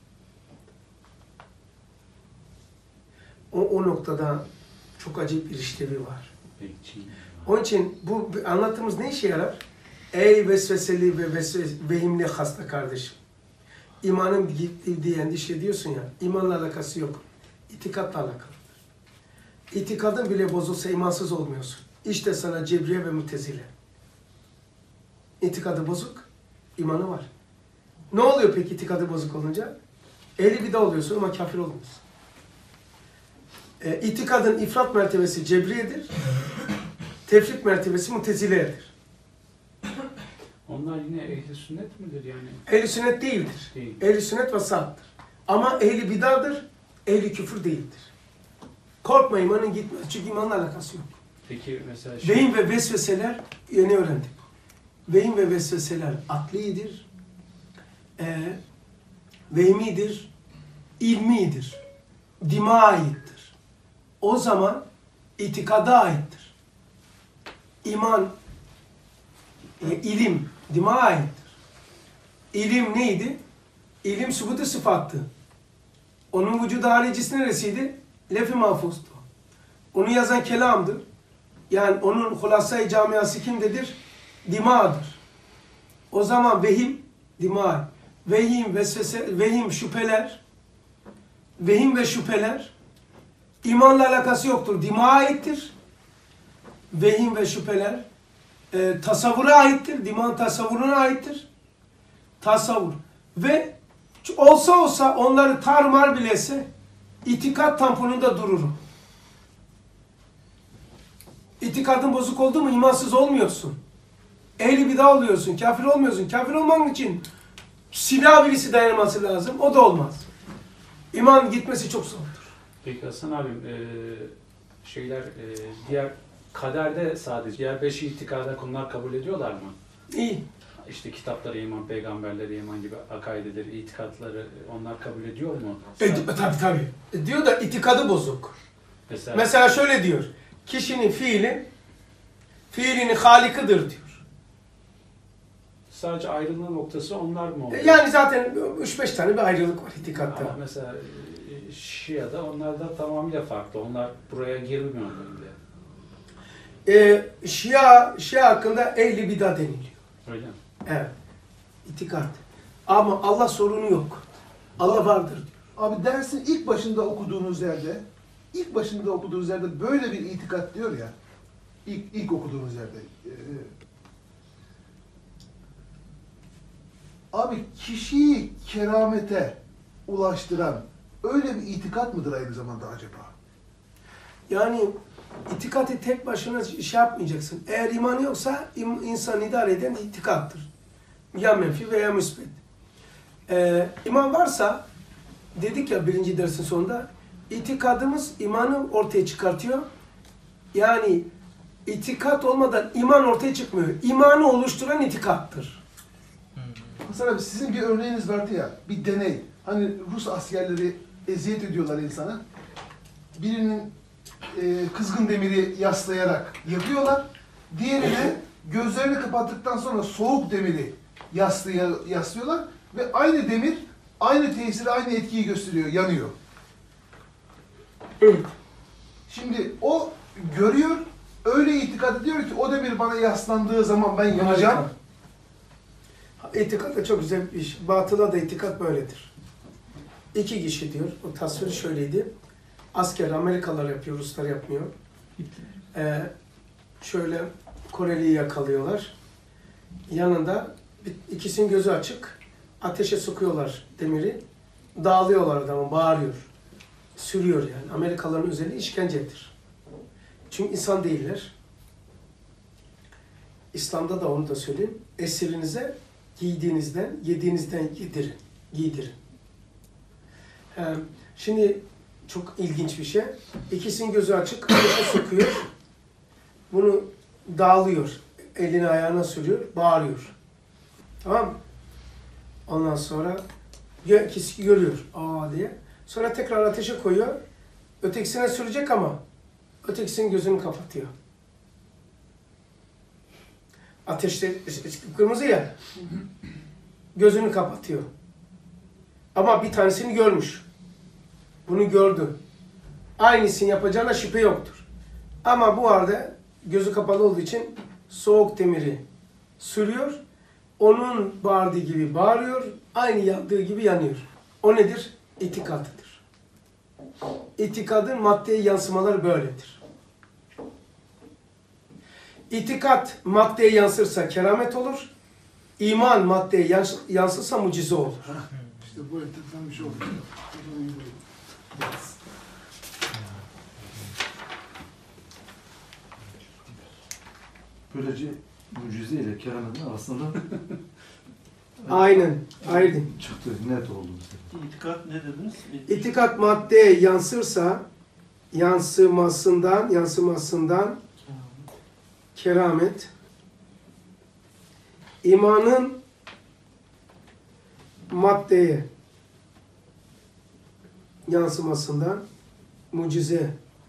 O noktada çok acayip bir işlevi var. Bekçi. Onun için bu anlattığımız ne işe yarar? Ey vesveseli ve vehimli hasta kardeşim. İmanın gitti diye endişe ediyorsun ya, imanla alakası yok. İtikatla alakalıdır. İtikadın bile bozulsa imansız olmuyorsun. İşte sana Cebriye ve Mutezile. İtikadı bozuk, imanı var. Ne oluyor peki itikadı bozuk olunca? Ehli bidah oluyorsun ama kafir olmuyorsun. İtikadın ifrat mertebesi Cebriye'dir. Tefrit mertebesi Mutezile'dir. Onlar yine ehli sünnet midir yani? Ehli sünnet değildir. Değil. Ehli sünnet vasattır. Ama ehli bidadır, ehli küfür değildir. Korkma imanın gitmez. Çünkü imanla alakası yok. Peki mesela Vehim ve vesveseler, yeni öğrendik. Vehim ve vesveseler aklidir, vehmidir, ilmidir, dima aittir. O zaman itikada aittir. İman, ilim, dima aittir. İlim neydi? İlim sübut-u sıfattı. Onun vücudu harici neresiydi? Lef-i mahfuzdu. Onu yazan kelamdır. Yani onun hulasa-i camiası kimdedir? Dima'dır. O zaman vehim, dima, vehim, vesvese, vehim, şüpheler, vehim ve şüpheler imanla alakası yoktur. Dima aittir. Vehim ve şüpheler tasavvura aittir. Diman tasavvuruna aittir. Tasavvur. Ve olsa onları tarmar bilese itikat tamponunda dururum. İtikadın bozuk oldu mu imansız olmuyorsun. Ehli bidah oluyorsun, kafir olmuyorsun. Kafir olman için silah birisi dayanması lazım. O da olmaz. İman gitmesi çok zordur. Peki Hasan abim, diğer kaderde sadece, diğer 5 itikada konular kabul ediyorlar mı? İyi. İşte kitaplara iman, peygamberlere iman gibi akaideleri, itikatları onlar kabul ediyor mu? Tabii. Diyor da itikadı bozuk. Mesela şöyle diyor. Kişinin fiilinin halikidir diyor. Sadece ayrılma noktası onlar mı oluyor? Yani zaten 3-5 tane bir ayrılık var itikatta. Ama mesela Şia'da onlar da tamamıyla farklı. Onlar buraya girmiyor bile. Şia hakkında ehli bidah deniliyor. Öyle mi? Evet. İtikat. Ama Allah sorunu yok. Allah vardır diyor. Abi dersin ilk başında okuduğunuz yerde böyle bir itikat diyor ya, ilk okuduğunuz yerde. Abi kişiyi keramete ulaştıran öyle bir itikat mıdır aynı zamanda acaba? Yani itikatı tek başına şey yapmayacaksın. Eğer iman yoksa insan idare eden itikattır. Ya menfi veya müsbet. İman varsa, dedik ya birinci dersin sonunda, itikadımız imanı ortaya çıkartıyor. Yani itikat olmadan iman ortaya çıkmıyor. İmanı oluşturan itikattır. Hasan abi sizin bir örneğiniz vardı ya, bir deney. Hani Rus askerleri eziyet ediyorlar insana. Birinin kızgın demiri yaslayarak yakıyorlar. Diğerine gözlerini kapattıktan sonra soğuk demiri yaslıyorlar. Ve aynı demir, aynı tesiri, aynı etkiyi gösteriyor, yanıyor. Evet. Şimdi o görüyor, öyle itikad ediyor ki o demir bana yaslandığı zaman ben yanacağım. İtikat da çok güzel bir iş. Batıla da itikat böyledir. İki kişi diyor. O tasvir şöyleydi. Asker Amerikalılar yapıyor, Ruslar yapmıyor. Şöyle Koreli'yi yakalıyorlar. Yanında ikisinin gözü açık. Ateşe sokuyorlar demiri. Dağılıyorlar adamı, bağırıyor. Sürüyor yani. Amerikalıların özelliği işkencedir. Çünkü insan değiller. İslam'da da onu da söyleyeyim. Esirinize giydiğinizden, yediğinizden giydirin. Şimdi çok ilginç bir şey. İkisinin gözü açık, ateşe sokuyor. Bunu dağılıyor. Elini ayağına sürüyor, bağırıyor. Tamam mı? Ondan sonra ikisi görüyor. Aa diye. Sonra tekrar ateşe koyuyor. Ötekisine sürecek ama ötekisinin gözünü kapatıyor. Ateşte kırmızı ya. Gözünü kapatıyor. Ama bir tanesini görmüş. Bunu gördü. Aynısını yapacağına şüphe yoktur. Ama bu arada gözü kapalı olduğu için soğuk demiri sürüyor. Onun bağırdığı gibi bağırıyor. Aynı yandığı gibi yanıyor. O nedir? İtikadıdır. İtikadın maddeye yansımaları böyledir. İtikat maddeye yansırsa keramet olur. İman maddeye yansırsa mucize olur. İşte bu enteresan bir şey oldu. Böylece mucize ile kerametin arasında Aynen. Aynen. çıktı, net oldu. İtikat ne dediniz? İtikat maddeye yansırsa yansımasından keramet, imanın maddeye yansımasından mucize.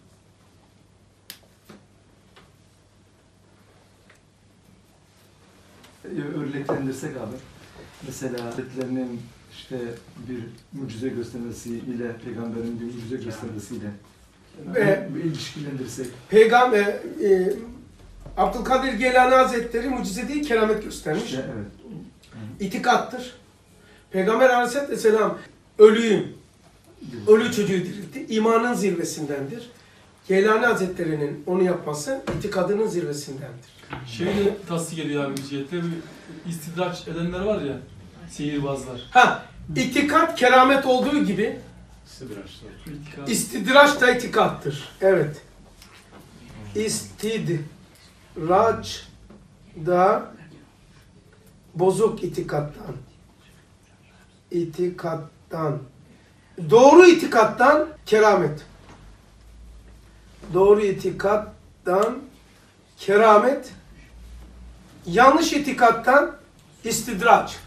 Örneklendirsek abi, mesela ayetlerinin işte bir mucize göstermesiyle, peygamberin bir mucize göstermesiyle bir ilişkilendirsek. Peygamber Abdülkadir Geylani Hazretleri mucize değil, keramet göstermiş. İşte, evet. İtikattır. Peygamber Aleyhisselatü Vesselam ölü çocuğu diriltti. İmanın zirvesindendir. Geylani Hazretleri'nin onu yapması itikadının zirvesindendir. Şeyi de tasdik ediyor abi cihette. Bir istidraç edenler var ya, sihirbazlar. İtikat keramet olduğu gibi istidraç da itikattır. Evet. İstidraç da bozuk itikattan. Doğru itikattan keramet. Doğru itikattan keramet. Yanlış itikattan istidraç.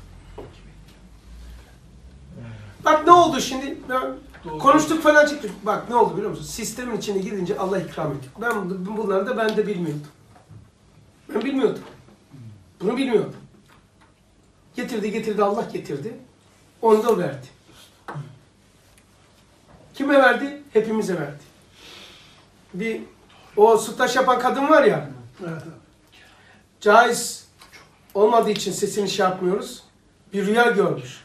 Bak ne oldu şimdi? Konuştuk falan çıktık. Bak ne oldu biliyor musun? Sistemin içine girince Allah ikram ediyor. Bunları da ben de bilmiyordum. Ben bilmiyordum. Bunu bilmiyordum. Getirdi Allah getirdi. Onu da verdi. Kime verdi? Hepimize verdi. O sütlaç yapan kadın var ya. Evet. Caiz olmadığı için sesini şey yapmıyoruz. Bir rüya görmüş.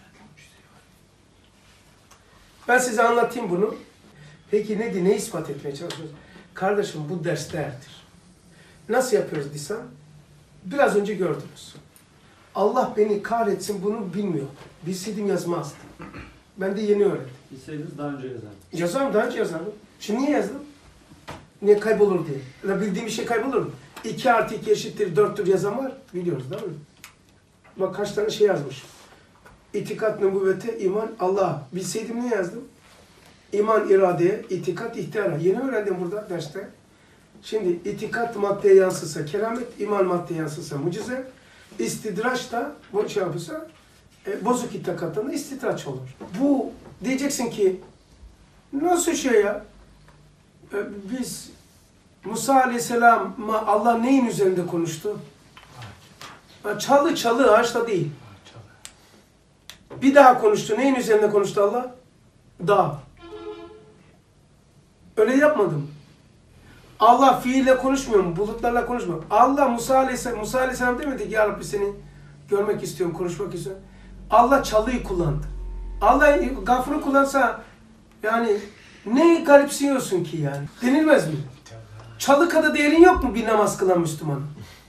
Ben size anlatayım bunu. Peki ne ispat etmeye çalışıyoruz? Kardeşim bu derslerdir. Nasıl yapıyoruz desem? Biraz önce gördünüz. Allah beni kahretsin bunu bilmiyor. Bilseydim yazmazdım. Ben de yeni öğrendim. Bilseydiniz daha önce yazardım. Yazarım, daha önce yazardım. Şimdi niye yazdım? Niye kaybolur diye. Ya bildiğim bir şey kaybolur mu? 2 + 2 = 4'tür yazan var. Biliyoruz değil mi? Bak kaç tane şey yazmış. İtikat, nübüvvete, iman, Allah'a. Bilseydim ne yazdım? İman, iradeye, itikat, ihtiyara. Yeni öğrendim burada derste. Şimdi itikat maddeye yansısa keramet, iman maddeye yansısa mucize, istidraç da bu şey yapırsa bozuk itikattan da istidraç olur. Bu diyeceksin ki nasıl şey ya? Biz Musa Aleyhisselam'a Allah neyin üzerinde konuştu? Çalı ağaçta değil. Bir daha konuştu. Neyin üzerinde konuştu Allah? Dağ. Öyle yapmadım. Allah fiille konuşmuyor mu? Bulutlarla konuşmuyor mu? Allah Musa Aleyhisselam demedi ki ya Rabbi seni görmek istiyorum, konuşmak istiyorum. Allah çalıyı kullandı. Allah gafuru kullansa yani ne garipsiyorsun ki yani? Denilmez mi? Çalı kadar değerin yok mu bir namaz kılan Müslümanın?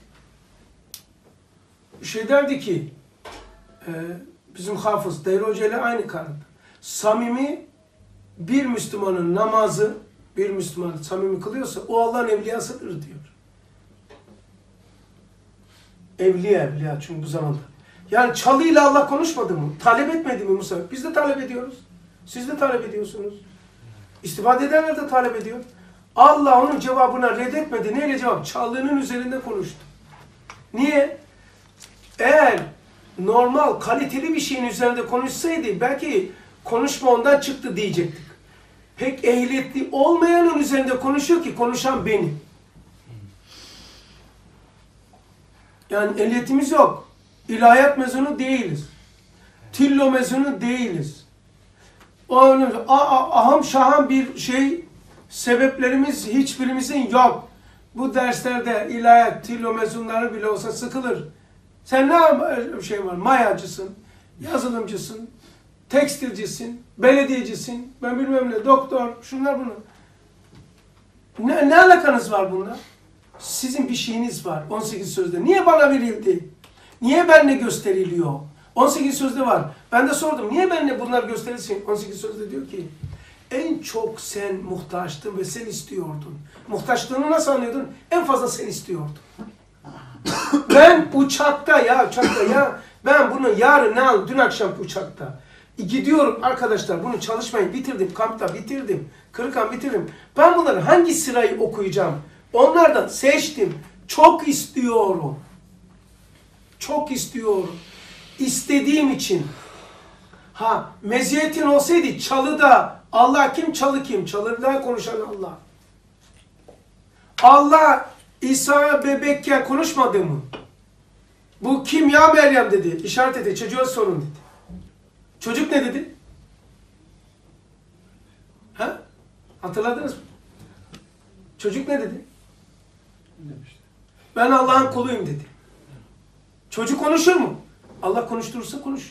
Şey derdi ki bizim hafız Değerli Hoca ile aynı kanıda. Samimi bir Müslümanın namazı bir Müslüman samimi kılıyorsa o Allah'ın evliyasıdır diyor. Evliya çünkü bu zamanda. Yani çalıyla Allah konuşmadı mı? Talep etmedi mi Musa? Biz de talep ediyoruz. Siz de talep ediyorsunuz. İstifade edenler de talep ediyor. Allah onun cevabına reddetmedi. Neyle cevap? Çallığının üzerinde konuştu. Niye? Eğer normal, kaliteli bir şeyin üzerinde konuşsaydı belki konuşma ondan çıktı diyecektik. Pek ehliyetli olmayanın üzerinde konuşuyor ki konuşan benim. Yani ehliyetimiz yok. İlahiyat mezunu değiliz. Tillo mezunu değiliz. Onun aham şaham bir şey sebeplerimiz hiçbirimizin yok. Bu derslerde ilahiyat, tillo mezunları bile olsa sıkılır. Sen ne şey var? Mayacısın, yazılımcısın, tekstilcisin, belediyecisin, ben bilmem ne, doktor, şunlar bunlar. Ne alakanız var bunlar? Sizin bir şeyiniz var 18 sözde. Niye bana verildi? Niye benimle gösteriliyor? 18 sözde var. Ben de sordum. Niye benimle bunlar gösterilsin? 18 sözde diyor ki en çok sen muhtaçtın ve sen istiyordun. Muhtaçlığını nasıl anlıyordun? En fazla sen istiyordun. Ben uçakta ben bunu yarın ne aldım? Dün akşam uçakta. Gidiyorum arkadaşlar bunu çalışmayı bitirdim. Kampta bitirdim. Kırıkan bitirdim. Ben bunları hangi sırayı okuyacağım? Onlardan seçtim. Çok istiyorum. Çok istiyorum. İstediğim için. Meziyetin olsaydı çalıda Allah kim, çalı kim? Çalıda konuşan Allah. Allah İsa bebekken konuşmadı mı? Bu kim ya Meryem dedi. İşaret etti. Çocuğa sorun dedi. Çocuk ne dedi? Hatırladınız mı? Çocuk ne dedi? Ben Allah'ın kuluyum dedi. Çocuk konuşur mu? Allah konuşturursa konuşur.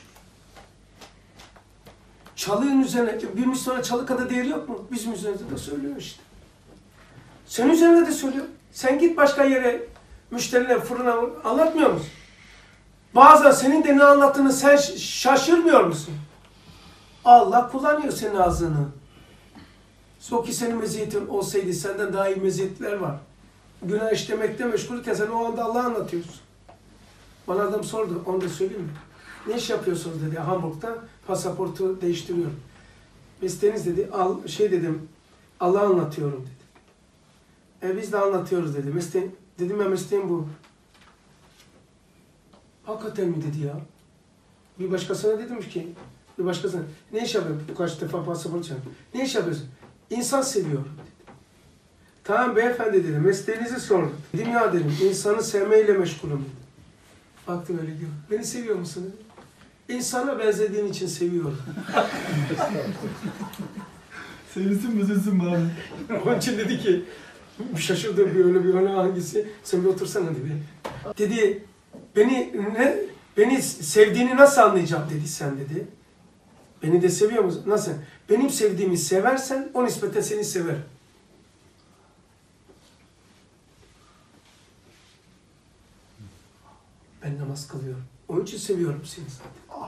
Çalığın üzerine, bir Müslümana çalı kadar değeri yok mu? Bizim üzerimizde de söylüyor işte. Senin üzerinde de söylüyor. Sen git başka yere, müşteriler fırına anlatmıyor musun? Bazen senin de ne anlattığını sen şaşırmıyor musun? Allah kullanıyor senin ağzını. Ki senin meziyetin olsaydı senden daha iyi meziyetler var. Günah işlemekte meşgulken sen o anda Allah'ı anlatıyorsun. Bana adam sordu, onu da söyleyeyim mi? Ne iş yapıyorsunuz dedi, Hamburg'da pasaportu değiştiriyorum. Mesleğiniz dedi, dedim, Allah'ı anlatıyorum dedi. Biz de anlatıyoruz dedi. Dedim ya mesleğim bu. Hakikaten mi dedi ya? Bir başkasına dedim ki, ne iş yapıyorsun? Kaç defa pasaport çaldım. Ne iş yapıyorsun? İnsan seviyorum dedi. Tamam beyefendi dedi, mesleğinizi sordum. Dedim ya dedim, insanı sevmeyle meşgulüm dedi. Baktım öyle diyor. Beni seviyor musun dedi. İnsana benzediğin için seviyorum. Sevinsin mi üzülsün mü abi? Onun için dedi ki, şaşırdım bir öyle hangisi? Sen bir otursana dedi. Dedi, beni sevdiğini nasıl anlayacağım dedi sen dedi. Beni de seviyor musun? Nasıl? Benim sevdiğimi seversen o nispeten seni sever. Ben namaz kılıyorum. Onun için seviyorum seni zaten.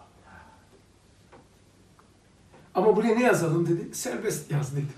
Ama buraya ne yazalım dedi. Serbest yaz dedi.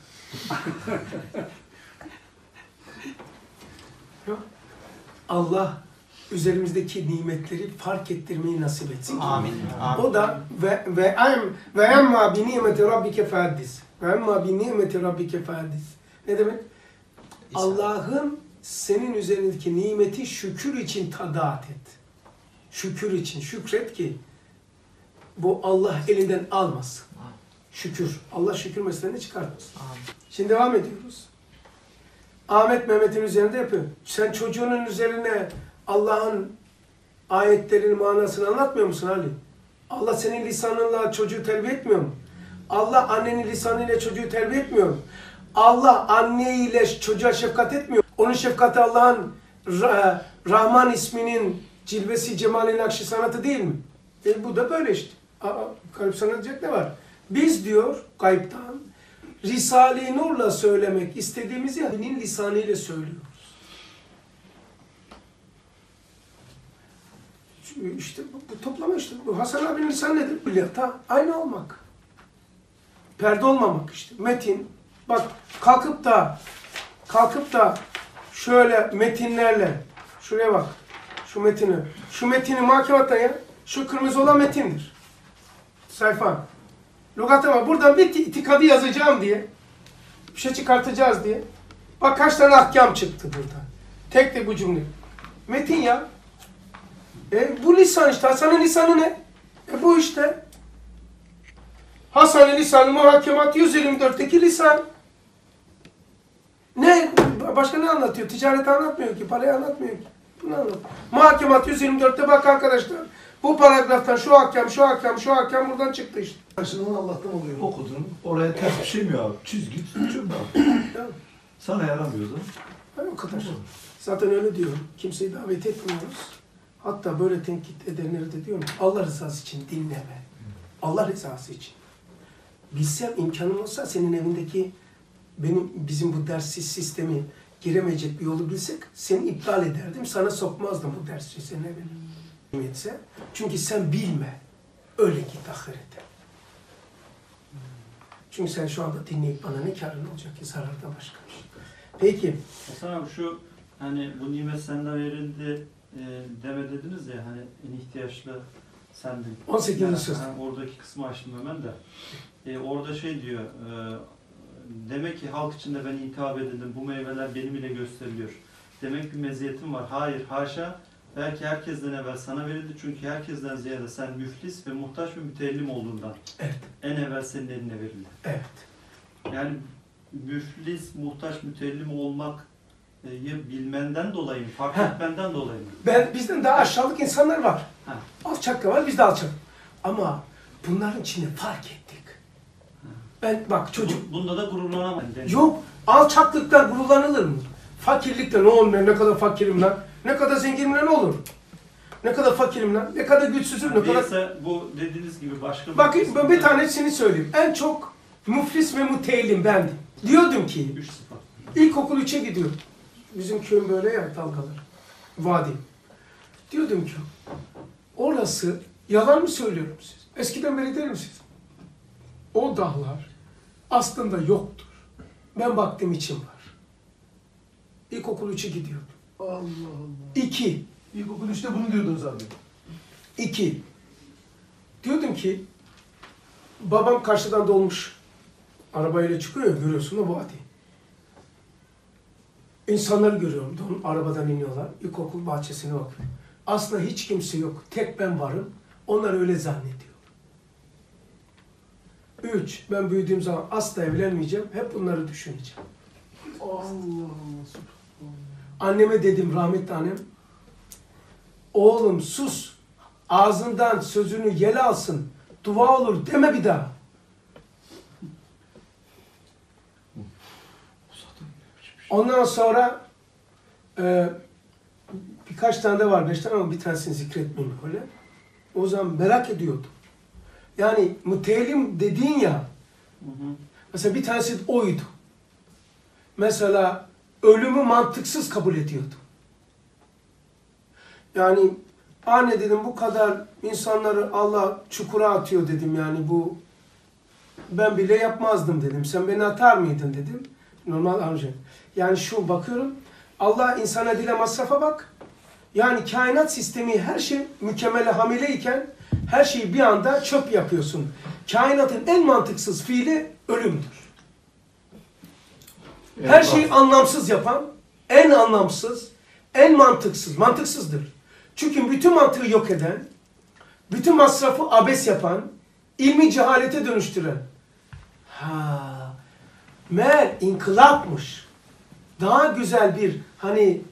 Allah üzerimizdeki nimetleri fark ettirmeyi nasip etsin. Amin. O da ve emma bi nimeti rabbike fehaddis. Ve emma bi nimeti rabbike fehaddis. Ne demek? Allah'ın senin üzerindeki nimeti şükür için tadat et. Şükür için. Şükret ki bu Allah elinden almasın. Şükür. Allah şükür meselelerini çıkartmasın. Şimdi devam ediyoruz. Ahmet Mehmet'in üzerinde yapıyor. Sen çocuğunun üzerine Allah'ın ayetlerinin manasını anlatmıyor musun Ali? Allah senin lisanınla çocuğu terbiye etmiyor mu? Allah annenin lisanıyla çocuğu terbiye etmiyor mu? Allah anneyle çocuğa şefkat etmiyor. Onun şefkati Allah'ın Rahman isminin Cilvesi cemalin nakşi sanatı değil mi? Bu da böyle işte. Kalp sanatacak ne var? Biz diyor gaybtan Risale-i Nur'la söylemek istediğimizi Rabbi'nin lisanıyla söylüyoruz. İşte bu toplama işte. Bu Hasan abinin lisanı nedir? Külliyata aynı olmak. Perde olmamak işte. Metin. Bak kalkıp da şöyle metinlerle şuraya bak. Şu metini muhakemetten ya. Şu kırmızı olan metindir. Sayfa. Lügata var. Buradan bir itikadı yazacağım diye. Bir şey çıkartacağız diye. Bak kaç tane ahkam çıktı burada. Tek de bu cümle. Metin ya. Bu lisan işte. Hasan'ın lisanı ne? Bu işte. Hasan'ın lisanı muhakemat 124'teki lisan. Ne? Başka ne anlatıyor? Ticareti anlatmıyor ki. Parayı anlatmıyor ki. Bunu anlatıyor. Muhakemat 124'te bak arkadaşlar. Bu paragraftan şu hakem buradan çıktı işte. Karşılığını Allah'tan oluyor. Okudun. Oraya ters bir şey mi abi? Çizgi tutacağım abi. Sana yaramıyordu. O kadar. Zaten öyle diyorum. Kimseyi davet etmiyoruz. Hatta böyle tenkit edenleri de diyorum. Allah rızası için dinleme. Allah rızası için. Bilsem imkanım olsa senin evindeki bizim bu derssiz sistemi giremeyecek bir yolu bilsek seni iptal ederdim. Sana sokmazdım bu dersi senin evine. Çünkü sen bilme. Öyle git ahirete. Çünkü sen şu anda dinleyip bana ne karın olacak ki zarardan başka bir şey. Peki. Hasan abi şu hani bu nimet senden verildi deme dediniz ya hani en ihtiyaçlı sendin. 18. söz. Oradaki kısmı açtım hemen de. Orada şey diyor demek ki halk içinde ben hitap edildim. Bu meyveler benim ile gösteriliyor. Demek bir meziyetim var. Hayır, haşa. Belki herkesten evvel sana verildi. Çünkü herkesten ziyade sen müflis ve muhtaç ve mütellim olduğundan. Evet. En evvel senin eline verildi. Evet. Yani müflis, muhtaç, mütellim olmak bilmenden dolayı, fark etmenden dolayı mı? Bizden daha aşağılık insanlar var. Ha. Alçak da var, biz de alçak. Ama bunların içinde fark ettik. Ben bak çocuk... Bunda da gururlanamam. Yok, alçaklıktan gururlanılır mı? Fakirlikte ne olur, ne kadar fakirim lan, ne kadar zenginim lan, ne olur? Ne kadar fakirim lan, ne kadar güçsüzüm, ne kadar... Bu dediğiniz gibi başka... Bak ben bir tanesini söyleyeyim. En çok müflis ve müteellim bendim. Diyordum ki, ilkokul 3'e gidiyorum. Bizim köyün böyle ya dalgaları. Vadi. Diyordum ki, orası, yalan mı söylüyorum siz? Eskiden beri değil mi siz? O dağlar aslında yoktur. Ben baktım için var. İlkokul 3'e gidiyordum. Allah Allah. 2. İlkokul 3'te bunu diyordun zaten. 2. Diyordum ki, babam karşıdan dolmuş. Arabayla çıkıyor ya, görüyorsun o vadi. İnsanları görüyorum. Arabadan iniyorlar. İlkokul bahçesine bakıyorum. Aslında hiç kimse yok. Tek ben varım. Onlar öyle zannediyor. 3. Ben büyüdüğüm zaman asla evlenmeyeceğim. Hep bunları düşüneceğim. Allah Allah. Anneme dedim, rahmetli annem. Oğlum sus. Ağzından sözünü yel alsın. Dua olur deme bir daha. Ondan sonra birkaç tane de var, 5 tane ama bir tanesini zikretmeyeyim öyle. O zaman merak ediyordum. Yani müteellim dediğin ya, mesela bir tanesi oydu. Mesela ölümü mantıksız kabul ediyordu. Yani anne dedim bu kadar insanları Allah çukura atıyor dedim yani bu ben bile yapmazdım dedim. Sen beni atar mıydın dedim. Normal amca. Yani şu bakıyorum Allah insana dile masrafa bak. Yani kainat sistemi her şey mükemmele hamileyken her şeyi bir anda çöp yapıyorsun. Kainatın en mantıksız fiili ölümdür. Her şeyi anlamsız yapan, en anlamsız, en mantıksızdır. Çünkü bütün mantığı yok eden, bütün masrafı abes yapan, ilmi cehalete dönüştüren. Meğer inkılapmış. Daha güzel bir hani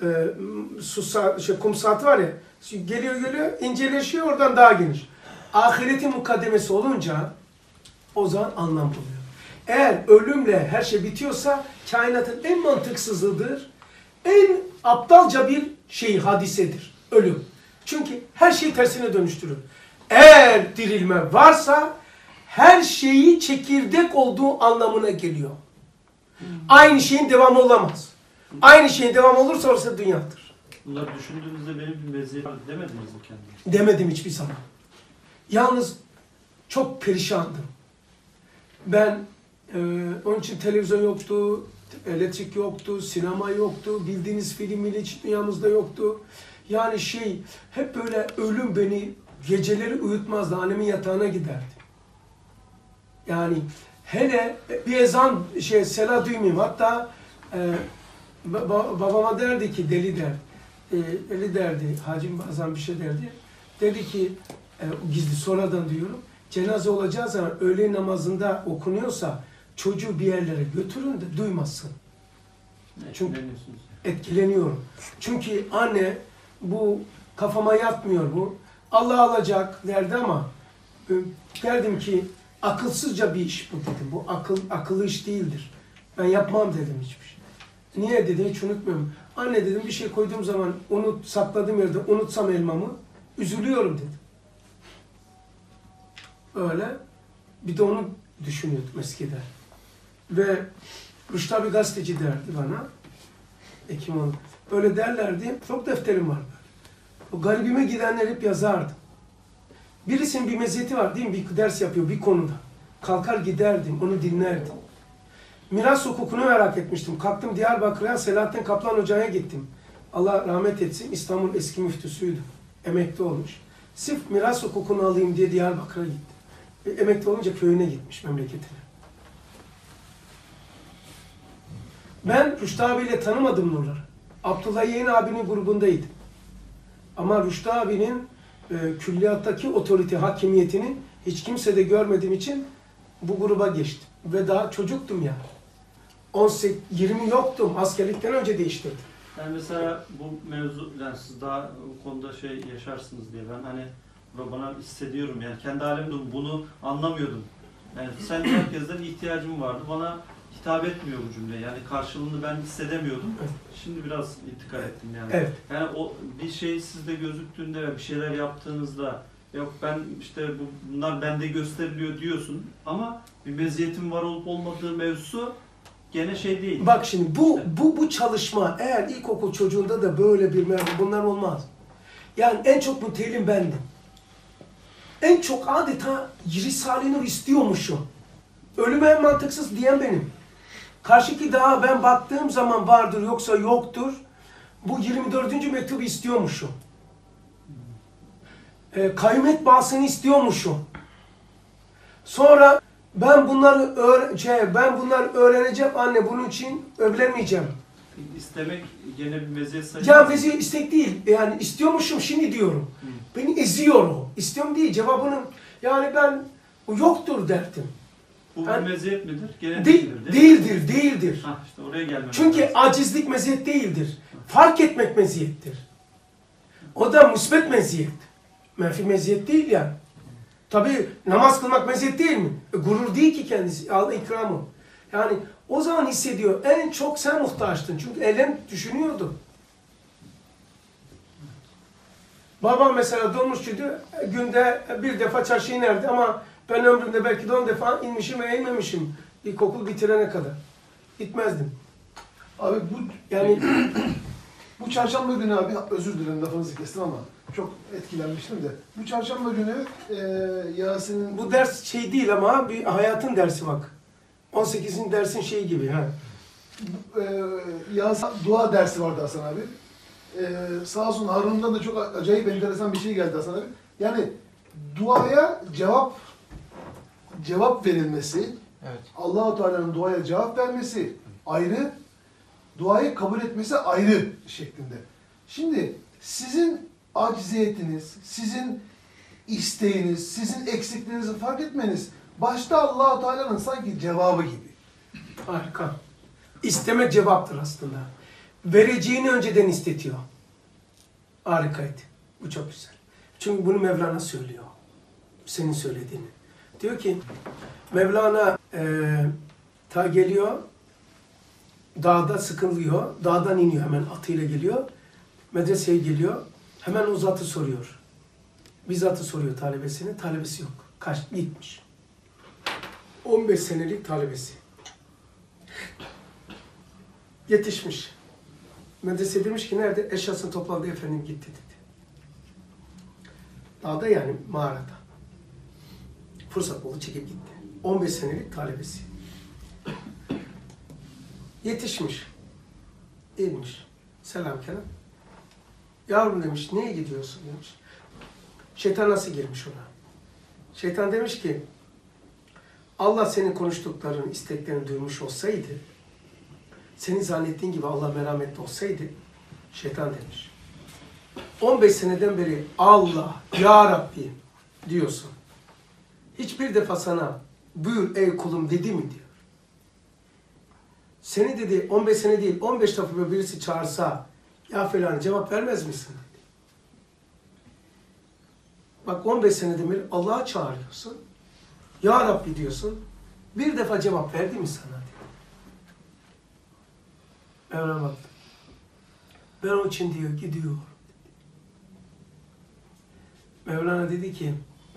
kum saati var ya, geliyor, inceleşiyor oradan daha geniş. Ahiretin mukaddemesi olunca o zaman anlam buluyor. Eğer ölümle her şey bitiyorsa kainatın en mantıksızıdır, en aptalca bir hadisedir. Ölüm. Çünkü her şeyi tersine dönüştürür. Eğer dirilme varsa her şeyi çekirdek olduğu anlamına geliyor. Aynı şeyin devamı olamaz. Aynı şeyin devamı olursa orası dünyadır. Bunları düşündüğünüzde benim bir meziyet demediniz mi kendinize? Demedim hiçbir zaman. Yalnız çok perişandım. Ben onun için televizyon yoktu, elektrik yoktu, sinema yoktu, bildiğiniz film hiç dünyamızda yoktu. Yani hep böyle ölüm beni geceleri uyutmazdı, annemin yatağına giderdi. Yani hele bir ezan sela duymayayım. Hatta babama derdi ki deli der. Deli derdi. Hacim bazen bir şey derdi. Dedi ki gizli sonradan diyorum. Cenaze olacağı zaman öğle namazında okunuyorsa çocuğu bir yerlere götürün de duymasın. Çünkü etkileniyorum. Çünkü anne bu kafama yatmıyor bu. Allah alacak derdi ama derdim ki akılsızca bir iş bu dedim. Bu akıllı iş değildir. Ben yapmam dedim hiçbir şey. Niye dedi hiç unutmuyorum. Anne dedim bir şey koyduğum zaman sakladığım yerde unutsam elmamı üzülüyorum dedim. Öyle. Bir de onu düşünüyordum eskiden. Ve Rüştü abi gazeteci derdi bana. Hekimoğlu. Öyle derlerdi. Çok defterim var. O garibime gidenler hep yazardım. Birisinin bir meziyeti var değil mi? Bir ders yapıyor bir konuda. Kalkar giderdim, onu dinlerdim. Miras hukukunu merak etmiştim. Kalktım Diyarbakır'a, Selahattin Kaplan Hoca'ya gittim. Allah rahmet etsin, İstanbul eski müftüsüydü. Emekli olmuş. Sırf miras hukukunu alayım diye Diyarbakır'a gittim. Emekli olunca köyüne gitmiş, memleketine. Ben Rüştü abiyle tanımadım nurları. Abdullah Yeğen abinin grubundaydım. Ama Rüştü abinin külliyattaki otorite, hakimiyetini hiç kimse de görmediğim için bu gruba geçtim. Ve daha çocuktum yani. 20 yoktum. Askerlikten önce değiştirdim. Yani mesela bu mevzu, yani siz daha bu konuda yaşarsınız diye ben hani bana hissediyorum yani kendi halimde bunu anlamıyordum. Yani sen herkesten ihtiyacım vardı. Bana hitap etmiyor bu cümle. Yani karşılığını ben hissedemiyordum. Evet. Şimdi biraz intikal ettim yani. Evet. Yani o bir şey sizde gözüktüğünde ve bir şeyler yaptığınızda yok ben işte bunlar bende gösteriliyor diyorsun ama bir meziyetin var olup olmadığı mevzusu gene değil. Bak şimdi bu çalışma eğer ilkokul çocuğunda da böyle bir bunlar olmaz. Yani en çok mütelim bendim. En çok adeta Risale-i Nur istiyormuşum. Ölüme en mantıksız diyen benim. Karşıki dağa ben baktığım zaman vardır yoksa yoktur. Bu 24. mektubu istiyormuşum. Kıymet bahsini istiyormuşum. Sonra ben bunları öğreneceğim anne bunun için evlenmeyeceğim. İstemek gene bir meziyet sayılır. Ya meziyet istek değil. Yani istiyormuşum şimdi diyorum. Beni eziyor o. İstiyorum değil cevabını. Yani ben yoktur derdim. Bu yani, bir meziyet midir? Gene değildir. Ha, işte oraya gelmem Çünkü lazım. acizlik meziyet değildir. Fark etmek meziyettir. O da musbet meziyet. Menfi meziyet değil yani. Tabii namaz kılmak meziyet değil mi? Gurur değil ki kendisi. Allah ikramı. Yani o zaman hissediyor. En çok sen muhtaçtın. Çünkü elem düşünüyordu. Babam mesela dolmuşçuydu. Günde bir defa çarşıya inerdi ama ben ömrümde belki de 10 defa inmişim ve inmemişim. İlkokul bitirene kadar. Gitmezdim. Abi yani bu çarşamba günü abi özür dilerim lafınızı kestim ama çok etkilenmiştim de. Bu çarşamba günü Yasin'in... Bu ders değil ama bir hayatın dersi bak. 18. dersin gibi. Ha. Yasin dua dersi vardı Hasan abi. Sağ olsun Harun'dan da çok acayip enteresan bir şey geldi Hasan abi. Yani duaya cevap verilmesi, evet. Allah-u Teala'nın duaya cevap vermesi ayrı, duayı kabul etmesi ayrı şeklinde. Şimdi sizin acziyetiniz, sizin isteğiniz, sizin eksikliğinizi fark etmeniz başta Allah-u Teala'nın sanki cevabı gibi. Harika. İstemek cevaptır aslında. Vereceğini önceden istetiyor. Harikaydı. Bu çok güzel. Çünkü bunu Mevlana söylüyor. Senin söylediğini. Diyor ki Mevlana ta geliyor, dağda sıkılıyor, dağdan iniyor hemen atıyla geliyor, medreseye geliyor. Hemen o zatı soruyor. Bir zatı soruyor talebesine. Talebesi yok. Kaç? Gitmiş. 15 senelik talebesi. Yetişmiş. Medrese demiş ki nerede? Eşyasını topladı efendim gitti dedi. Dağda yani mağarada. Fırsat buldu çekip gitti. 15 senelik talebesi. Yetişmiş. İnmiş. Selam kelam. Yavrum demiş, neye gidiyorsun demiş. Şeytan nasıl girmiş ona? Şeytan demiş ki, Allah senin konuştuklarını, isteklerini duymuş olsaydı, senin zannettiğin gibi Allah merhametli olsaydı, şeytan demiş. 15 seneden beri Allah, Ya Rabbi diyorsun. Hiçbir defa sana buyur ey kulum dedi mi diyor. Seni dedi 15 sene değil 15 defa birisi çağırsa ya falan cevap vermez misin dedi. Bak 15 seneden beri Allah'a çağırıyorsun. Ya Rabbi diyorsun. Bir defa cevap verdi mi sana dedi. Mevlam baktı. Ben onun için diyor gidiyor. Mevlana dedi ki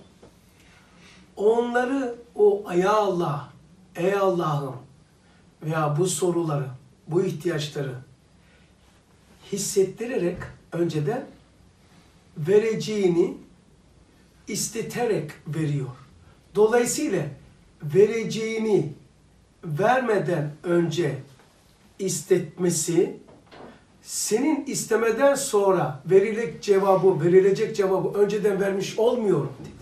onları o ya Allah, ey Allah'ım veya bu soruları, bu ihtiyaçları hissettirerek önceden vereceğini isteterek veriyor. Dolayısıyla vereceğini vermeden önce istetmesi senin istemeden sonra verilecek cevabı önceden vermiş olmuyorum dedi.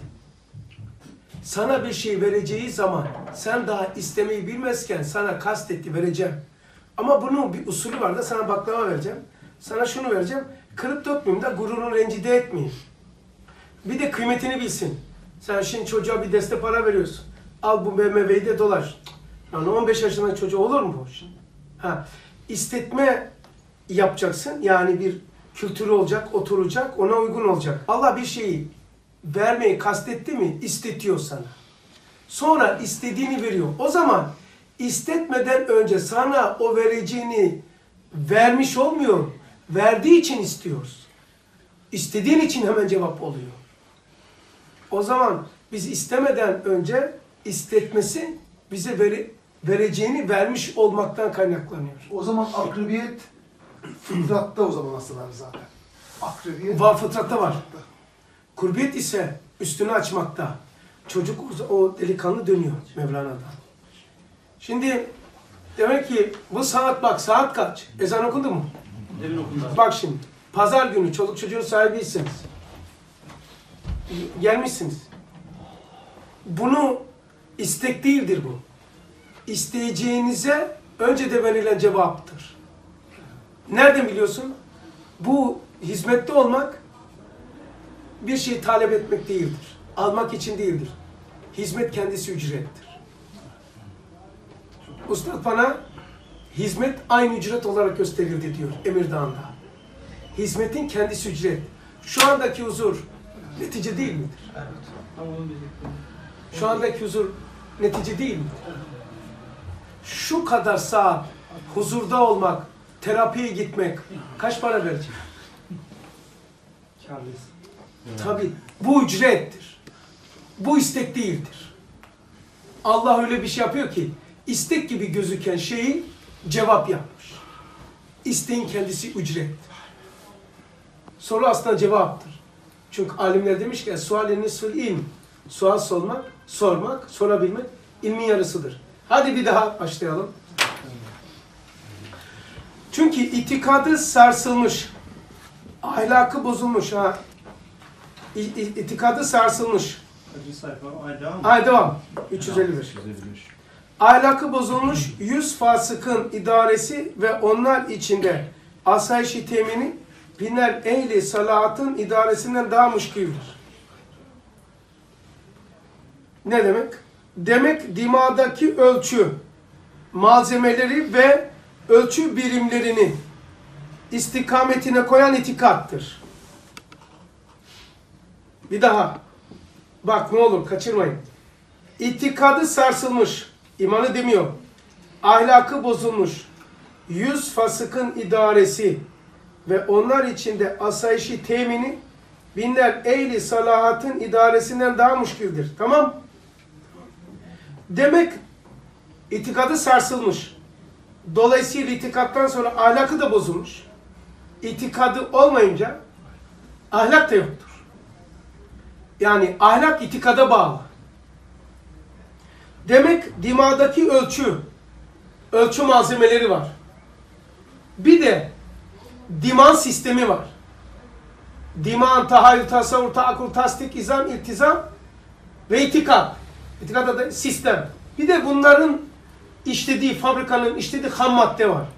Sana bir şey vereceği zaman sen daha istemeyi bilmezken sana kastetti vereceğim. Ama bunun bir usulü var da sana baklava vereceğim. Sana şunu vereceğim. Kırıp dökmeyeyim da gururunu rencide etmeyeyim. Bir de kıymetini bilsin. Sen şimdi çocuğa bir deste para veriyorsun. Al bu BMW'yi de dolaş. Yani 15 yaşındaki çocuğu olur mu bu şimdi? Ha, istetme yapacaksın. Yani bir kültürü olacak, oturacak, ona uygun olacak. Allah bir şeyi vermeyi kastetti mi? İstetiyor sana. Sonra istediğini veriyor. O zaman istetmeden önce sana o vereceğini vermiş olmuyor. Verdiği için istiyoruz. İstediğin için hemen cevap oluyor. O zaman biz istemeden önce istetmesi bize vereceğini vermiş olmaktan kaynaklanıyor. O zaman akribiyet fıtratta o zaman aslında zaten. Akribiyet Fıtratta var. Kurbiyet ise üstünü açmakta. Çocuk o delikanlı dönüyor Mevlana'da. Şimdi demek ki bu saat bak saat kaç? Ezan okundu mu? Demin okundu. Bak şimdi pazar günü çoluk çocuğun sahibiysiniz. Gelmişsiniz. Bunu istek değildir bu. İsteyeceğinize önce de verilen cevaptır. Nereden biliyorsun? Bu hizmette olmak bir şey talep etmek değildir. Almak için değildir. Hizmet kendisi ücrettir. Ustad bana hizmet aynı ücret olarak gösterildi diyor Emirdağ'da. Hizmetin kendisi ücret. Şu andaki huzur netice değil midir? Şu andaki huzur netice değil midir? Şu kadar saat huzurda olmak, terapiye gitmek kaç para verecek? Tabii bu ücrettir. Bu istek değildir. Allah öyle bir şey yapıyor ki istek gibi gözüken şeyi cevap yapmış. İsteğin kendisi ücrettir. Soru aslında cevaptır. Çünkü alimler demiş ki sual-i nisfül ilm. Sual sormak, sorabilmek ilmin yarısıdır. Hadi bir daha başlayalım. Çünkü itikadı sarsılmış, ahlakı bozulmuş. İtikadı sarsılmış. Kaçıncı sayfa? Ay devam mı? Ay devam. 355. Ahlakı bozulmuş 100 fasıkın idaresi ve onlar içinde asayiş-i temini binler ehli salatın idaresinden daha müşkildir. Ne demek? Demek dimadaki ölçü, malzemeleri ve ölçü birimlerini istikametine koyan itikattır. Bir daha. Bak ne olur kaçırmayın. İtikadı sarsılmış, imanı demiyor. Ahlakı bozulmuş, 100 fasıkın idaresi ve onlar içinde asayişi temini binler ehli salahatın idaresinden daha müşkildir. Tamam? Demek itikadı sarsılmış. Dolayısıyla itikattan sonra ahlakı da bozulmuş. İtikadı olmayınca ahlak da yoktur. Yani ahlak itikada bağlı. Demek dimadaki ölçü malzemeleri var. Bir de diman sistemi var. Diman, tahayyül, tasavvur, taakkul, tasdik, izan, iltizam ve itikat. İtikada da sistem. Bir de bunların işlediği, fabrikanın işlediği ham madde var.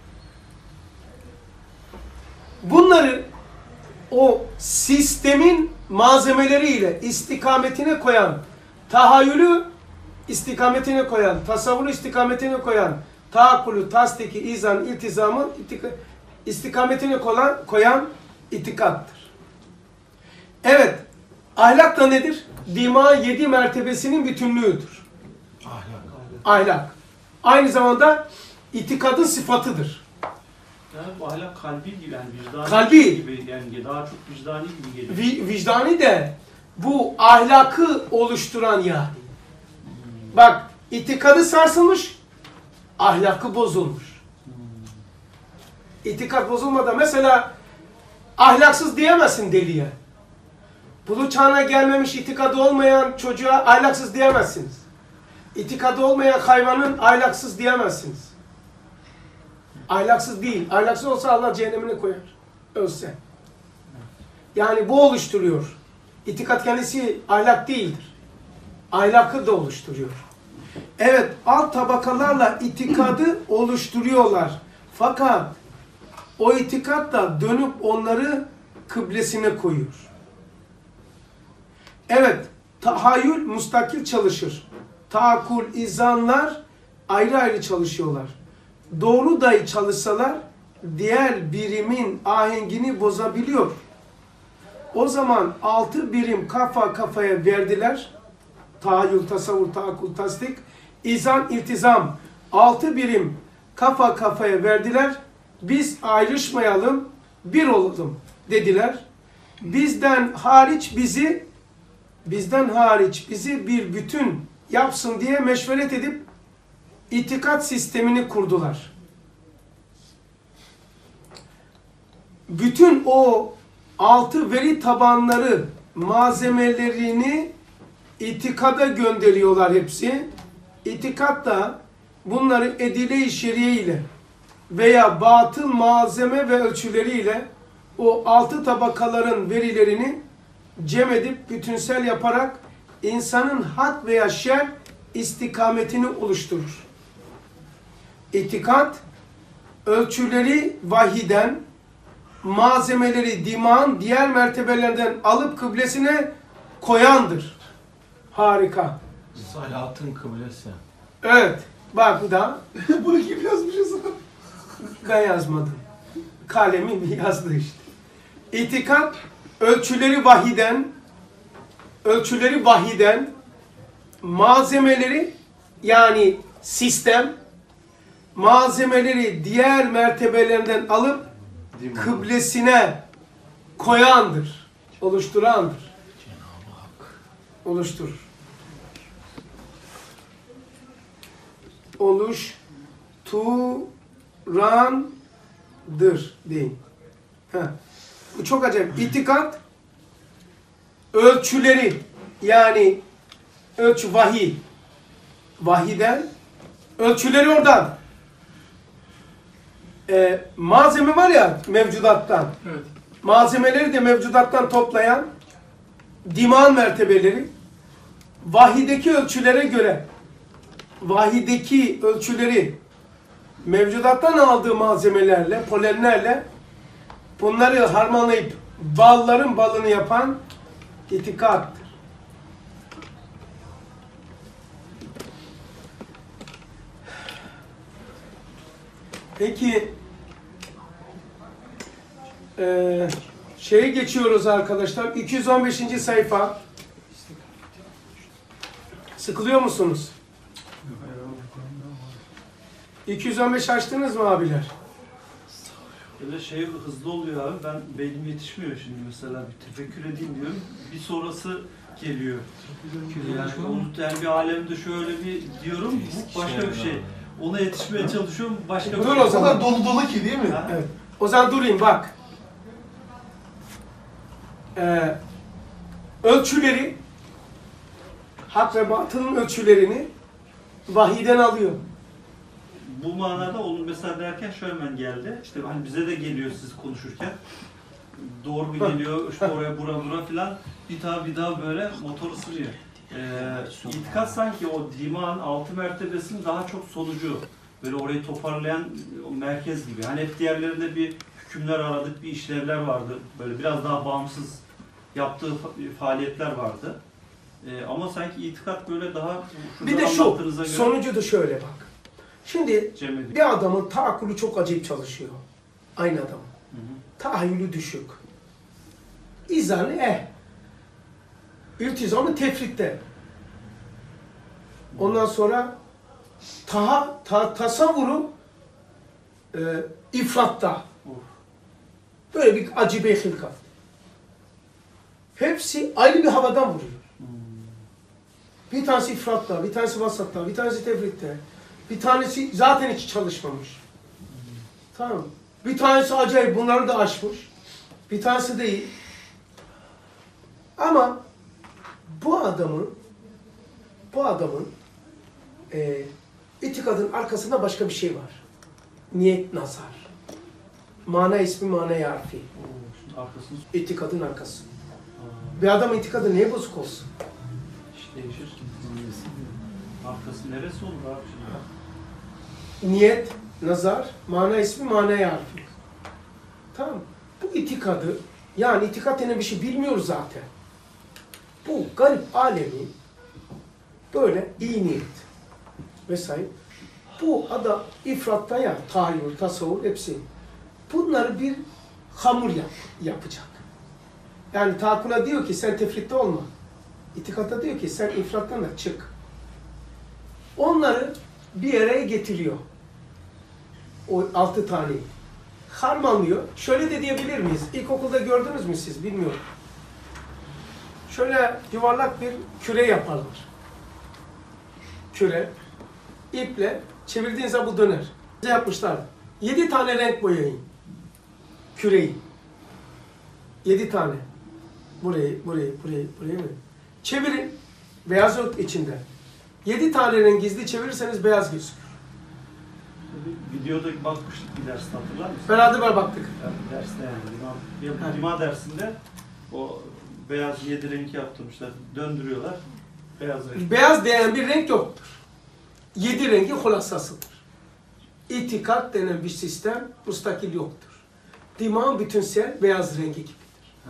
Bunları o sistemin malzemeleriyle istikametine koyan, tahayyülü istikametine koyan, tasavvuru istikametine koyan, taakkulu, tasdiki, izan, iltizamı istikametine koyan itikattır. Evet, ahlak da nedir? Dima 7 mertebesinin bütünlüğüdür. Ahlak. Aynı zamanda itikadın sıfatıdır. Yani bu ahlak kalbi gibi, yani vicdani Kalbi. gibi, yani daha çok vicdani gibi geliyor. Vicdani de bu ahlakı oluşturan yani. Bak, itikadı sarsılmış, ahlakı bozulmuş. İtikat bozulmadan mesela ahlaksız diyemezsin deliye. Buluğ çağına gelmemiş itikadı olmayan çocuğa ahlaksız diyemezsiniz. İtikadı olmayan hayvanın ahlaksız diyemezsiniz. Ahlaksız değil. Ahlaksız olsa Allah cehennemine koyar. Ölse. Yani bu oluşturuyor. İtikat kendisi ahlak değildir. Ahlakı da oluşturuyor. Evet, alt tabakalarla itikadı oluşturuyorlar. Fakat o itikat da dönüp onları kıblesine koyuyor. Evet, tahayyül müstakil çalışır. Taakkul, izanlar ayrı ayrı çalışıyorlar. Doğru dahi çalışsalar diğer birimin ahengini bozabiliyor. O zaman 6 birim kafa kafaya verdiler. Tahayyül, tasavvur, taakkul, tasdik, izan, iltizam. 6 birim kafa kafaya verdiler. Biz ayrışmayalım, bir olalım dediler. Bizden hariç bizi bir bütün yapsın diye meşveret edip itikat sistemini kurdular. Bütün o 6 veri tabanları malzemelerini itikada gönderiyorlar hepsi. İtikat da bunları edile-i şeriye ile veya batıl malzeme ve ölçüleriyle o 6 tabakaların verilerini cem edip bütünsel yaparak insanın hak veya şer istikametini oluşturur. İtikat, ölçüleri vahiden, malzemeleri diman diğer mertebelerden alıp kıblesine koyandır. Harika. Salatın kıblesi. Evet. Bak bu da. Bunu kim yazmışız? Ben yazmadım. Kalemim yazdı işte. İtikat, ölçüleri vahiden, malzemeleri yani sistem, malzemeleri diğer mertebelerinden alıp kıblesine koyandır, oluşturandır. Oluşturur. Oluşturandır deyin. Bu çok acayip. İtikat, ölçüleri yani ölçü vahiy, vahiden, ölçüleri oradan. Malzeme var ya mevcudattan. Evet. Malzemeleri de mevcudattan toplayan diman mertebeleri vahideki ölçülere göre vahideki ölçüleri mevcudattan aldığı malzemelerle, polenlerle bunları harmanlayıp balların balını yapan itikattır. Peki şeye geçiyoruz arkadaşlar. 215. sayfa. Sıkılıyor musunuz? 215 açtınız mı abiler? Öyle şey hızlı oluyor abi. Ben beynim yetişmiyor şimdi mesela. Bir tefekkür edeyim diyorum. Bir sonrası geliyor. Yani bir alemde şöyle bir diyorum. Bu başka bir şey. Ona yetişmeye çalışıyorum. Başka bir Dur şey. o zaman. dolu dolu ki değil mi? Ha? Evet. O zaman durayım bak. Ölçüleri, hak ve batılın ölçülerini vahiyden alıyor. Bu manada onu mesela derken şöyle hemen geldi. İşte hani bize de geliyor siz konuşurken. Doğru mu geliyor, işte oraya bura filan. Bir daha böyle motor ısırıyor. İtikat sanki o dimağın 6 mertebesinin daha çok sonucu. Böyle orayı toparlayan o merkez gibi. Hani hep diğerlerinde bir hükümler aradık, bir işlevler vardı. Böyle biraz daha bağımsız yaptığı faaliyetler vardı. Ama sanki itikat böyle daha... Bir de şu, sonucu da şöyle bak. Şimdi bir adamın taakkülü çok acayip çalışıyor. Aynı adam. Tahayyülü düşük. İzanı İltizamı tefritte. Ondan sonra tasavvuru ifratta. Böyle bir acibe hilkat. Hepsi ayrı bir havadan vuruyor. Bir tanesi ifratta, bir tanesi vasatta, bir tanesi tefritte. Bir tanesi zaten hiç çalışmamış. Tamam. Bir tanesi acayip, bunları da aşmış. Bir tanesi değil. Ama bu adamın itikadın arkasında başka bir şey var. Niyet, nazar. Mana ismi, mana harfi. İtikadın arkası. Bir adam itikadı niye bozuk olsun? İşte değişir. Arkası neresi olur abi şimdi? Niyet, nazar, mana ismi, mana harfi. Tamam. Bu itikadı, yani itikat denen bir şey bilmiyoruz zaten. Bu garip alemi böyle iyi niyet vesaire. Bu adam ifratta ya, tahayyül, tasavvur hepsi. Bunları bir hamur yapacak. Yani taakkula diyor ki sen tefritte olma. İtikatta diyor ki sen ifrattan da çık. Onları bir araya getiriyor. O 6 taneyi. Harmanlıyor. Şöyle de diyebilir miyiz? İlkokulda gördünüz mü siz? Bilmiyorum. Şöyle yuvarlak bir küre yaparlar. Küre. İple çevirdiğiniz zaman bu döner. Ne yapmışlar? 7 tane renk boyayın. Küreyi. 7 tane. Burayı. Çevirin. Beyaz yok içinde. 7 tane renk gizli çevirirseniz beyaz gözükür. Videoda bakmıştık bir derste, hatırlar mısın? Beraber baktık. Yani derste yani. Lima dersinde o beyaz 7 renk yaptırmışlar. Döndürüyorlar. Beyaz renk. Beyaz denen bir renk yoktur. 7 rengi hulasasıdır. İtikat denen bir sistem müstakil yoktur. Dimağın bütünsel beyaz rengi gibidir.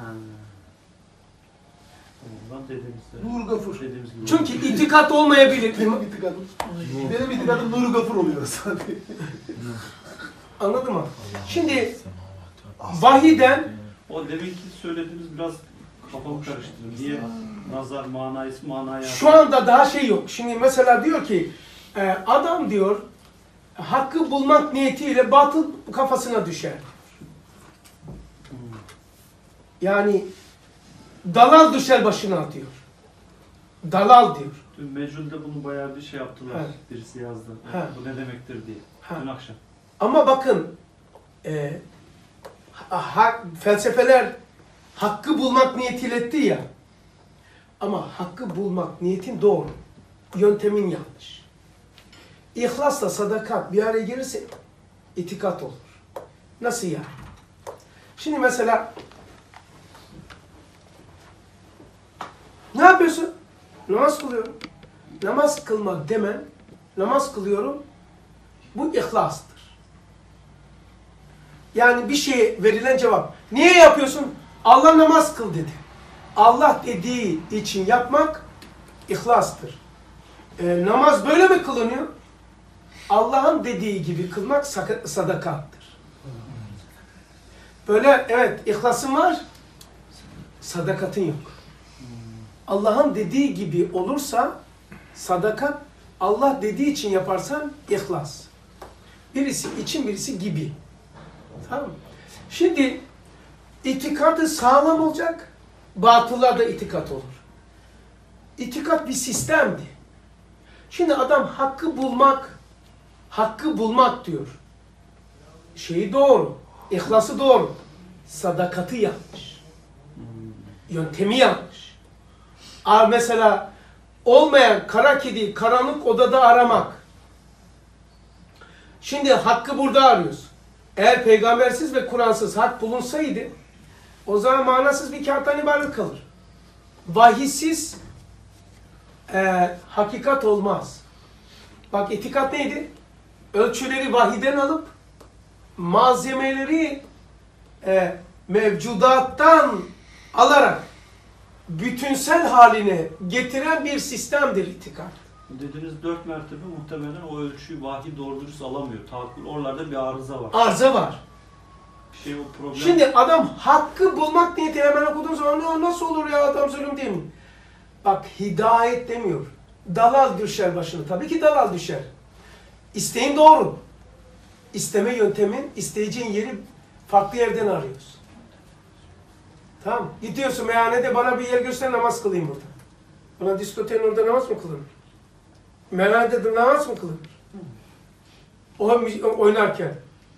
Nur Gafur. Çünkü itikat olmayabilir. Benim itikadım Nur Gafur oluyor zaten. Anladın mı? Şimdi vahiden o deminki söylediğiniz biraz kafamı karıştırdım. Niye nazar, mana ismi, manaya... Şu anda daha şey yok. Şimdi mesela diyor ki adam diyor hakkı bulmak niyetiyle batıl kafasına düşer. Yani dalal düşer başına diyor. Dalal diyor. Dün Mecnun'da bunu bayağı bir şey yaptılar. Evet. Birisi yazdı. Evet. Bu ne demektir diye. Dün akşam. Ama bakın felsefeler hakkı bulmak niyetiyle etti ya. Ama hakkı bulmak niyetin doğru. Yöntemin yanlış. İhlasla sadakat bir araya gelirse itikat olur. Nasıl yani? Şimdi mesela ne yapıyorsun? Namaz kılıyorum. Namaz kılmak demen, namaz kılıyorum, bu ihlastır. Yani bir şeye verilen cevap. Niye yapıyorsun? Allah namaz kıl dedi. Allah dediği için yapmak ihlastır. Namaz böyle mi kılınıyor? Allah'ın dediği gibi kılmak sadakattır. Böyle evet ihlasın var, sadakatın yok. Allah'ın dediği gibi olursa sadakat, Allah dediği için yaparsan ihlas. Birisi için, birisi gibi. Tamam mı? Şimdi itikadı sağlam olacak, batıllarda itikat olur. İtikat bir sistemdi. Şimdi adam hakkı bulmak diyor. Şeyi doğru, ihlası doğru, sadakati yanlış, yöntemi yanlış. Mesela olmayan kara kedi karanlık odada aramak. Şimdi hakkı burada arıyoruz. Eğer peygambersiz ve Kur'ansız hak bulunsaydı o zaman manasız bir kağıttan ibaret kalır. Vahisiz hakikat olmaz. Bak itikat neydi? Ölçüleri vahiden alıp malzemeleri mevcudattan alarak bütünsel haline getiren bir sistemdir itikat. Dediğiniz 4 mertebe muhtemelen o ölçüyü vahiy doğru dürüst alamıyor. Tahakkül, oralarda bir arıza var. Arıza var. O problem. Şimdi adam hakkı bulmak niyeti hemen okuduğun zaman nasıl olur ya adam zulüm değil mi? Bak hidayet demiyor. Dalal düşer başına. Tabii ki dalal düşer. İsteğin doğru. İsteme yöntemin, isteyeceğin yeri farklı yerden arıyorsun. Tamam. Gidiyorsun meyhanede bana bir yer göster namaz kılayım burada. Bana diskoteğin orada namaz mı kılınır? Meyhanede namaz mı kılınır? Oynarken.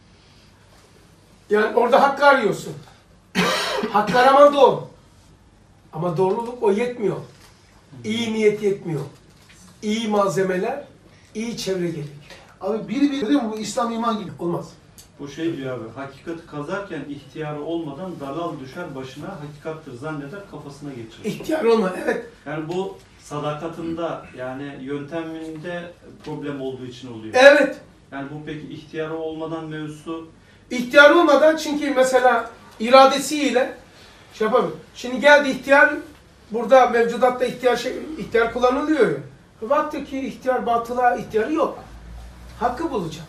Yani orada hakkı arıyorsun. Hakkı araman doğru. Ama doğruluk o yetmiyor. İyi niyet yetmiyor. İyi malzemeler, iyi çevre gerekiyor. Abi biri değil mi bu İslam iman gibi? Olmaz. Bu şey diyor abi, hakikati kazarken ihtiyarı olmadan dalal düşer başına, hakikattır zanneder kafasına geçirir. İhtiyar olma, evet. Yani bu sadakatında, yani yönteminde problem olduğu için oluyor. Evet. Yani bu peki ihtiyarı olmadan mevzusu... İhtiyar olmadan çünkü mesela iradesiyle şey yapamıyor. Şimdi geldi ihtiyar, burada mevcudatta ihtiyar kullanılıyor ya. Baktı ki ihtiyar batıla ihtiyarı yok. Hakkı bulacağım.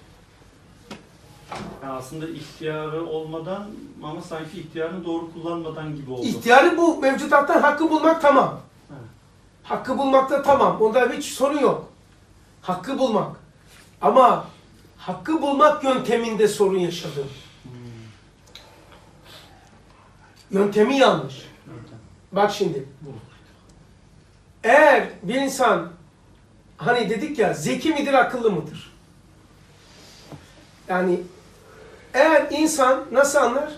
Yani aslında ihtiyarı olmadan ama sanki ihtiyarını doğru kullanmadan gibi oldu. İhtiyarı bu mevcudattan hakkı bulmak tamam. Evet. Hakkı bulmakta tamam. Onda hiç sorun yok. Hakkı bulmak. Ama hakkı bulmak yönteminde sorun yaşadım. Yöntemi yanlış. Bak şimdi. Eğer bir insan hani dedik ya zeki midir akıllı mıdır? Yani eğer insan nasıl anlar?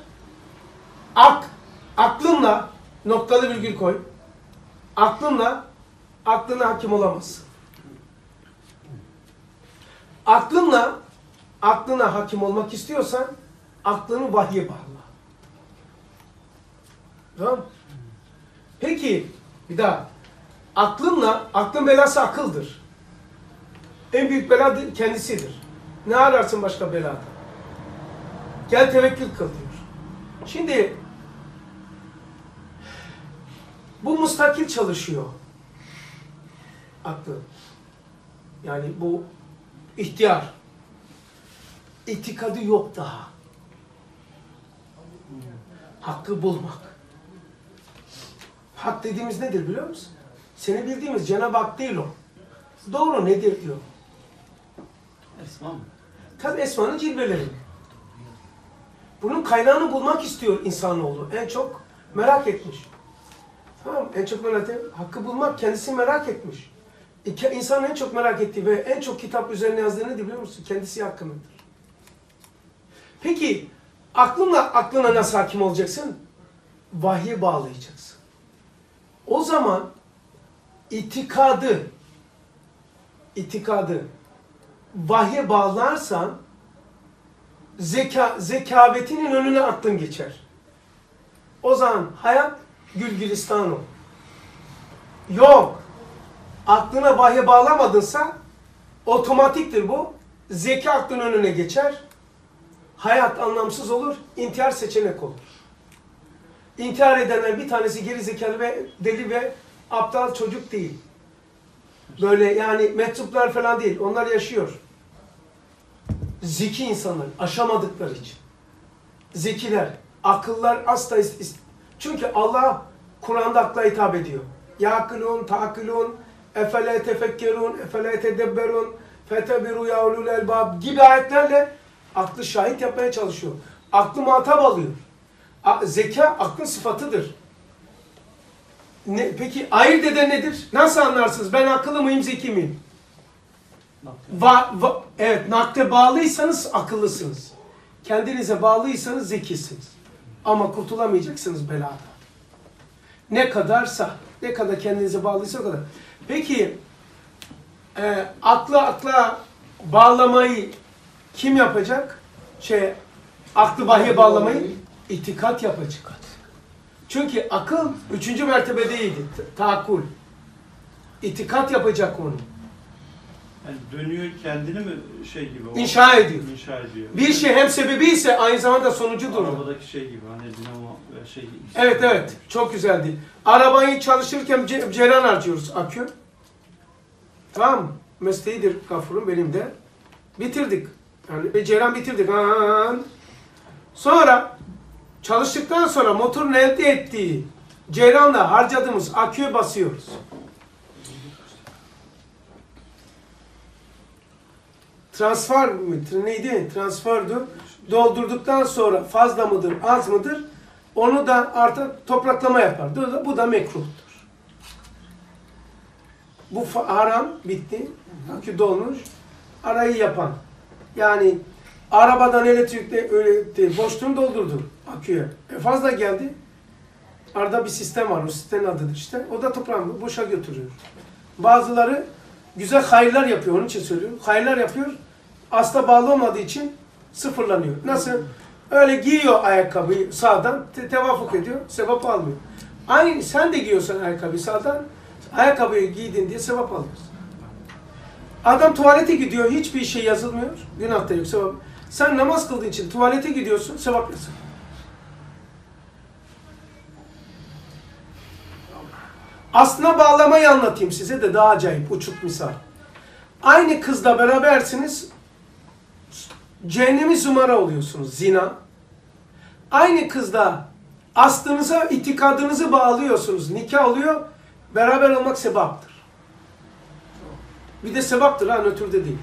Aklınla noktalı virgül koy. Aklına hakim olamazsın. Aklına hakim olmak istiyorsan aklını vahye bağla. Tamam mı? Peki bir daha. Aklın belası akıldır. En büyük bela kendisidir. Ne ararsın başka belada? Gel tevekkül kıl diyor. Şimdi bu mustakil çalışıyor. Aklı. Yani bu ihtiyar. İtikadı yok daha. Hakkı bulmak. Hak dediğimiz nedir biliyor musun? Seni bildiğimiz Cenab-ı Hak değil o. Doğru nedir diyor. Esma mı? Tabi Esma'nın cilveleri. Bunun kaynağını bulmak istiyor insanoğlu. En çok merak etmiş. Tamam, en çok merak etmiş. Hakkı bulmak kendisi merak etmiş. İnsanın en çok merak ettiği ve en çok kitap üzerine yazdığı ne biliyor musun? Kendisi hakkındadır. Peki aklına nasıl hakim olacaksın? Vahye bağlayacaksın. O zaman itikadı vahye bağlarsan zekavetinin önüne aklın geçer. O zaman hayat gül gülistan olur. Yok. Aklına vahye bağlamadınsa otomatiktir bu. Zeka aklın önüne geçer. Hayat anlamsız olur. İntihar seçenek olur. İntihar edenler bir tanesi geri zekalı ve deli ve aptal çocuk değil. Böyle yani mektuplar falan değil. Onlar yaşıyor. Zeki insanlar. Aşamadıkları için. Zekiler. Akıllar asla çünkü Allah Kur'an'da akla hitap ediyor. Yaqilun, ta'kilun, efele tefekkerun, efele tedebberun, fetebiru ya ulul elbab gibi ayetlerle aklı şahit yapmaya çalışıyor. Aklı muhatap alıyor. Zeka aklın sıfatıdır. Peki ayırt eden nedir? Nasıl anlarsınız? Ben akıllı mıyım, zeki miyim? Evet, nakde bağlıysanız akıllısınız. Kendinize bağlıysanız zekisiniz. Ama kurtulamayacaksınız belada. Ne kadarsa, ne kadar kendinize bağlıysa o kadar. Peki, akla bağlamayı kim yapacak? Aklı vahye bağlamayı itikat yapacak. Çünkü akıl 3. mertebedeydi. Tahakkul. İtikat yapacak onu. Yani dönüyor kendini mi gibi? İnşa ediyor. İnşa ediyor. Bir şey hem sebebi ise aynı zamanda sonucudur. Arabadaki gibi hani dinamo gibi. Evet. Çok güzeldi. Arabayı çalışırken cereyan harcıyoruz. Akü. Tamam mı? Mesleğidir Gafur'un, benim de. Bitirdik. Yani cereyan bitirdik. Sonra çalıştıktan sonra motorun elde ettiği cereyanla harcadığımız aküye basıyoruz. Transfer neydi? Transferdu. Doldurduktan sonra fazla mıdır, az mıdır? Onu da artık topraklama yapar. Bu da mekruhtur. Bu haram bitti. Akü dolmuş. Arayı yapan. Yani arabadan elektrikle öyle değil, boşluğunu doldurdu aküye. Fazla geldi. Arada bir sistem var. O sistemin adıdır işte. O da toprağını boşa götürüyor. Bazıları güzel hayırlar yapıyor. Onun için söylüyorum. Hayırlar yapıyor. Asla bağlı olmadığı için sıfırlanıyor. Nasıl? Öyle giyiyor ayakkabıyı sağdan, tevafuk ediyor, sevap almıyor. Aynı sen de giyiyorsan ayakkabıyı sağdan, ayakkabıyı giydin diye sevap alıyorsun. Adam tuvalete gidiyor, hiçbir şey yazılmıyor, günah da yok, sevap. Sen namaz kıldığın için tuvalete gidiyorsun, sevap yazılıyor. Aslına bağlamayı anlatayım size de daha acayip, uçuk misal. Aynı kızla berabersiniz, cehennemi zumara oluyorsunuz, zina. Aynı kızla aslınıza, itikadınızı bağlıyorsunuz, nikah oluyor, beraber olmak sevaptır. Bir de sevaptır ha, nötrde değil.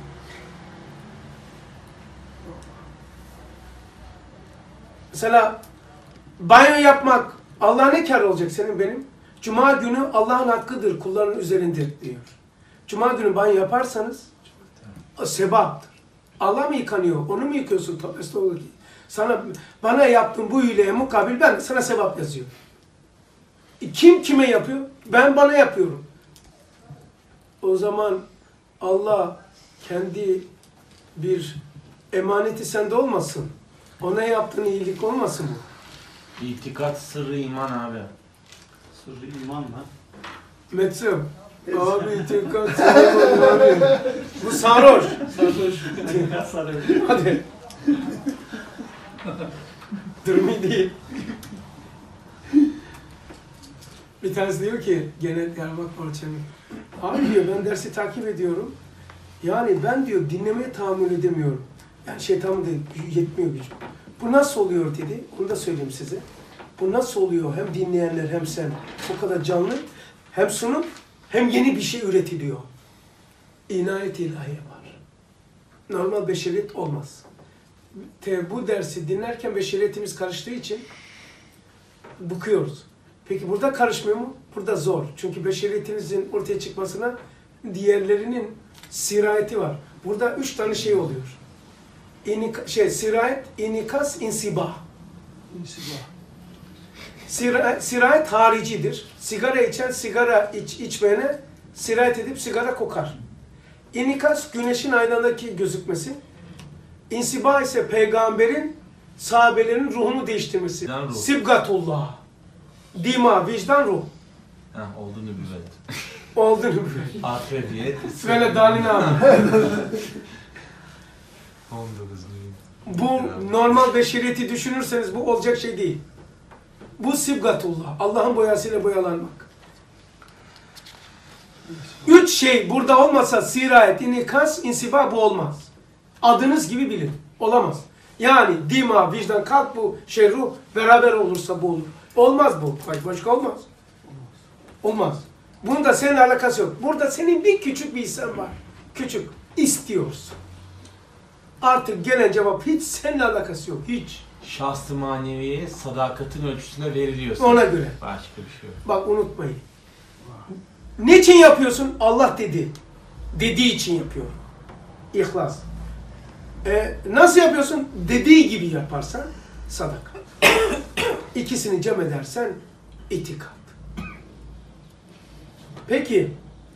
Mesela banyo yapmak, Allah'a ne kâr olacak senin benim? Cuma günü Allah'ın hakkıdır, kulların üzerindir diyor. Cuma günü banyo yaparsanız sevaptır. Allah mı yıkanıyor? Onu mu yıkıyorsun? Bana yaptığın bu iyiliğe mukabil ben sana sevap yazıyorum. Kim kime yapıyor? Ben bana yapıyorum. O zaman Allah kendi bir emaneti sende olmasın. Ona yaptığın iyilik olmasın mı? İtikat sırrı iman abi. Sırrı iman mı? Metzum. Abi itikat sırrı iman. Bu sarhoş. Sarhoş. Hadi. Durmi değil. Bir tanesi diyor ki, gene Diyarbakır Parçamı. Abi diyor, ben dersi takip ediyorum. Yani ben diyor dinlemeye tahammül edemiyorum. Yani şeytan değil, yetmiyor gücüm. Bu nasıl oluyor dedi. Onu da söyleyeyim size. Bu nasıl oluyor? Hem dinleyenler hem sen. O kadar canlı. Hem sunum hem yeni bir şey üretiliyor. İnayet ilahiye var. Normal beşeriyet olmaz. Bu dersi dinlerken beşeriyetimiz karıştığı için bıkıyoruz. Peki burada karışmıyor mu? Burada zor. Çünkü beşeriyetimizin ortaya çıkmasına diğerlerinin sirayeti var. Burada 3 tane şey oluyor. Sirayet, inikas, insibah. Sirayet haricidir. Sigara içen, sigara içmeyene sirayet edip sigara kokar. İnikas, güneşin aynadaki gözükmesi. İnsibah ise peygamberin, sahabelerin ruhunu değiştirmesi. Ruh. Sibgatullah. Dima, vicdan, ruh. Oldu nübüvvet. Oldu nübüvvet. Akribiyet. Söyle Dalin abi. 19. Bu normal beşeriyeti düşünürseniz bu olacak şey değil. Bu sibgatullah. Allah'ın boyasıyla boyalanmak. 3 şey burada olmasa sirayet, inikas, insibah bu olmaz. Adınız gibi bilin. Olamaz. Yani dima, vicdan, kalp bu şey ruh beraber olursa bu olur. Olmaz bu. Başka olmaz. Olmaz. Bunun da senin alakası yok. Burada senin bir küçük bir hissen var. Küçük. İstiyorsun. Artık gelen cevap hiç seninle alakası yok. Hiç. Şahs-ı maneviye sadakatin ölçüsünde veriliyorsa. Ona göre. Başka bir şey yok. Bak unutmayın. Niçin yapıyorsun? Allah dedi. Dediği için yapıyor. İhlas. Nasıl yapıyorsun? Dediği gibi yaparsan sadaka. İkisini cem edersen itikat. Peki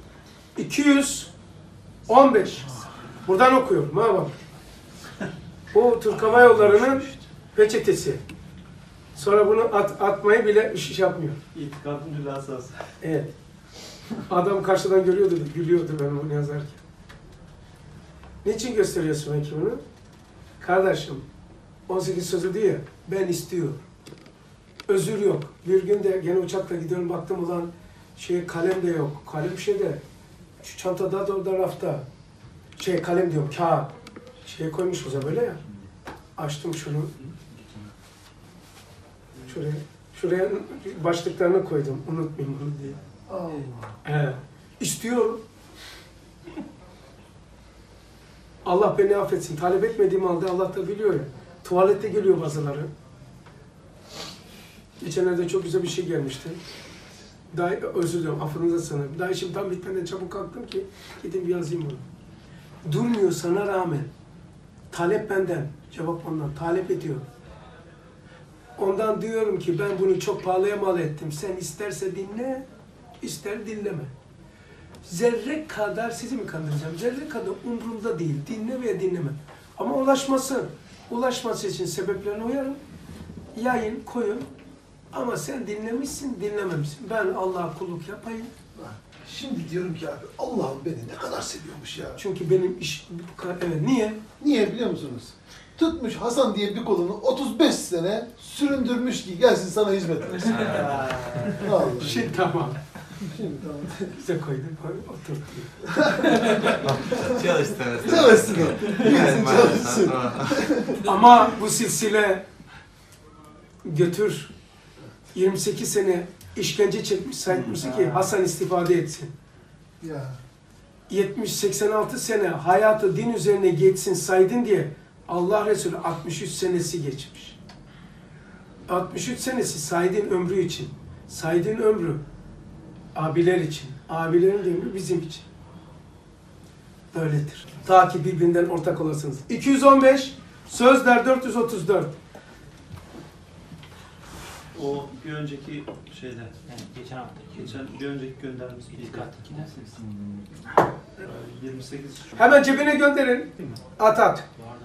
215. Buradan okuyorum. Ha bak. Bu Türk Hava Yolları'nın peçetesi. Sonra bunu atmayı bile iş yapmıyor. İtikadın hülasası. Evet. Adam karşıdan görüyordu, gülüyordu ben bunu yazarken. Niçin gösteriyorsun belki bunu? Kardeşim, 18 sözü diyor ya, ben istiyorum. Özür yok. Bir gün de gene uçakla gidiyorum, baktım ulan kalem de yok. Kalem şeyde, şu çantada da orada rafta. Kalem diyorum, kağıt. Koymuş bize böyle ya. Açtım şunu. Şuraya başlıklarını koydum. Unutmayayım bunu diye. Allah. İstiyorum. Allah beni affetsin. Talep etmediğim halde Allah da biliyor ya. Tuvalette geliyor bazıları. Geçenlerde çok güzel bir şey gelmişti. Daha özür diliyorum, affınıza sığınırım. Daha işim tam bitmeden çabuk kalktım ki gidip yazayım bunu. Durmuyor sana rağmen. Talep benden, cevap ondan. Talep ediyor. Ondan diyorum ki ben bunu çok pahalıya mal ettim. Sen isterse dinle, ister dinleme. Zerre kadar sizi mi kandıracağım? Zerre kadar umurumda değil. Dinle veya dinleme. Ama ulaşması için sebeplerine uyarım. Yayın, koyun. Ama sen dinlemişsin, dinlememişsin. Ben Allah'a kulluk yapayım. Şimdi diyorum ki abi Allah'ım beni ne kadar seviyormuş ya. Çünkü benim iş... Evet, niye? Niye biliyor musunuz? Tutmuş Hasan diye bir kolunu 35 sene süründürmüş ki gelsin sana hizmet etsin. Vallahi. Tamam. Şimdi tamam. Bize koyduk, otur. Çalışsın o. Gelsin çalışsın. Ama bu silsile götür 28 sene işkence çekmiş Said Nursi Hasan istifade etsin. Ya. 70-86 sene hayatı din üzerine geçsin Said'in diye Allah Resulü 63 senesi geçmiş. 63 senesi Said'in ömrü için. Said'in ömrü abiler için. Abilerin de ömrü bizim için. Böyledir. Ta ki birbirinden ortak olasınız. 215 Sözler 434. O bir önceki şeyde, Geçen hafta. bir önceki göndermiş bir İtikat 28 Hemen cebine gönderin. At. Vardı.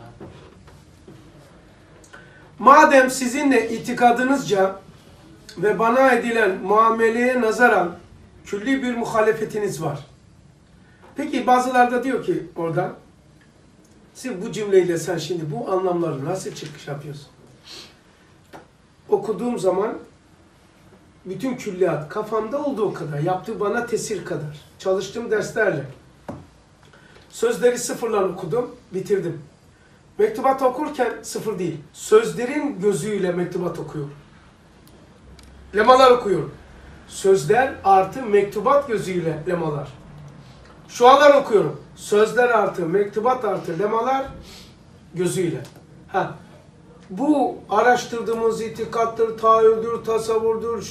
Madem sizinle itikadınızca ve bana edilen muameleye nazaran külli bir muhalefetiniz var. Peki bazıları da diyor ki orada, siz bu cümleyle sen şimdi bu anlamları nasıl çıkış yapıyorsun? Okuduğum zaman bütün külliyat kafamda olduğu kadar, yaptığı bana tesir kadar, çalıştığım derslerle sözleri sıfırla okudum, bitirdim. Mektubat okurken sıfır değil, sözlerin gözüyle mektubat okuyorum. Lemalar okuyorum. Sözler artı mektubat gözüyle lemalar. Şualar okuyorum. Sözler artı mektubat artı lemalar gözüyle. Bu araştırdığımız itikattır, tahayyüldür, tasavvurdur,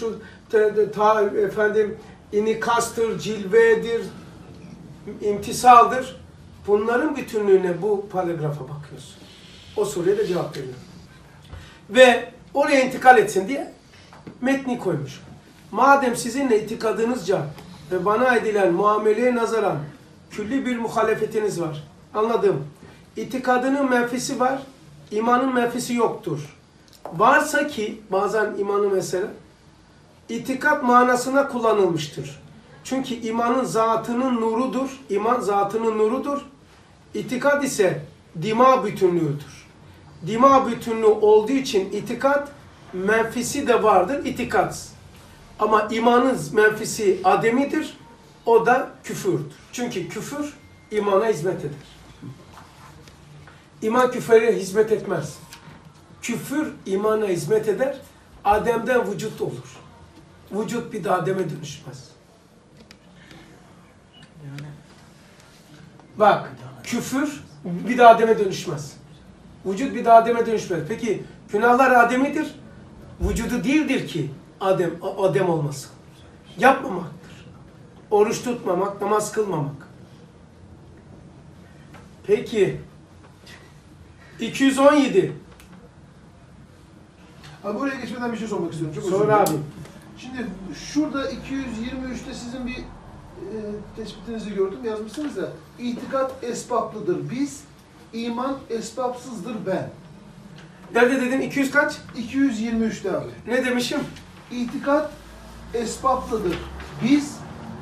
inikastır, cilvedir, imtisaldır. Bunların bütünlüğüne bu paragrafa bakıyorsun. O soruya da cevap veriyor. Ve oraya intikal etsin diye metni koymuş. Madem sizinle itikadınızca ve bana edilen muameleye nazaran külli bir muhalefetiniz var. Anladım. İtikadının menfisi var, imanın menfisi yoktur. Varsa ki bazen imanı mesela itikat manasına kullanılmıştır. Çünkü imanın zatının nurudur. İman zatının nurudur. İtikad ise dima bütünlüğüdür. Dima bütünlüğü olduğu için itikat menfisi de vardır, itikat. Ama imanın menfisi ademidir. O da küfürdür. Çünkü küfür imana hizmet eder. İman küfre hizmet etmez. Küfür imana hizmet eder. Adem'den vücut olur. Vücut bir daha Adem'e dönüşmez. Bak, küfür bir daha Adem'e dönüşmez. Vücut bir de Adem'e dönüşmez. Peki günahlar Adem'idir. Vücudu değildir ki Adem olmasın. Yapmamaktır. Oruç tutmamak, namaz kılmamak. Peki 217. Abi buraya geçmeden bir şey sormak istiyorum. Çok özür Sonra dilerim. abi. Şimdi şurada 223'te sizin bir tespitinizi gördüm. Yazmışsınız ya. İtikat esbaplıdır biz, iman esbapsızdır ben. Nerede dedin? 200 kaç? 223'te abi. Ne demişim? İtikat esbaplıdır biz,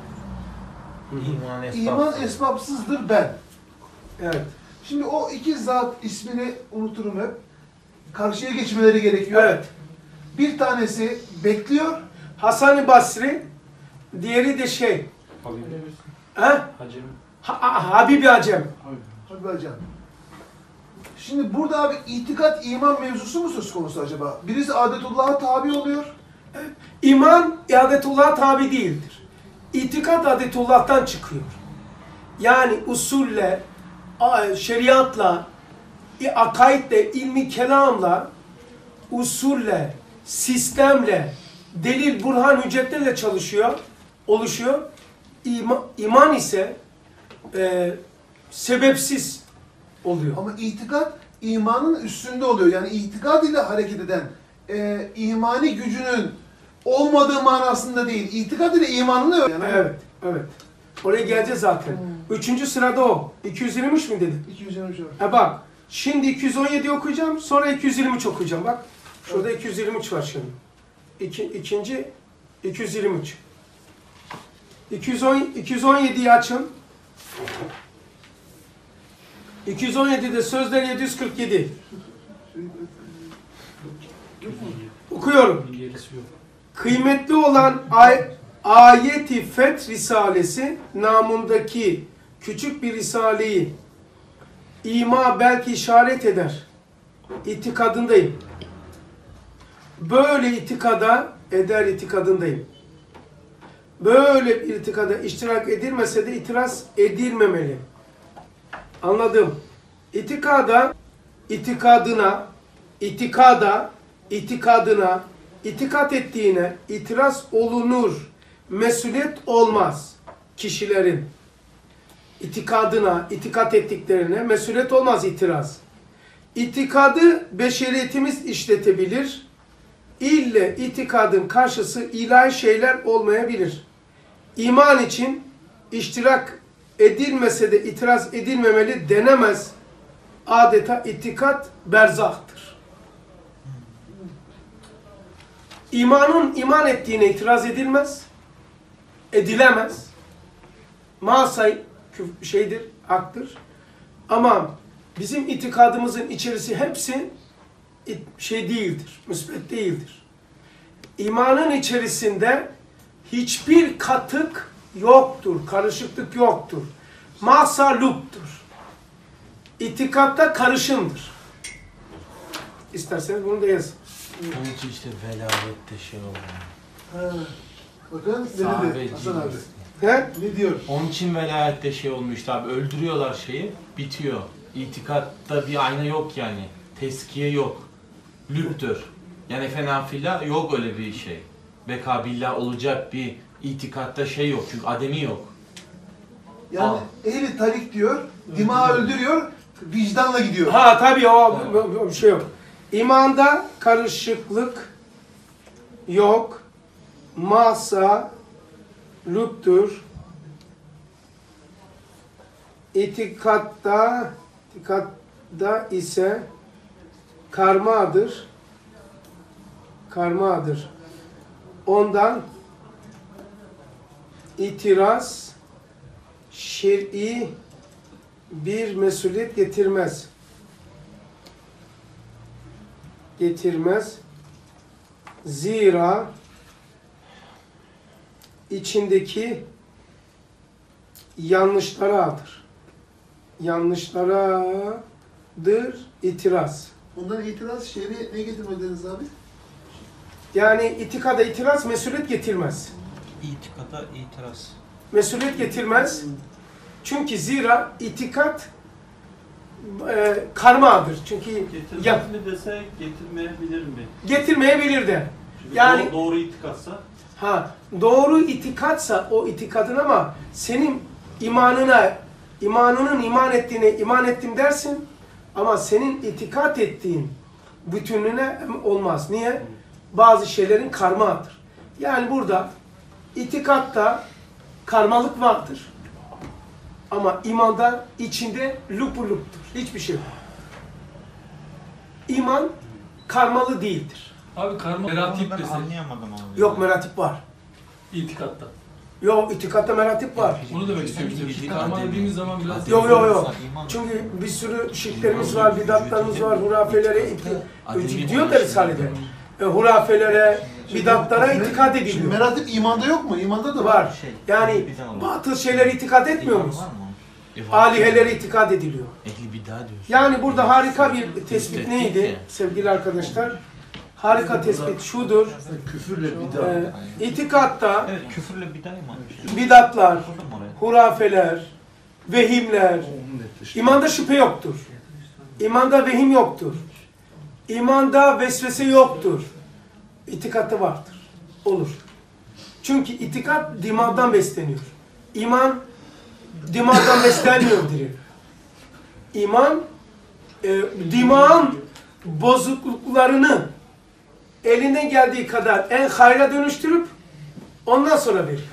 iman esbapsızdır ben. Evet. Şimdi o iki zat ismini unuturum hep. Karşıya geçmeleri gerekiyor. Evet. Bir tanesi bekliyor. Hasan-ı Basri, diğeri de şey. Ha? Habibi Acem. Hadi hocam. Şimdi burada abi itikat iman mevzusu mu söz konusu acaba? Birisi adetullah'a tabi oluyor. İman adetullah'a tabi değildir. İtikat adetullah'tan çıkıyor. Yani usulle, şeriatla, akaidle, ilmi kelamla, usulle, sistemle, delil, burhan, hüccetlerle çalışıyor, oluşuyor. İman ise sebepsiz oluyor. Ama itikat imanın üstünde oluyor. Yani itikad ile hareket eden imani gücünün olmadığı manasında değil. İtikad ile imanın da yok. Yani. Evet, evet. Oraya geleceğiz zaten. Üçüncü sırada o. 223 mi dedin? 223 var. Bak, şimdi 217 okuyacağım, sonra 223 okuyacağım. Bak, şurada 223 var şimdi. İkinci 223. 217'yi açın. 217'de sözler 747. Okuyorum. Kıymetli olan Ayet-i Feth Risalesi namındaki küçük bir risaleyi belki işaret eder. İtikadındayım. Böyle itikadındayım. Böyle bir itikada iştirak edilmese de itiraz edilmemeli. Anladım. İtikadına, itikat ettiğine itiraz olunur. Mesuliyet olmaz kişilerin. İtikat ettiklerine mesuliyet olmaz itiraz. İtikadı beşeriyetimiz işletebilir. İlle itikadın karşısı ilahi şeyler olmayabilir. İman için iştirak edilmese de itiraz edilmemeli denemez. Adeta itikat berzahtır. İman ettiğine itiraz edilemez. Masay haktır. Ama bizim itikadımızın içerisi hepsi değildir, müsbet değildir. İmanın içerisinde hiçbir katık yoktur, karışıklık yoktur. Masaluptur. İtikatta karışımdır. İsterseniz bunu da yazın. Onun için işte velayette şey olmuyor. Bakın ne dedi Hasan abi. He? Ne diyor? Onun için velayette şey olmuş abi. Öldürüyorlar şeyi, bitiyor. İtikatta bir ayna yok yani. Teskiye yok. Lüptür. Yani fenafilla yok öyle bir şey. Bekabillah olacak bir itikatta şey yok. Çünkü ademi yok. Yani ehli talik diyor, dimağı öldürüyor, vicdanla gidiyor. Ha tabii o bir şey yok. İmanda karışıklık yok. Masa lüptür. İtikatta ise karmadır. Ondan itiraz şer'i bir mesuliyet getirmez. Zira içindeki yanlışlaradır itiraz. Ondan itiraz şer'i ne getirmez dediniz abi? Yani itikada itiraz mesuliyet getirmez. İtikada itiraz. Mesuliyet getirmez. Çünkü zira itikat karmadır. Çünkü Getirmez mi dese getirmeyebilir mi? getirmeyebilir de. Çünkü Yani doğru itikatsa doğru itikatsa o itikadın ama senin imanının iman ettiğine iman ettim dersin ama senin itikat ettiğin bütünlüğüne olmaz. Niye? Bazı şeylerin karmadır. Yani burada itikatta karmalık vardır. Ama imanda içinde luptur. Hiçbir şey yok. İman karmalı değildir. Abi karma meratip desek. Anlayamadım abi. Yok meratip var. İtikatta. Yok itikatta meratip var. Onu demek istiyorum işte. Karma dediğimiz zaman biraz... Yok. Çünkü bir sürü şirklerimiz var, bidatlarımız var, hurafelere diyor da Risale'de. Hurafelere, bidatlara itikad Şimdi ediliyor. meratip imanda yok mu? İmanda da var. Var. Yani batıl şeylere itikad etmiyor musun? Alihelere itikad ediliyor. Ehli bid'a diyorsun. Yani burada harika bir tespit neydi sevgili arkadaşlar? Harika tespit şudur. Küfürle bidat. İtikatta Evet, küfürle bid'a iman. bidatlar, hurafeler, vehimler, imanda şüphe yoktur. İmanda vehim yoktur. İmanda vesvese yoktur. İtikatta vardır. Olur. Çünkü itikat dimağdan besleniyor. İman dimağdan beslenmiyor diyor. İman dimağın bozukluklarını elinden geldiği kadar en hayra dönüştürüp ondan sonra veriyor.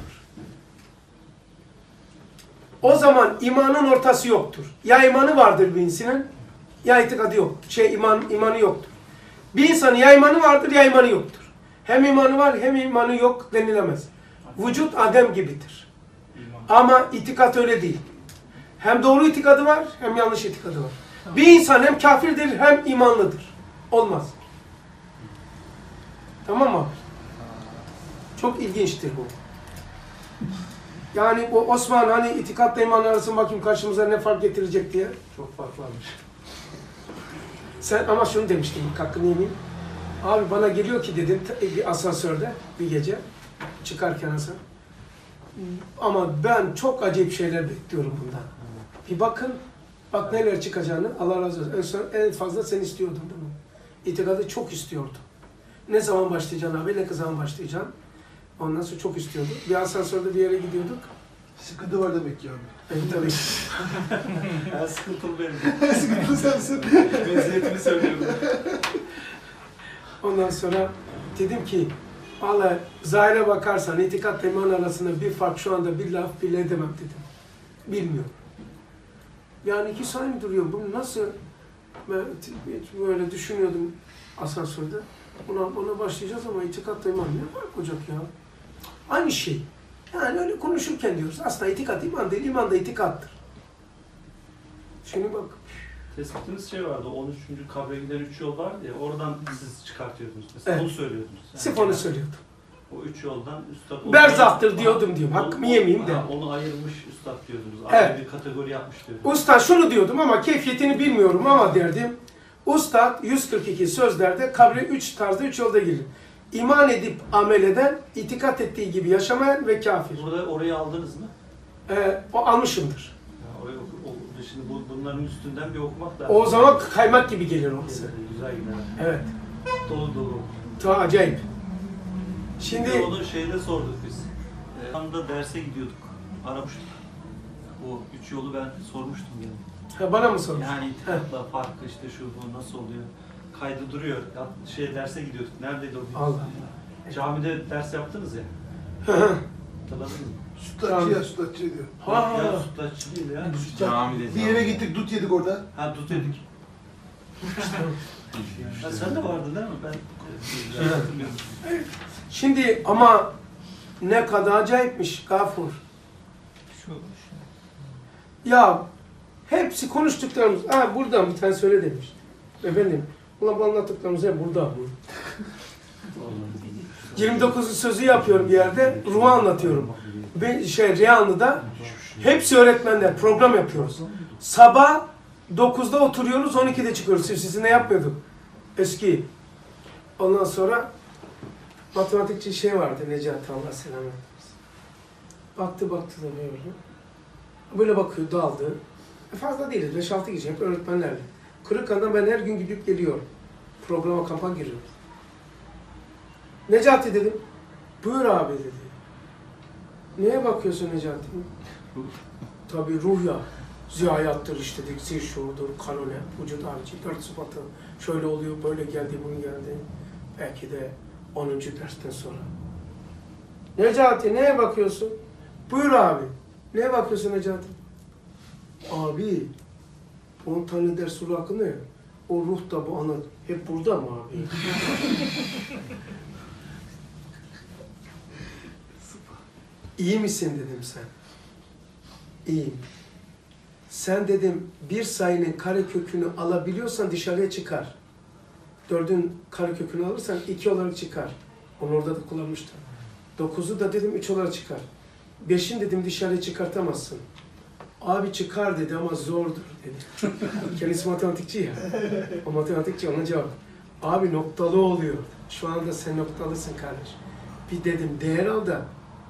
O zaman imanın ortası yoktur. Ya imanı vardır bir insanın ya itikadı yok. İmanı yoktur. Bir insanın ya imanı vardır ya imanı yoktur. Hem imanı var hem imanı yok denilemez. Vücut Adem gibidir. Ama itikat öyle değil. Hem doğru itikadı var hem yanlış itikadı var. Bir insan hem kafirdir hem imanlıdır. Olmaz. Tamam mı? Çok ilginçtir bu. Yani o Osman hani itikatla iman arasında bakayım karşımıza ne fark getirecek diye. Çok fark varmış. Sen ama şunu demiştin, hakkını yemeyeyim. Abi bana geliyor ki dedin bir asansörde bir gece çıkarken Hasan. Ama ben çok acayip şeyler bekliyorum bundan. Bir bakın, bak neler çıkacağını Allah razı olsun. En fazla sen istiyordun bunu. İtikadı çok istiyordum. Ne zaman başlayacaksın abi, ne zaman başlayacaksın? Ondan sonra çok istiyordu. Bir asansörde bir yere gidiyorduk. Sıkıntı var demek ki abi. Evet tabii. sıkıntılı benim. Sıkıntı sensin. Meziyetini söylüyorum. Ondan sonra dedim ki vallahi zahire bakarsan itikatla iman arasında bir fark şu anda bir laf bile edemem dedim. Bilmiyorum. Yani 2 saniye duruyor. Bunu nasıl ben böyle düşünüyordum asansörde. Ona başlayacağız ama itikatla iman ne fark olacak ya? Aynı şey. Yani öyle konuşurken diyoruz. Aslında itikat iman değil, iman da itikattır. Şimdi bak. Tespitimiz şey vardı, 13. kabre giden 3 yol vardı ya, oradan siz çıkartıyordunuz mesela, Evet. onu söylüyordunuz. Sırf onu söylüyordum. O 3 yoldan üstad... Berzahtır diyordum diyorum. Hakkımı yemeyeyim de. Onu ayırmış üstad diyordunuz. Evet. Ayrı bir kategori yapmış diyordunuz. Usta şunu diyordum ama keyfiyetini bilmiyorum ama derdim. Ustad 142 sözlerde kabre 3 tarzda 3 yolda girir. İman edip amel eden, itikat ettiği gibi yaşamayan ve kafir. Burada orayı aldınız mı? O almışımdır. Şimdi bunların üstünden bir okumak lazım. O zaman kaymak gibi gelir orası. Güzel gider. Evet. Dolu dolu. Ta acayip. Şimdi Şimdi onu şeyde sorduk biz. Anda derse gidiyorduk. Aramıştık. O 3 yolu ben sormuştum yani. bana mı sormuş? Yani itikatla farkı işte şu bu nasıl oluyor? Kaydı duruyor. Derse gidiyorduk. Neredeydi o? Allah. Camide ders yaptınız ya. Hatırladınız mı? Sütlaççı diyor. Ya sütlaççı değil ya. Camide Bir yere gittik, dut yedik orada. Ha tut dedik. Ha, sen de vardın değil mi? Ben hatırlıyorum. Şimdi ama ne kadar acayipmiş Gafur. Ya hepsi konuştuklarımız, buradan bir tane söyle demiş. Efendim, ulan bu anlattıklarımız hep burada. 29. sözü yapıyorum bir yerde, ruhu anlatıyorum. Reyhanlı'da hepsi öğretmenler, program yapıyoruz. Sabah 9'da oturuyoruz, 12'de çıkıyoruz. Sizinle yapmıyorduk. Eski. Ondan sonra matematikçi vardı, Necati Allah selam etsin. Baktı da böyle. Böyle bakıyor, daldı. Fazla değiliz. 5-6 kişi hep öğretmenlerle. Kırıkhan'dan ben her gün gidip geliyorum. Programa, kampa giriyorum. Necati dedim. Buyur abi dedi. Neye bakıyorsun Necati? Tabii ruh ya. Ziyayattır işte, diksi şuurdur, kanune, vücut harici, 4 sıfatı. Şöyle oluyor, böyle geldi, bunu geldi. Belki de 10. dersten sonra. Necati neye bakıyorsun? Buyur abi. Neye bakıyorsun Necati? Abi 10 tane ders ruh hakkında ya. O ruh da bu ana hep burada mı abi? İyi misin dedim sen. İyiyim. Sen dedim bir sayının karekökünü alabiliyorsan dışarıya çıkar. 4'ün karekökünü alırsan 2 olarak çıkar. Onu orada da kullanmıştım. 9'u da dedim 3 olarak çıkar. 5'in dedim dışarıya çıkartamazsın. Abi çıkar dedi ama zordur dedi. Kendisi matematikçi ya. O matematikçi ona cevap. Abi noktalı oluyor. Şu anda sen noktalısın kardeş. Bir dedim değer al da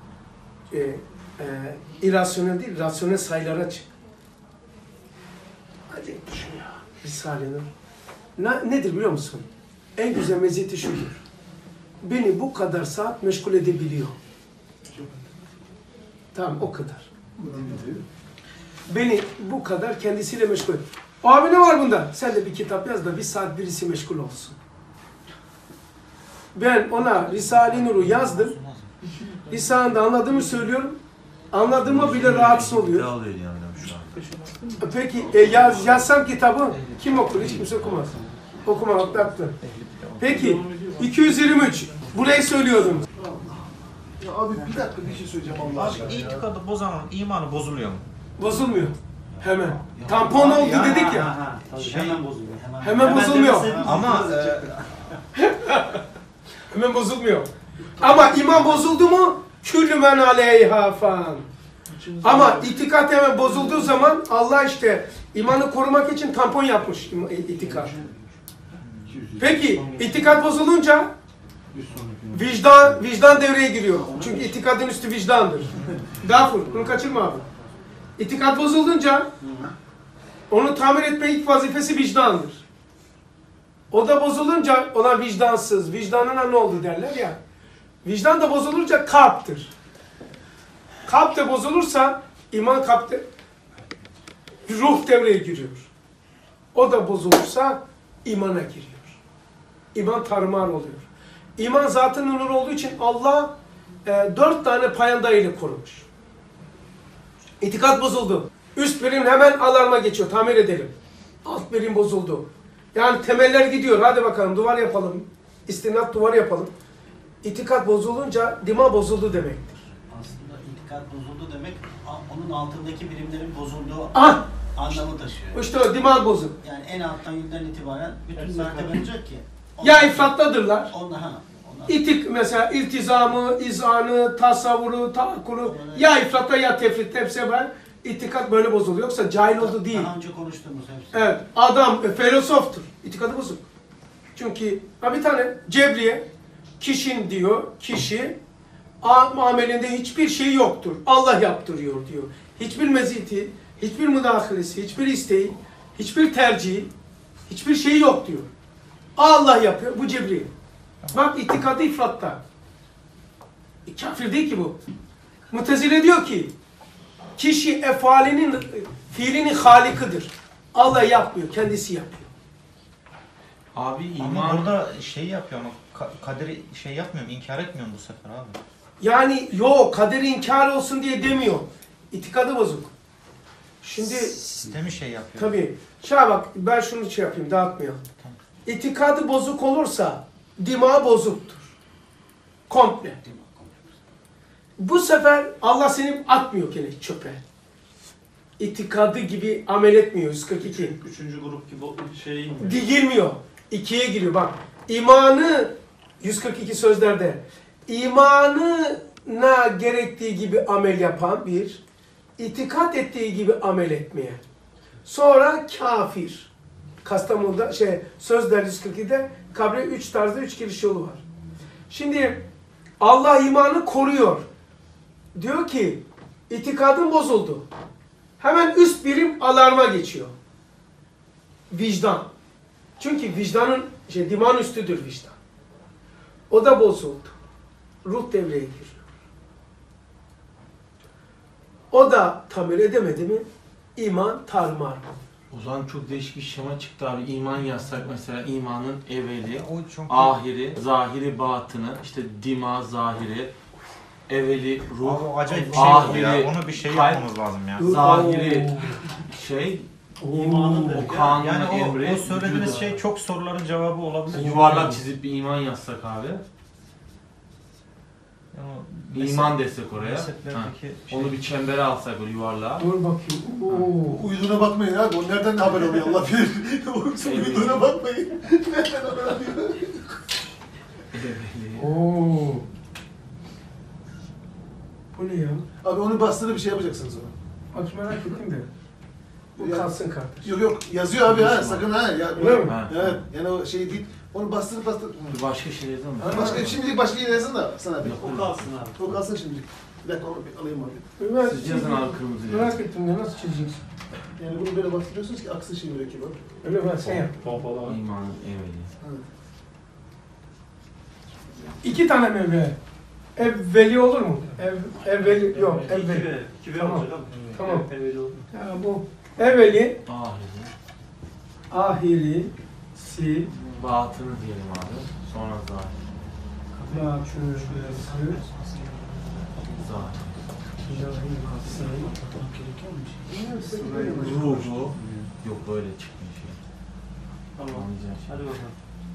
irrasyonel değil, rasyonel sayılara çık. Acayip düşün ya. Risale'nin. Nedir biliyor musun? En güzel meziyeti şudur. Beni bu kadar saat meşgul edebiliyor. Tamam o kadar. Beni bu kadar kendisiyle meşgul. Abi ne var bunda? Sen de bir kitap yaz da bir saat birisi meşgul olsun. Ben ona Risale-i Nur'u yazdım. Lisanında anladığımı söylüyorum. Anladığıma bile rahatsız oluyor. Peki yazsam kitabı kim okur? Hiç kimse okumaz. Okumamak da haklı. Peki 223. Burayı söylüyordum. Ya abi bir dakika bir şey söyleyeceğim Allah aşkına. Abi itikadı bozan imanı bozuluyor mu? Bozulmuyor. Hemen. Tampon oldu dedik ya. Hemen bozuluyor. Hemen bozulmuyor. Ama Hemen bozulmuyor. Ama iman bozuldu mu? Küllü men aleyha fan. Ama itikat hemen bozulduğu zaman Allah işte imanı korumak için tampon yapmış itikat. Peki itikat bozulunca vicdan devreye giriyor. Çünkü itikadın üstü vicdandır. Gafur, bunu kaçırma abi. İtikat bozulunca onu tamir etme ilk vazifesi vicdandır. O da bozulunca ona vicdansız, vicdanına ne oldu derler ya. Vicdan da bozulunca kalptir. Kalp de bozulursa iman kalpte ruh devreye giriyor. O da bozulursa imana giriyor. İman tarumar oluyor. İman zatın nur olduğu için Allah 4 tane payanda ile korumuş. İtikat bozuldu. Üst birim hemen alarma geçiyor. Tamir edelim. Alt birim bozuldu. Yani temeller gidiyor. Hadi bakalım duvar yapalım. İstinat duvar yapalım. İtikat bozulunca dima bozuldu demektir. Aslında itikat bozuldu demek onun altındaki birimlerin bozulduğu anlamı taşıyor. İşte o dima bozuk. Yani en alttan yüzden itibaren bütün mertebe olacak ki. Ya ifrattadırlar. Onlar. İtik mesela iltizamı, izanı, tasavvuru, taakkulu ya ifratta ya tefritte hepsi var. İtikat böyle bozuluyor. Yoksa cahil oldu değil. Daha önce konuştuğumuz hepsi. Evet. Adam filozoftur. İtikadı bozuk. Çünkü bir tane Cebriye kişin diyor. Kişi amelinde hiçbir şey yoktur. Allah yaptırıyor diyor. Hiçbir meziyeti, hiçbir müdahalesi, hiçbir isteği, hiçbir tercihi, hiçbir şey yok diyor. Allah yapıyor. Bu Cebriye. Bak itikadı ifratta. Kafir değil ki bu. Mutezile diyor ki kişi fiilinin halikidir. Allah yapmıyor. Kendisi yapıyor. abi iman burada şey yapıyor ama kaderi şey yapmıyor mu? İnkar etmiyor mu bu sefer abi? Yani yok kaderi inkar olsun diye demiyor. İtikadı bozuk. Şimdi Sistemi şey yapıyor. tabii. Şuna bak ben şunu yapayım dağıtmayalım. Tamam. İtikadı bozuk olursa dima bozuktur. Komple. Bu sefer Allah seni atmıyor gene çöpe. İtikadı gibi amel etmiyor 142. Üçüncü grup gibi şey Girmiyor. 2'ye giriyor bak. İmanı 142 sözlerde imanına gerektiği gibi amel yapan bir, itikat ettiği gibi amel etmeye. Sonra kafir. Kastamonu'da Sözler 142'de kabre 3 tarzda 3 giriş yolu var. Şimdi Allah imanı koruyor. Diyor ki itikadın bozuldu. Hemen üst birim alarma geçiyor. Vicdan. Çünkü vicdanın, dimağın üstüdür vicdan. O da bozuldu. Ruh devreye giriyor. O da tamir edemedi mi iman tarumar. O zaman çok değişik bir şema çıktı abi. İman yazsak mesela imanın evveli, O çok ahiri, zahiri, batını, işte dima, zahiri, evveli, ruh, Abi o acayip bir şey oldu ya. ahiri, Onu bir şey kalp, yapmamız lazım ya. zahiri, İmanın o kanun, Yani emri, o söylediğiniz vücudu. şey çok soruların cevabı olabilir. Yuvarlak çizip bir iman yazsak abi. Yani o İman desek oraya. mezheplerdeki şey- Onu bir çembere alsak böyle yuvarlağa. Dur bakayım. Oo. Uyduğuna bakmayın abi. O nereden haber oluyor Allah bilir. Uyduğuna bakmayın. Nereden haber oluyor? Oo. Bu ne ya? Abi onu bastırıp bir şey yapacaksınız ona. Bak merak ettim de. Bu Ya- kalsın kardeş. Yok yazıyor abi ha sakın ha. Ya, Öyle mi? Ha. Evet yani o şey değil. Onu bastırıp Bir başka şey yazalım mı? Şimdilik başka yere yazın da sana bir. O kalsın abi. O kalsın şimdilik. Bir dakika onu bir alayım abi. Ben Siz yazın abi kırmızı. Merak ettim de nasıl çizeceksin? Yani bunu böyle bastırıyorsunuz ki aksın şey mürekkebi abi. Öyle mi? Sen yap. İmanın evveli. İki tane meyve. Evveli olur mu? Evveli yok. Evveli. İki Tamam. olacak abi. Tamam. Evveli olur. Ya bu evveli, Ahiri, ahirisi, batını diyelim abi. Sonra zahiri. batınısı, Zahiri. Ruhu. Yok böyle çıkmış ya. Tamam. Anlayacağın şey. Hadi bakalım.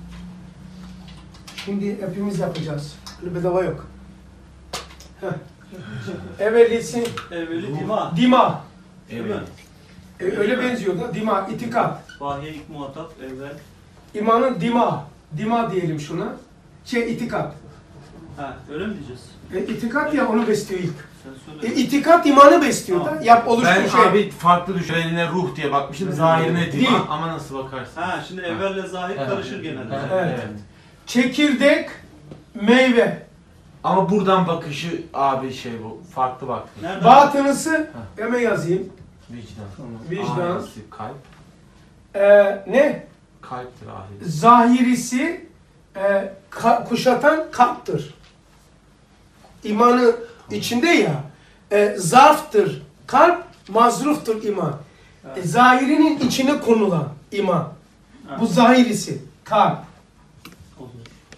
Şimdi hepimiz yapacağız. Öyle bedava yok. Heh. Evvelisi Evveli dima. dima. Evveli. Öyle benziyor da dima, itikat. Vahiye ilk muhatap evvel. İmanın dima. Dima diyelim şuna. İtikat. Ha öyle mi diyeceğiz? İtikat ya onu besliyor ilk. Sen söyle. İtikat imanı besliyor da. Yap oluş Ben bir şey. abi farklı düşüneline ruh diye bakmışım. Zahirine Değil. dima ama nasıl bakarsın? Ha şimdi evvelle zahir Evet. karışır genelde. Evet. Çekirdek, meyve. Ama buradan bakışı abi şey bu. Farklı baktı. Nereden? Batınısı hemen yazayım. Vicdan. Vicdan. Ahirisi kalp. Ne? Kalptir ahirisi. Zahirisi kuşatan kalptir. İmanı içinde ya. Zarftır. Kalp mazruftur iman. Zahirinin içine konulan iman. Bu zahirisi. Kalp. Olur.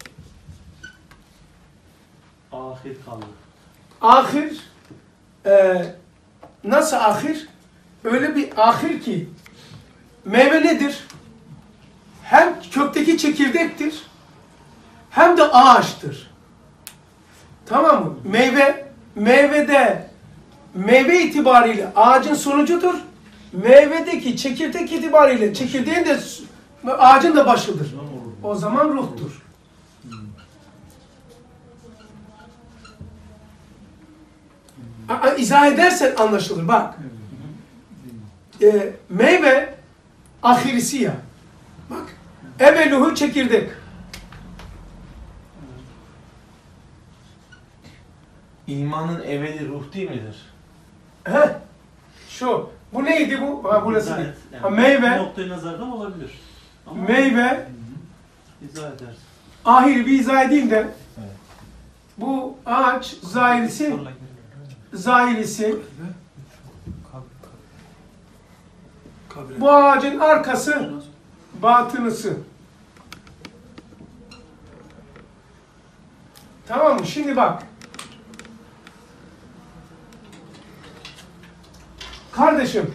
Ahir kaldı. Ahir nasıl ahir? Öyle bir ahir ki meyve nedir? Hem kökteki çekirdektir hem de ağaçtır. Tamam mı? Meyve itibariyle ağacın sonucudur. Meyvedeki çekirdek itibariyle çekirdeğin de ağacın da başıdır. O zaman ruhtur. İzah edersen anlaşılır. Bak. Meyve ahirisi ya. Bak. Eveluhu çekirdek. İmanın evveli ruh değil midir? Heh. Şu. Bu neydi bu? Ha burası değil. Evet, yani Ha, meyve. bir noktayı nazardan olabilir. Ama Meyve. izah edersin. Ahiri bir izah edeyim de. Evet. Bu ağaç zahirisi. Bu ağacın arkası batınısı. Tamam mı? Şimdi bak. Kardeşim.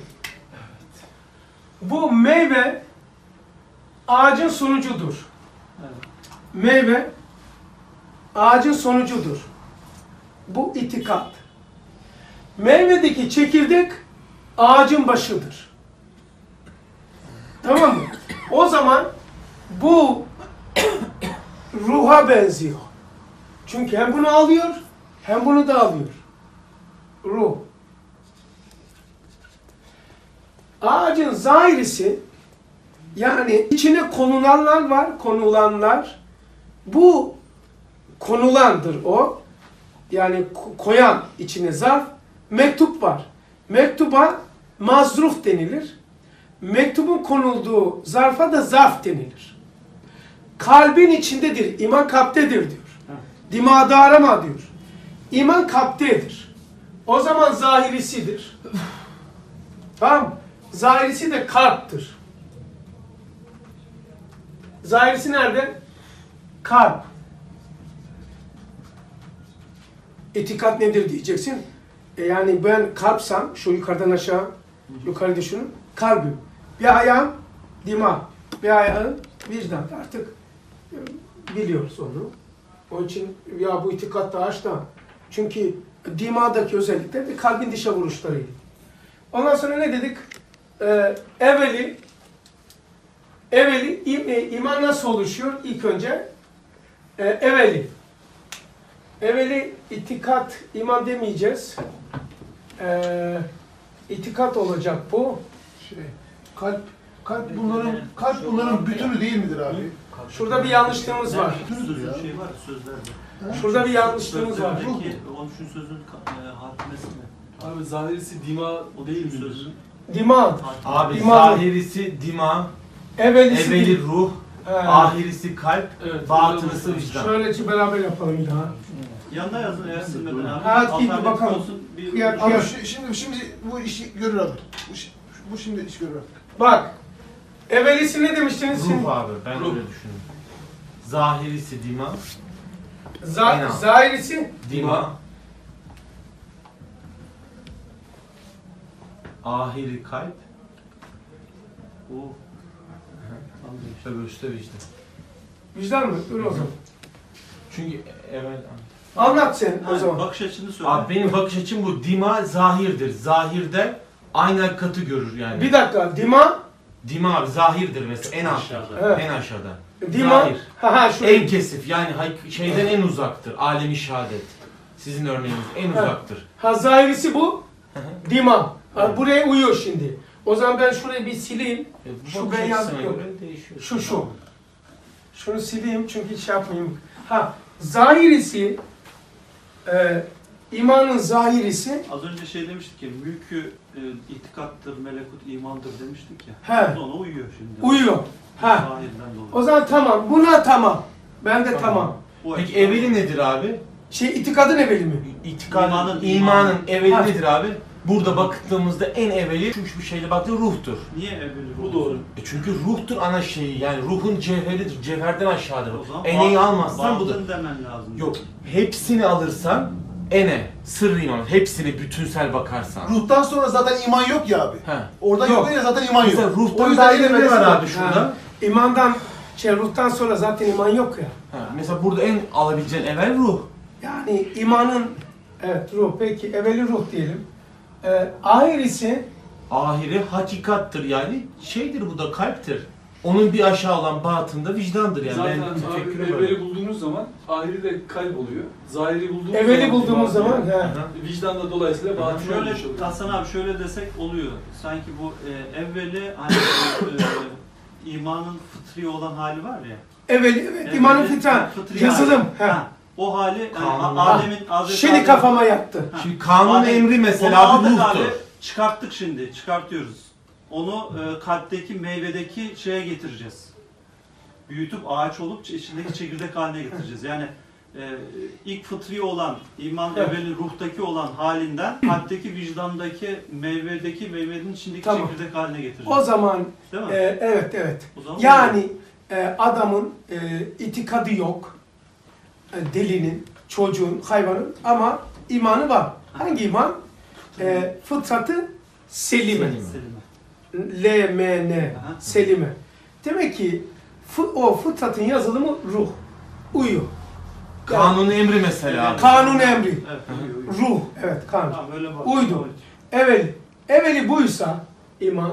Bu meyve ağacın sonucudur. Evet. Meyve ağacın sonucudur. Bu itikat. Meyvedeki çekirdek ağacın başıdır. Tamam mı? O zaman bu ruha benziyor. Çünkü hem bunu alıyor hem bunu da alıyor. Ruh. Ağacın zahirisi yani içine konulanlar var, konulanlar. Bu konulandır o. Yani koyan içine zarf. Mektup var. Mektuba mazruf denilir. Mektubun konulduğu zarfa da zarf denilir. Kalbin içindedir, iman kalptedir diyor. Dimağda arama diyor. İman kalptedir. O zaman zahirisidir. Tamam. Zahirisi de kalptir. Zahirisi nerede? Kalp. İtikat nedir diyeceksin. Yani ben kalpsam, şu yukarıdan aşağı, yukarıda şunu, kalbim. Bir ayağım dima, bir ayağım vicdan. Artık biliyoruz onu. Onun için ya bu itikat da aç da. Çünkü dimadaki özellikler de kalbin dışa vuruşlarıydı. Ondan sonra ne dedik? Evveli iman nasıl oluşuyor? İlk önce evveli itikat, iman demeyeceğiz. İtikat olacak bu. Kalp bunların bütünü değil midir abi? Şurada bir yanlışlığımız var. Bütünüdür ya. Şey var sözlerde. Şurada bir yanlışlığımız var. Sözlerdeki onun şu sözün harfmesi mi? Abi zahirisi dima O değil değil midir? sözün. Dima. Abi İman. zahirisi dima, Evvelisi evveli ruh, ahirisi kalp, Evet, batınısı vicdan. Şöyle beraber yapalım bir daha. Yanına yazın eğer silmeden abi. Ha, git bir Alternatif bakalım. olsun, bir Ya- Abi şimdi bu işi görür abi. Bu şimdi iş görür abi. Bak. Evvelisi ne demiştiniz? Ruh abi, ben öyle düşünüyorum. Zahirisi dima, Aynen. Zahirisi dima, ahiri kalp, o öbürsü de vicdan. vicdan mı? Dur o zaman. Çünkü evvel... Anlat sen o Ha, zaman. bakış açını söyle. Abi benim bakış açım bu. Dima zahirdir. Zahirde aynı hakikati görür yani. Bir dakika. Dima. Dima abi zahirdir mesela en aşağıda. Evet. En aşağıda. Dima. Zahir. Şu. En kesif yani şeyden en uzaktır. Alemi şehadet. Sizin örneğiniz en uzaktır. Zahirisi bu. Dima. Buraya uyuyor şimdi. O zaman ben şurayı bir sileyim. Şu bakış beyaz açısına yok. göre değişiyor. Şu. Şunu sileyim çünkü hiç yapmayayım. Zahirisi imanın zahirisi Az önce şey demiştik ya, mülkü itikattır, melekut imandır demiştik ya. He. O da ona uyuyor şimdi. uyuyor. Zahirden dolayı. O zaman tamam. Buna tamam. Ben de tamam. Bu Peki açıdan- evveli nedir abi? İtikadın evveli mi? İmanın evveli Ha. nedir abi? Burada bakıldığımızda en evveli şu şeyle baktığı ruhtur. Niye evveli Bu doğru. Çünkü ruhtur ana şeyi yani ruhun cevheridir. Cevherden aşağıdır. O zaman Eneyi almazsan bu da. batın demen lazım. Yok. Hepsini alırsan ene, sırrı iman. Hepsini bütünsel bakarsan. Ruhtan sonra zaten iman yok ya abi. He. Oradan Yok. yok ya zaten iman Mesela yok. O ruhtan yüzden daire ne var abi Ha. şurada? İmandan, ruhtan sonra zaten iman yok ya. Ha. Mesela burada en alabileceğin evvel ruh. Yani imanın, evet ruh, peki evveli ruh diyelim. Ahirisi, Ahiri hakikattır yani şeydir bu da kalptir. Onun bir aşağı olan batında vicdandır yani. Zaten Ben abi tefekkürüm evveli öyle. bulduğumuz zaman ahiri de kalp oluyor. Zahiri bulduğumuz evveli bulduğumuz zaman, Hı. vicdan da dolayısıyla batın Şöyle, olmuş oluyor. Hasan abi şöyle desek oluyor. Sanki bu evveli hani imanın fıtri olan hali var ya. evveli, evet, imanın fitran, fıtri yazılım. hali. Ha. O hali yani Kanun. Adem'in Hazreti Şimdi Adem- kafama yattı. Ha. Şimdi kanun Adem- emri Onu mesela abi aldık ruhtur. abi, çıkarttık şimdi, çıkartıyoruz. Onu kalpteki meyvedeki şeye getireceğiz. Büyütüp ağaç olup içindeki çekirdek haline getireceğiz. Yani ilk fıtri olan, iman Evet. evveli ruhtaki olan halinden kalpteki, vicdandaki, meyvenin içindeki Tamam. çekirdek haline getireceğiz. O zaman, Değil mi? evet. O zaman Yani adamın itikadı yok. Delinin, çocuğun, hayvanın ama imanı var. Hangi iman? Fıtratı selime. Selime. L-M-N. Aha. Selime. Demek ki o fıtratın yazılımı ruh. Uyuyor. Kanun emri mesela abi. Kanun emri. Evet, uyuyor. Ruh. Evet, kanun. Tamam, öyle bak. Uydu. Evveli buysa iman,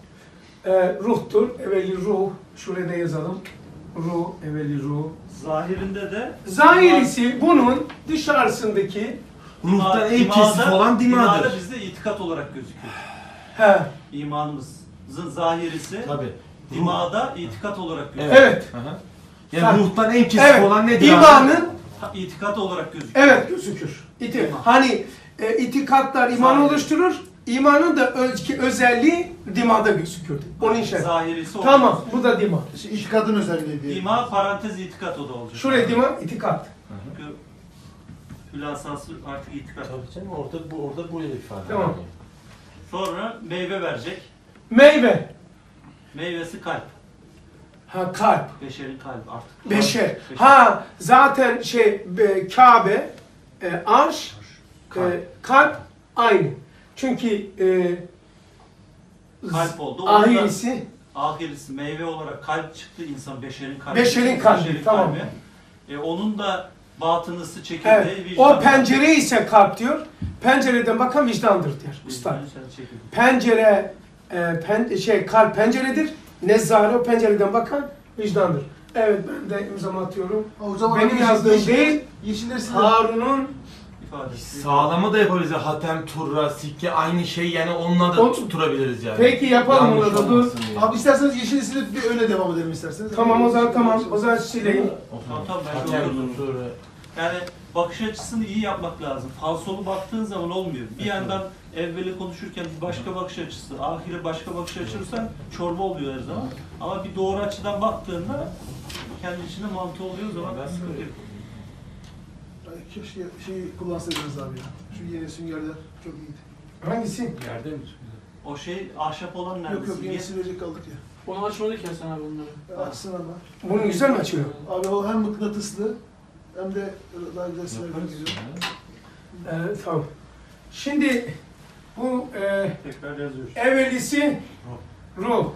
ruhtur. Evveli ruh. Şuraya da yazalım. Ruh, evveli ruh. Zahirinde de Zahirisi bunun dışarısındaki Ruhtan en kesif olan dimada dimadır. bizde itikat olarak gözüküyor. he, İmanımızın zahirisi Tabii. dimada itikat olarak gözüküyor. evet. Hı hı. Yani ruhtan en kesif Evet. olan nedir abi? İmanın İtikat olarak gözüküyor. evet gözükür. Hani itikatlar imanı Zahiri. oluşturur. İmanın da özelliği dimada gözüküyor. Onun için. Zahirisi o. Tamam, bu da dima. İşte itikadın özelliği diye. İma parantez itikat o da olacak. Şuraya dima, itikat. Çünkü hülasası artık itikat. Tabii canım orada böyle ifade. Tamam. ediyor. Sonra meyve verecek. Meyve. Meyvesi kalp. Ha, kalp. Beşerin kalbi artık. Beşer. Ha, zaten Kabe, arş, kalp aynı. Çünkü Kalp oldu. ahirisi meyve olarak kalp çıktı insan beşerin kalbi. Beşerin kalbi, tamam. Onun da batınısı çekirdeği evet. vicdan. O pencere ise kalp diyor. Pencereden bakan vicdandır diyor usta. Pencere kalp penceredir. Nezzare o pencereden bakan vicdandır. Evet, ben de imzamı atıyorum. O zaman Benim yazdığım değil, Yeşiller size. Harun'un ifadesi. Sağlama da yapabiliriz. Hatem, turra, sikke aynı şey yani onunla da O- tutturabiliriz yani. Peki yapalım Yanlış bunu da, dur. olmasın diye. Abi isterseniz yeşil silip bir öyle devam edelim isterseniz. Tamam o zaman tamam. O zaman sileyim. Tamam, ben Hatem, görüyorum. turra. Yani bakış açısını iyi yapmak lazım. Falsolu baktığın zaman olmuyor. Bir yandan evveli konuşurken bir başka bakış açısı, ahire başka bakış açırsan çorba oluyor her zaman. Ama bir doğru açıdan baktığında kendi içinde mantığı oluyor o zaman sıkıntı yok. Keşke kullansaydınız abi ya. Şu yeni süngerler çok iyiydi. Hangisi? Yerde mi? O şey ahşap olan nerede? Yok Simge? yenisi verecek kaldık ya. Onu açmadık ya sen abi bunları. Açsın ama. Bunu güzel mi açıyor? Abi o hem mıknatıslı hem de daha güzel sinerek Yaparız gidiyor. ya. Evet, tamam. Şimdi bu Tekrar yazıyoruz. evvelisi ruh.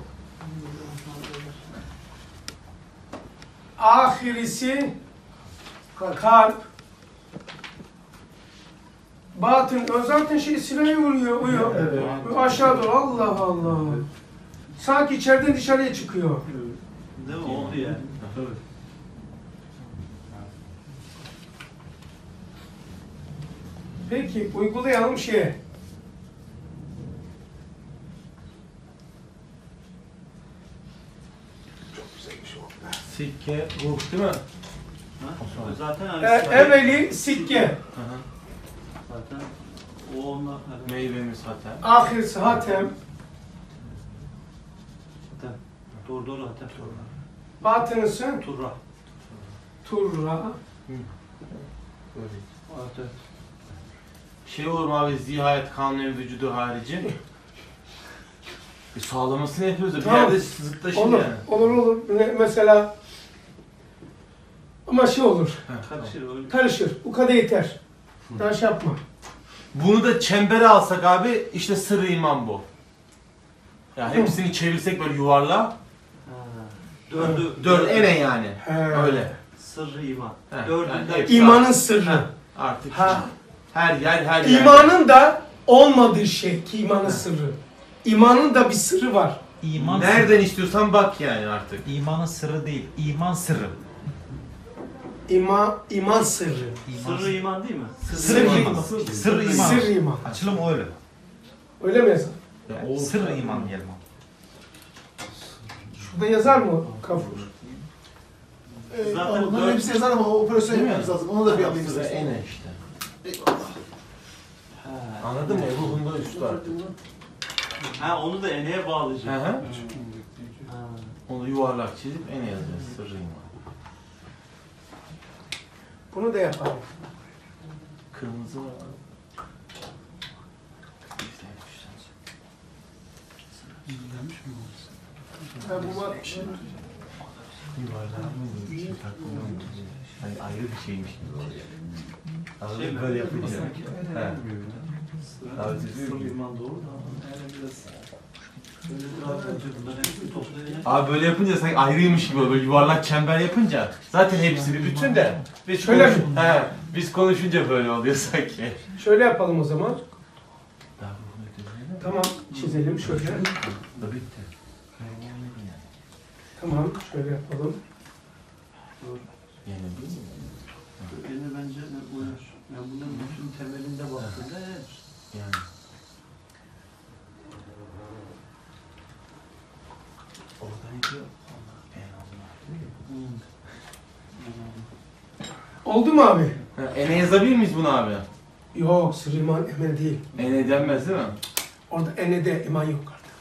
Ahirisi kalp. Batın, zaten silahı uyuyor. Evet. Aşağı doğru, Allah Allah. Sanki içeriden dışarıya çıkıyor. Değil mi? Oldu yani. Peki, uygulayalım şeye. Sikke, ruh değil mi? Ha? Zaten hani Evveli sikke, Hı hı. zaten o onunla hani Meyvemiz hatem. ahirisi hatem, doğru hatta batınısı turra. turra. Böyle. Evet. Şey olur mu abi, zihayet kanun vücudu harici? Sağlamasını yapıyoruz da bir Tamam. yerde zıtlaşır Olur, yani. olur. Mesela ama olur, Karışır öyle. karışır. Bu kadar yeter. Daha şey yapma. Bunu da çembere alsak abi, işte sırrı iman bu. Yani hepsini çevirsek böyle yuvarla. Ha. Dördü. Dört ene yani. He. Öyle. Sırrı iman. He, Dördünden yani hepsi- İmanın sırrı. Artık Ha. her yer. İmanın da olmadığı şey ki imanın sırrı. İmanın da bir sırrı var. İman Nereden istiyorsan bak yani artık. İmanın sırrı değil, iman sırrı. İman sırrı. Sırrı iman değil mi? Sırrı iman. Sırrı iman. Sırrı iman. Açılım öyle. Öyle mi yazar? Yani sırrı iman diyelim. Şurada yazar mı Kafur? Zaten Onların dört- hepsi yazar ama o operasyon Değil mi? yapmamız lazım. Onu da bir alayım Sırrı istedim. ene işte. Eyvallah. Anladın mı? Ruhunda üstü artık. Ha onu da eneye Hı bağlayacak. hı. Ha. Onu yuvarlak çizip ene yazacağız. Sırrı iman. Bunu da yapalım. Kırmızı var. Ha, bu var. Hani ayrı bir şeymiş gibi. Anladın Şey mı? mi? Böyle yapınca. He. Abi Sırrı iman doğru da ama yani biraz böyle rahat önce bunların hepsini toplayacak. Abi böyle yapınca sanki ayrıymış gibi böyle yuvarlak çember yapınca zaten hepsi bir bütün de biz Şöyle mi? biz konuşunca böyle oluyor sanki. Şöyle yapalım o zaman. Tamam, çizelim şöyle. Da bitti. Tamam, şöyle yapalım. Yani değil mi? Yine bence uyar. Yani bunların bütün temelinde baktığında evet. Yani. Orada ne diyor? Allah en Allah. Oldu mu abi? Ene yazabilir miyiz bunu abi? Yok, sırrı iman emel değil. Ene denmez değil mi? Orada enede iman yok artık.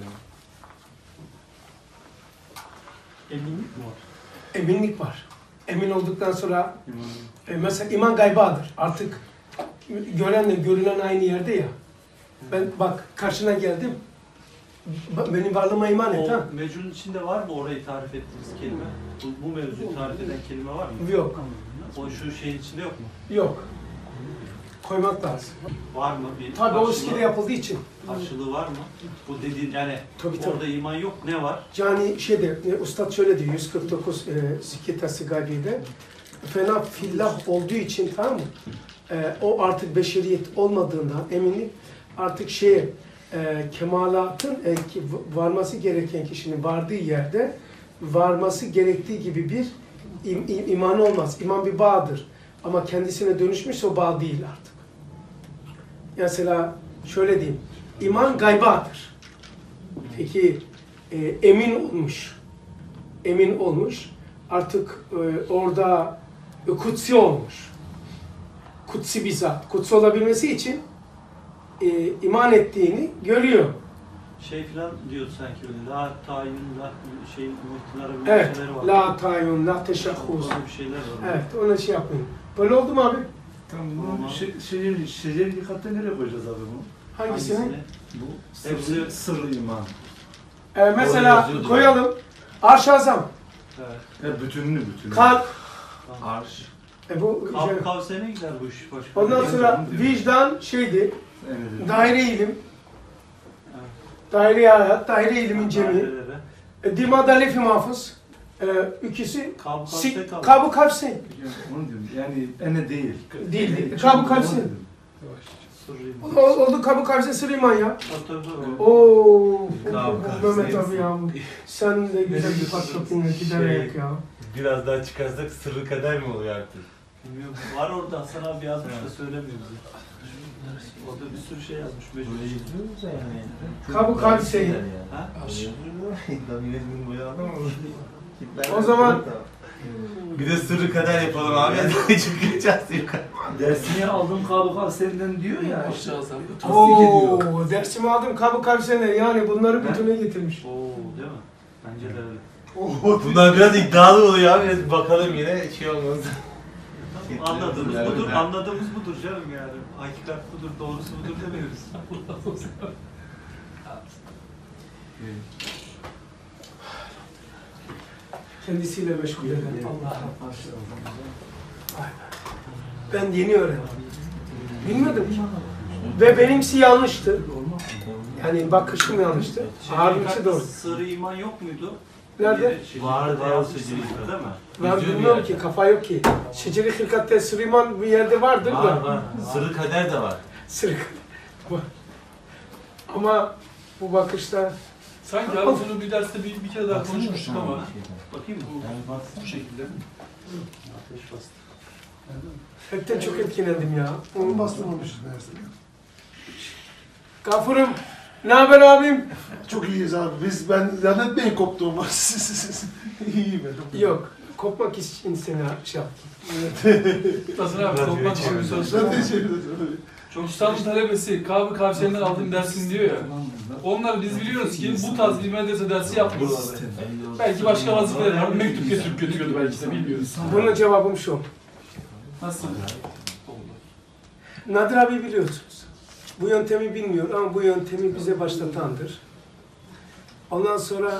Eminlik mi var? Eminlik var. Emin olduktan sonra mesela iman gaybadır. Artık görenle görülen aynı yerde ya. Ben bak karşına geldim. Benim varlığıma iman et ha. O mecnun içinde var mı orayı tarif ettiğiniz kelime? Bu mevzuyu tarif eden kelime var mı? Yok. O şu şeyin içinde yok mu? Yok. Koymak lazım. Var mı? Bir Tabii o karşılığı- eskide yapıldığı için. Karşılığı var mı? Bu dediğin yani Tabii. orada iman yok. Ne var? Yani Ustad şöyle diyor 149 Sikket-i Gali'de fena fillah olduğu için tamam mı? O artık beşeriyet olmadığından eminlik artık kemalatın varması gereken kişinin vardığı yerde varması gerektiği gibi bir iman olmaz. İman bir bağdır. Ama kendisine dönüşmüşse o bağ değil artık. Mesela şöyle diyeyim. İman gaybadır. Peki emin olmuş. Emin olmuş. Artık orada kutsi olmuş. Kutsi bir zat. Kutsi olabilmesi için iman ettiğini görüyor. Şey filan diyordu sanki öyle. La tayin, la şey muhtılara bir Evet. şeyler var. La tayyun, la teşahhus. Orada bir şeyler var. Evet. Ona şey yapmayın. Böyle oldu mu abi? Tamam, bunu şecer dikkatte nereye koyacağız abi bunu? Hangisini? Bu Hepsi- sırrı iman. Mesela yazıyordu. koyalım. Arş-ı Azam. Evet. Bütününü. Kalp. Arş. Bu Kalp kavsene gider bu iş başka. Ondan bir- sonra vicdan şeydi. Evet. Daire ilim. Daire hayat, daire ilimin cemi. Dairelere. Dimada lefi mahfuz. İkisi Kalp kavse kalp. Kabu Kavseyn. Onu diyorum. Yani ene değil. Değil. Kabu Kavseyn. Sırrı iman. Oldu Kabu Kavseyn Süleyman ya. Tabii, tabii. Oo, Kabu Mehmet Kavseyn. abi ya. Sen de güzel bir patlatın ya, giderek ya. Biraz daha çıkarsak sırrı kader mi oluyor artık? Bilmiyorum. Var orada Hasan abi yazmış da söylemiyor bize. Orada bir sürü şey yazmış. Mecnun. Kabu Kavseyn. Ha? O zaman Bir de sırrı kader yapalım abi. Çıkacağız yukarı. Dersini aldım Kabu senden diyor ya. İşte, Aşağıdan. ooo dersimi aldım Kabu Kavseyn'e yani bunları bütüne getirmiş. Oo, değil mi? Bence de öyle. Bunlar biraz iddialı oluyor abi. Biraz bakalım yine şey olmaz. Anladığımız Evet. budur, anladığımız budur canım yani. Hakikat budur, doğrusu budur demiyoruz. Kendisiyle meşgul eden Allah. Ben yeni öğrendim. Bilmiyordum ki. Ve benimsi yanlıştı. Yani bakışım yanlıştı. Abimsi doğru. Sırrı iman yok muydu? Nerede? Vardı ya, Yazmışsınız secde değil mi? Ben Yazıyor bilmiyorum bir ki, yerde. kafa yok ki. Şeceri Hırkatte Süleyman bir yerde vardır Var da. var. Sırrı kader de var. Sırık. Ama bu bakışta Sanki abi bunu bir derste bir kere daha konuşmuştuk ama. Bakayım mı? Bu şekilde. Ateş bastı. hepten çok etkilendim ya. Onu bastırmamışız meğerse. Gafurum, ne haber abim? Çok iyiyiz abi. Ben zannetmeyin koptuğumu. İyiyim ben. Yok, kopmak için seni şey yaptım. Hasan abi kopmak için bir söz. Ben teşekkür ederim. Çok İstanbul talebesi Kabe Kavşe'nden aldığım dersin diyor ya. Onlar biz biliyoruz ki bu tarz bir medrese dersi yapmıyorlar. Belki başka vazifeler var. Mektup getirip götürüyordu belki de bilmiyoruz. Bunun cevabım şu. Nasıl? Nadir abi biliyorsunuz. Bu yöntemi bilmiyor ama bu yöntemi bize başlatandır. Ondan sonra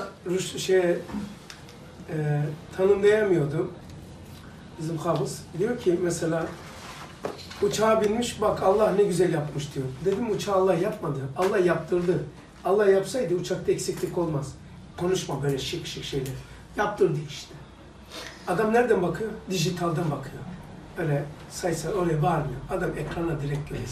tanımlayamıyordu. Bizim hafız. Diyor ki mesela uçağa binmiş bak Allah ne güzel yapmış diyor. Dedim uçağı Allah yapmadı. Allah yaptırdı. Allah yapsaydı uçakta eksiklik olmaz. Konuşma böyle şık şık şeyler. Yaptırdı işte. Adam nereden bakıyor? Dijitalden bakıyor. Öyle sayısal oraya bağırmıyor. Adam ekrana direkt görüyor.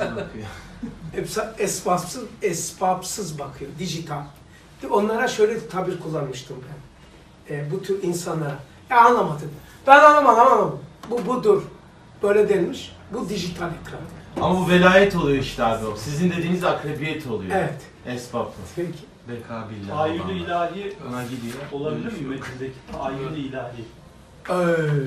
Esbabsız bakıyor. Dijital. Onlara şöyle bir tabir kullanmıştım ben. Bu tür insanlara. Anlamadım. Ben anlamadım. Bu budur. Böyle denmiş. Bu dijital ekran. Ama bu velayet oluyor işte abi o. Sizin dediğiniz akrabiyet oluyor. Evet. Esbablı. Peki. Beka billah. Tayyül-i ilahi Ona gidiyor. olabilir mi metindeki tayyül-i ilahi?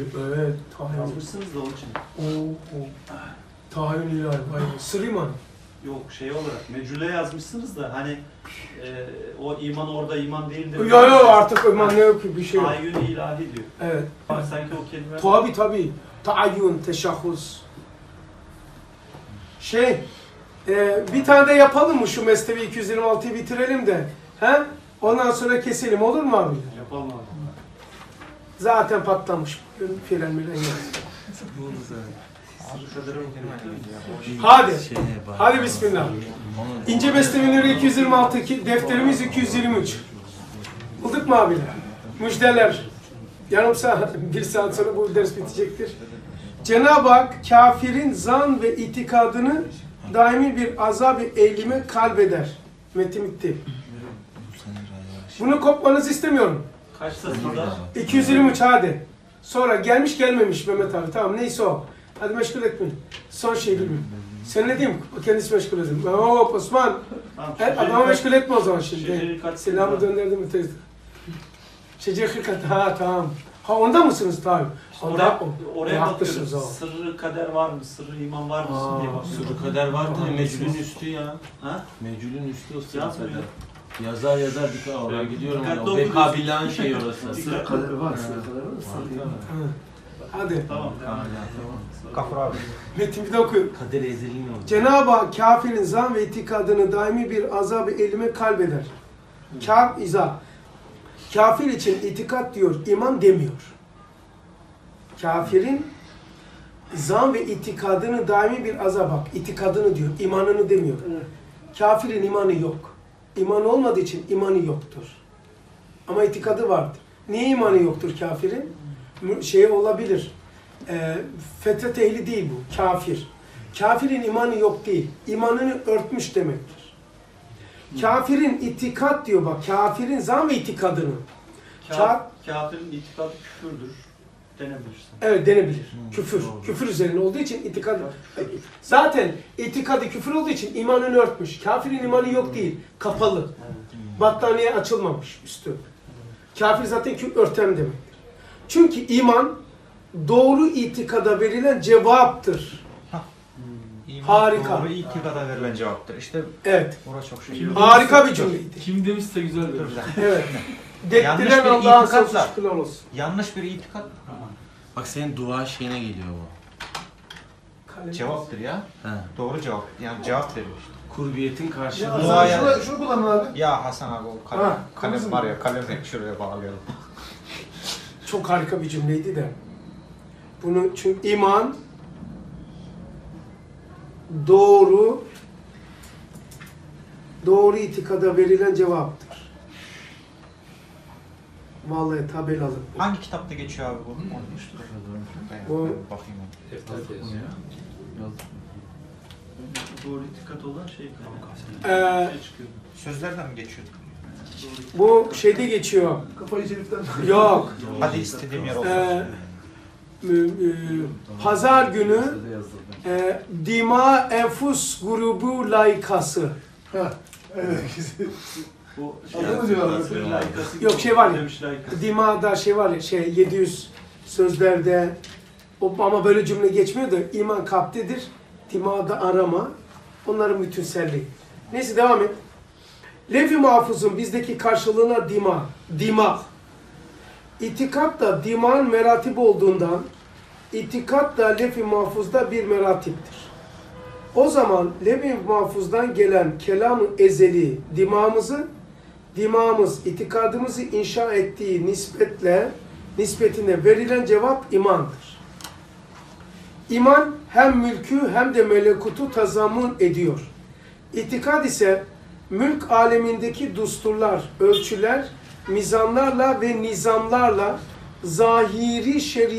Evet. Tahayyül. Yazmışsınız da onun için. Tahayyül ilahi. Sırıman. Yok şey olarak mecule yazmışsınız da hani o iman orada iman değildir. Yok yok artık iman ne yok ki bir şey yok. Tayyün ilahi diyor. Evet. Sanki o kelime... Tabii. Taayyun, teşahhus. Bir tane de yapalım mı şu Mesnevi 226'yı bitirelim de. He? Ondan sonra keselim olur mu abi? Yapalım abi. Zaten patlamış. Fren miren Hadi. Hadi bismillah. İnce Mesnevileri 226, defterimiz 223. Bulduk mu abiler? Müjdeler. Yarım saat, 1 saat sonra bu ders bitecektir. Cenab-ı Hak kafirin zan ve itikadını daimi bir azab-ı eğilime kalbeder. Metin bitti. Bunu kopmanızı istemiyorum. Kaç satırda? 223 hadi. Sonra gelmiş gelmemiş Mehmet abi. Tamam neyse o. Hadi meşgul etmeyin. Son şey bilmiyorum. Sen ne diyeyim? O kendisi meşgul edin. Hop Osman. Tamam, Adamı meşgul etme o zaman şimdi. Şeceri kaç Selamı satırda? döndürdüm mi teyze? Şeceri kat. Ha tamam. Ha onda mısınız tabi? Oraya haklısınız bakıyoruz. o. Sırrı kader var mı? Sırrı iman var mı? diye bakıyoruz. Sırrı kader var da meclün üstü ya. Ha? Meclün üstü o sırrı Yazmıyor. kader. Yazar dikkat oraya gidiyorum. Dikkatli O okuyun. Bekabillan şey orası. Sıra kadar var, sıra kadar var. Hadi. Tamam. Kafur abi. Metin bir de okuyun. Kader ezeli mi oldu? Cenab-ı Hak kafirin zan ve itikadını daimi bir azab-ı elime kalbeder. Kafir için itikat diyor, iman demiyor. Kafirin zan ve itikadını daimi bir azab, bak itikadını diyor, imanını demiyor. Kafirin imanı yok. İmanı olmadığı için imanı yoktur. Ama itikadı vardır. Niye imanı yoktur kafirin? Şey olabilir. Fetret ehli değil bu, kafir. Kafirin imanı yok değil, imanını örtmüş demektir. Kafirin itikat diyor bak, kafirin zan ve itikadını. Kafirin itikadı küfürdür. Denebilirsin. Evet denebilir. Küfür. Küfür üzerine olduğu için itikad. Zaten itikadı küfür olduğu için imanını örtmüş. Kafirin imanı yok değil, kapalı. Battaniye açılmamış üstü. Kafir zaten örten demektir. Çünkü iman doğru itikada verilen cevaptır. Harika. Doğru itikada verilen cevaptır. İşte Evet. orası çok şey. Harika bir cümleydi. Kim demişse güzel bir. Evet. Yanlış Dektiren bir Allah'a itikatla. sonsuz şükürler olsun. Yanlış bir itikat Bak senin dua şeyine geliyor bu. cevaptır ya. He. Doğru cevap. Yani cevap veriyor işte. Kurbiyetin karşılığı. Ya, Duaya- şunu kullanın abi. Ya Hasan abi o kalem, Ha, kalem var ya kalemi şuraya bağlayalım. Çok harika bir cümleydi de. Bunu çünkü iman doğru itikada verilen cevaptır. Vallahi tabelalı. Hangi kitapta geçiyor abi bu? Bu- Ben bakayım onu. Doğru itikat olan şey Ee, çıkıyor. Sözlerden mi geçiyor? Bu şeyde geçiyor. Kafayı şeriften. Yok. Hadi istediğim yer olsun. Pazar günü Dima Enfus grubu layıkası. Ha. Evet. Bu Adını diyor abi. Sırrı layıkası Yok, şey var ya. demiş layıkası. Dima'da şey var ya 700 sözlerde ama böyle cümle geçmiyor da iman kalptedir. Dima'da arama. Onların bütünselliği. Neyse devam et. Levh-i Mahfuz'un bizdeki karşılığına dima. İtikat da dimağın meratibi olduğundan itikat da Levh-i Mahfuz'da bir meratiptir. O zaman Levh-i Mahfuz'dan gelen kelam-ı ezeli dimağımız itikadımızı inşa ettiği nispetine verilen cevap imandır. İman hem mülkü hem de melekutu tazammun ediyor. İtikad ise mülk alemindeki düsturlar, ölçüler, mizanlarla ve nizamlarla zahiri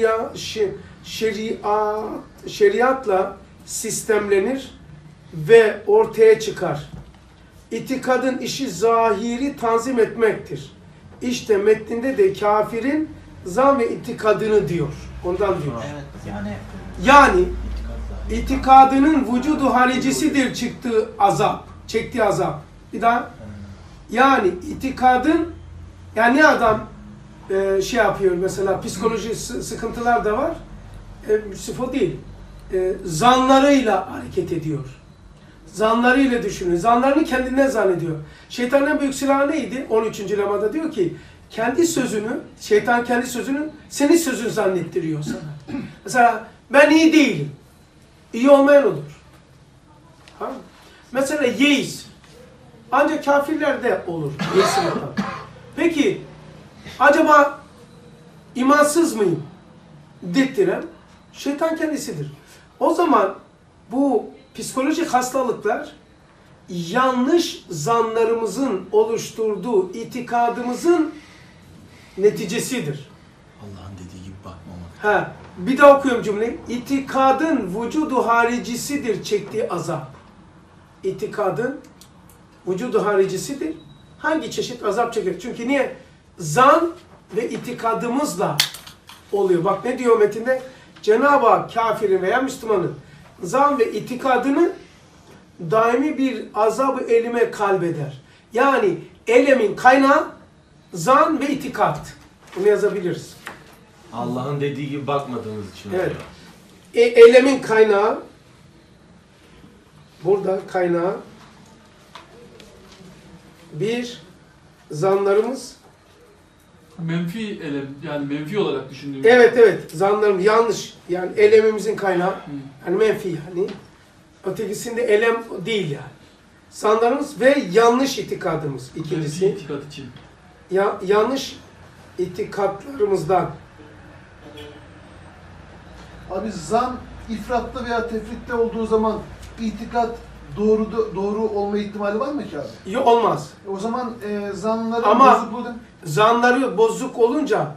şeriatla sistemlenir ve ortaya çıkar. İtikadın işi zahiri tanzim etmektir. İşte metninde de kafirin zan ve itikadını diyor. Ondan diyor. Evet Yani itikadının vücudu haricisidir çektiği azap. Bir daha. Yani itikadın, yani ne adam şey yapıyor mesela psikoloji sıkıntılar da var. Sıfır değil. Zanlarıyla hareket ediyor. Zanlarıyla düşünüyor. Zanlarını kendinden zannediyor. Şeytanın en büyük silahı neydi? 13. lemada diyor ki kendi sözünü, şeytan kendi sözünü senin sözün zannettiriyor sana. Mesela ben iyi değilim. İyi olmayan olur. Ha? Mesela yeis. Ancak kafirlerde olur. Peki acaba imansız mıyım? Dedirten şeytan kendisidir. O zaman bu psikolojik hastalıklar yanlış zanlarımızın oluşturduğu itikadımızın neticesidir. Allah'ın dediği gibi bakmamak. Ha, bir daha okuyorum cümleyi. İtikadın vücudu haricisidir çektiği azap. İtikadın vücudu haricisidir. Hangi çeşit azap çeker? Çünkü niye? Zan ve itikadımızla oluyor. Bak ne diyor metinde? Cenab-ı Hak kafirin veya Müslümanın zan ve itikadını daimi bir azab-ı elime kalbeder. Yani elemin kaynağı zan ve itikat. Bunu yazabiliriz. Allah'ın dediği gibi bakmadığınız için Evet. oluyor. Elemin kaynağı burada kaynağı bir zanlarımız. Menfi elem, yani menfi olarak düşündüğümüz. Evet zanlarımız yanlış. Yani elemimizin kaynağı yani menfi yani. Ötekisinde elem değil yani. Zanlarımız ve yanlış itikadımız ikincisi. Menfi itikat için. Yanlış itikatlarımızdan. Abi zan ifratta veya tefritte olduğu zaman itikat doğru olma ihtimali var mı ki abi? Yok olmaz. O zaman zanların Ama bozukluğu da... zanları bozuk olunca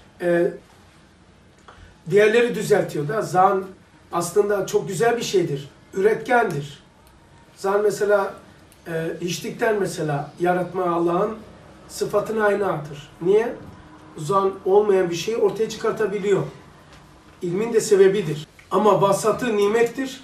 diğerleri düzeltiyor da. Zan aslında çok güzel bir şeydir. Üretkendir. Zan mesela hiçlikten mesela yaratma Allah'ın sıfatına aynadır. Niye? Zan olmayan bir şeyi ortaya çıkartabiliyor. İlmin de sebebidir. Ama vasatı nimettir.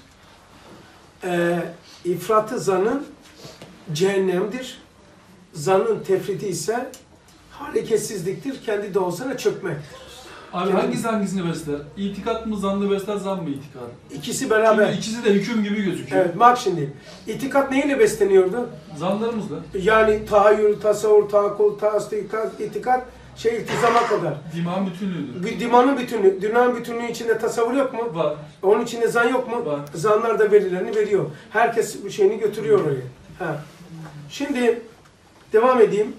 İfratı zanın cehennemdir. Zanın tefriti ise hareketsizliktir. Kendi doğasına çökmektir. Abi hangisi hangisini besler? İtikat mı zanlı besler, zan mı itikat? İkisi beraber. Çünkü ikisi de hüküm gibi gözüküyor. Evet bak şimdi. İtikat neyle besleniyordu? Zanlarımızla. Yani tahayyül, tasavvur, tahakkul, tasdikat, itikat iltizama kadar. Dimağın bütünlüğüdür. Dimanın bütünlüğü, dünyanın bütünlüğü içinde tasavvur yok mu? Var. Onun içinde zan yok mu? Var. Zanlar da verilerini veriyor. Herkes bu şeyini götürüyor oraya. Ha. Şimdi devam edeyim.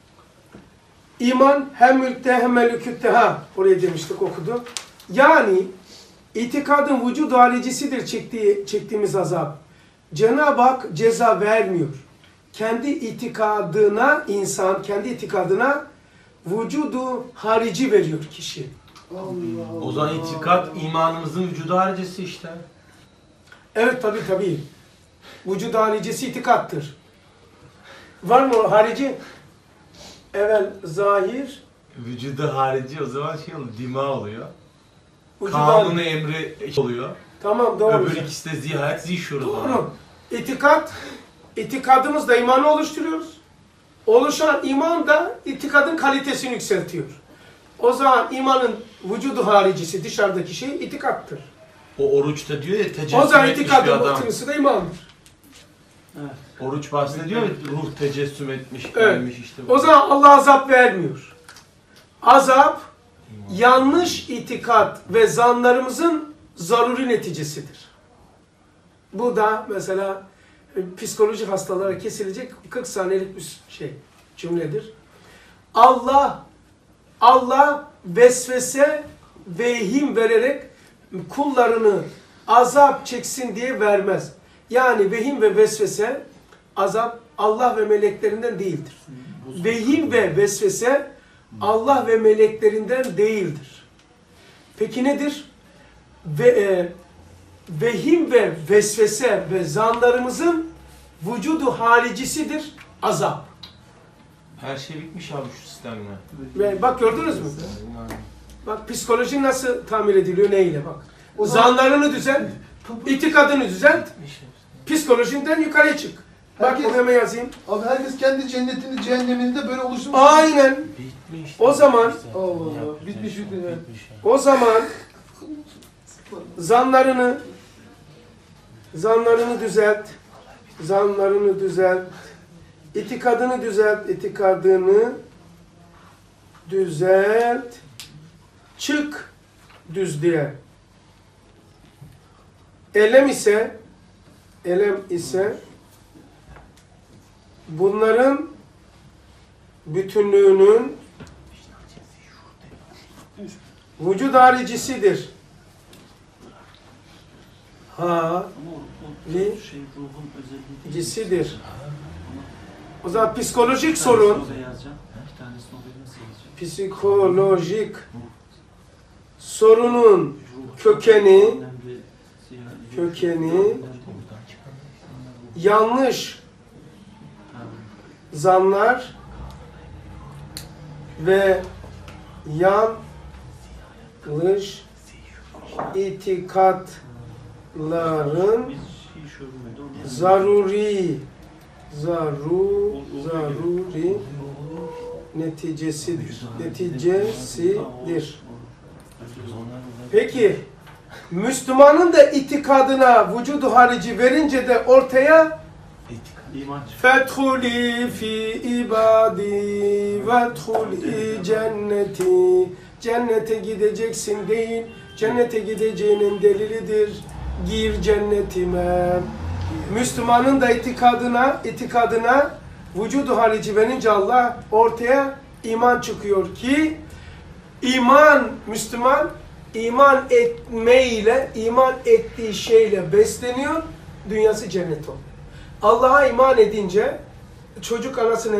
İman hem mülkte hem melükütte. Ha, oraya demiştik okudu. Yani itikadın vücudu haricisidir çektiğimiz azap. Cenab-ı Hak ceza vermiyor. Kendi itikadına insan, kendi itikadına vücudu harici veriyor kişi. O zaman itikat imanımızın vücudu haricisi işte. Evet tabii. Vücudu haricisi itikattır. Var mı o harici? Evvel zahir. Vücudu harici o zaman şey oluyor, dima oluyor. Kanunu emri oluyor. Tamam doğru. Öbür ikisi de zihayet zihşur o zaman. Doğru. İtikadımızla imanı oluşturuyoruz. Oluşan iman da itikadın kalitesini yükseltiyor. O zaman imanın vücudu haricisi dışarıdaki şey itikattır. O oruçta diyor ya O tecessüm zaman etmiş bir itikadın adam. muhtevisi de imandır. Oruç bahsediyor ya ruh tecessüm etmiş, Evet. gelmiş işte. O zaman Allah azap vermiyor. Azap yanlış itikat ve zanlarımızın zaruri neticesidir. Bu da mesela psikolojik hastalara kesilecek 40 saniyelik bir cümledir. Allah vesvese vehim vererek kullarını azap çeksin diye vermez. Yani vehim ve vesvese azap Allah ve meleklerinden değildir. Vehim ve vesvese Allah ve meleklerinden değildir. Peki nedir? Vehim ve vesvese ve zanlarımızın vücudu haricisidir azap. Her şey bitmiş abi şu sistemle. Ve bak gördünüz mü? Bak psikoloji nasıl tamir ediliyor neyle bak. Zanlarını düzelt, itikadını düzelt, psikolojinden yukarıya çık. Bak Herkes- onu hemen yazayım. Abi herkes kendi cennetini, cehennemini de böyle oluşturmuş. Aynen. Bitmiş. O zaman Allah Allah. Bitmiş. o zaman zanlarını düzelt. zanlarını düzelt, itikadını düzelt, itikadını düzelt, çık düzlüğe. Elem ise bunların bütünlüğünün vücud haricisidir. Ama o Li- şey ruhun özelliği değil. Cisidir. O zaman psikolojik sorun, Oraya yazacağım. Bir tanesini oraya nasıl yazacağım? psikolojik sorunun kökeni yanlış zanlar ve yanlış itikatların zaruri neticesidir. Peki, Müslümanın da itikadına vücudu harici verince de ortaya fethuli fi ibadi vethuli cenneti, cennete gideceksin değil, cennete gideceğinin delilidir. Gir cennetime. Müslümanın da itikadına vücudu harici verince Allah ortaya iman çıkıyor ki Müslüman iman etmeyle, iman ettiği şeyle besleniyor, dünyası cennet oluyor. Allah'a iman edince çocuk anasını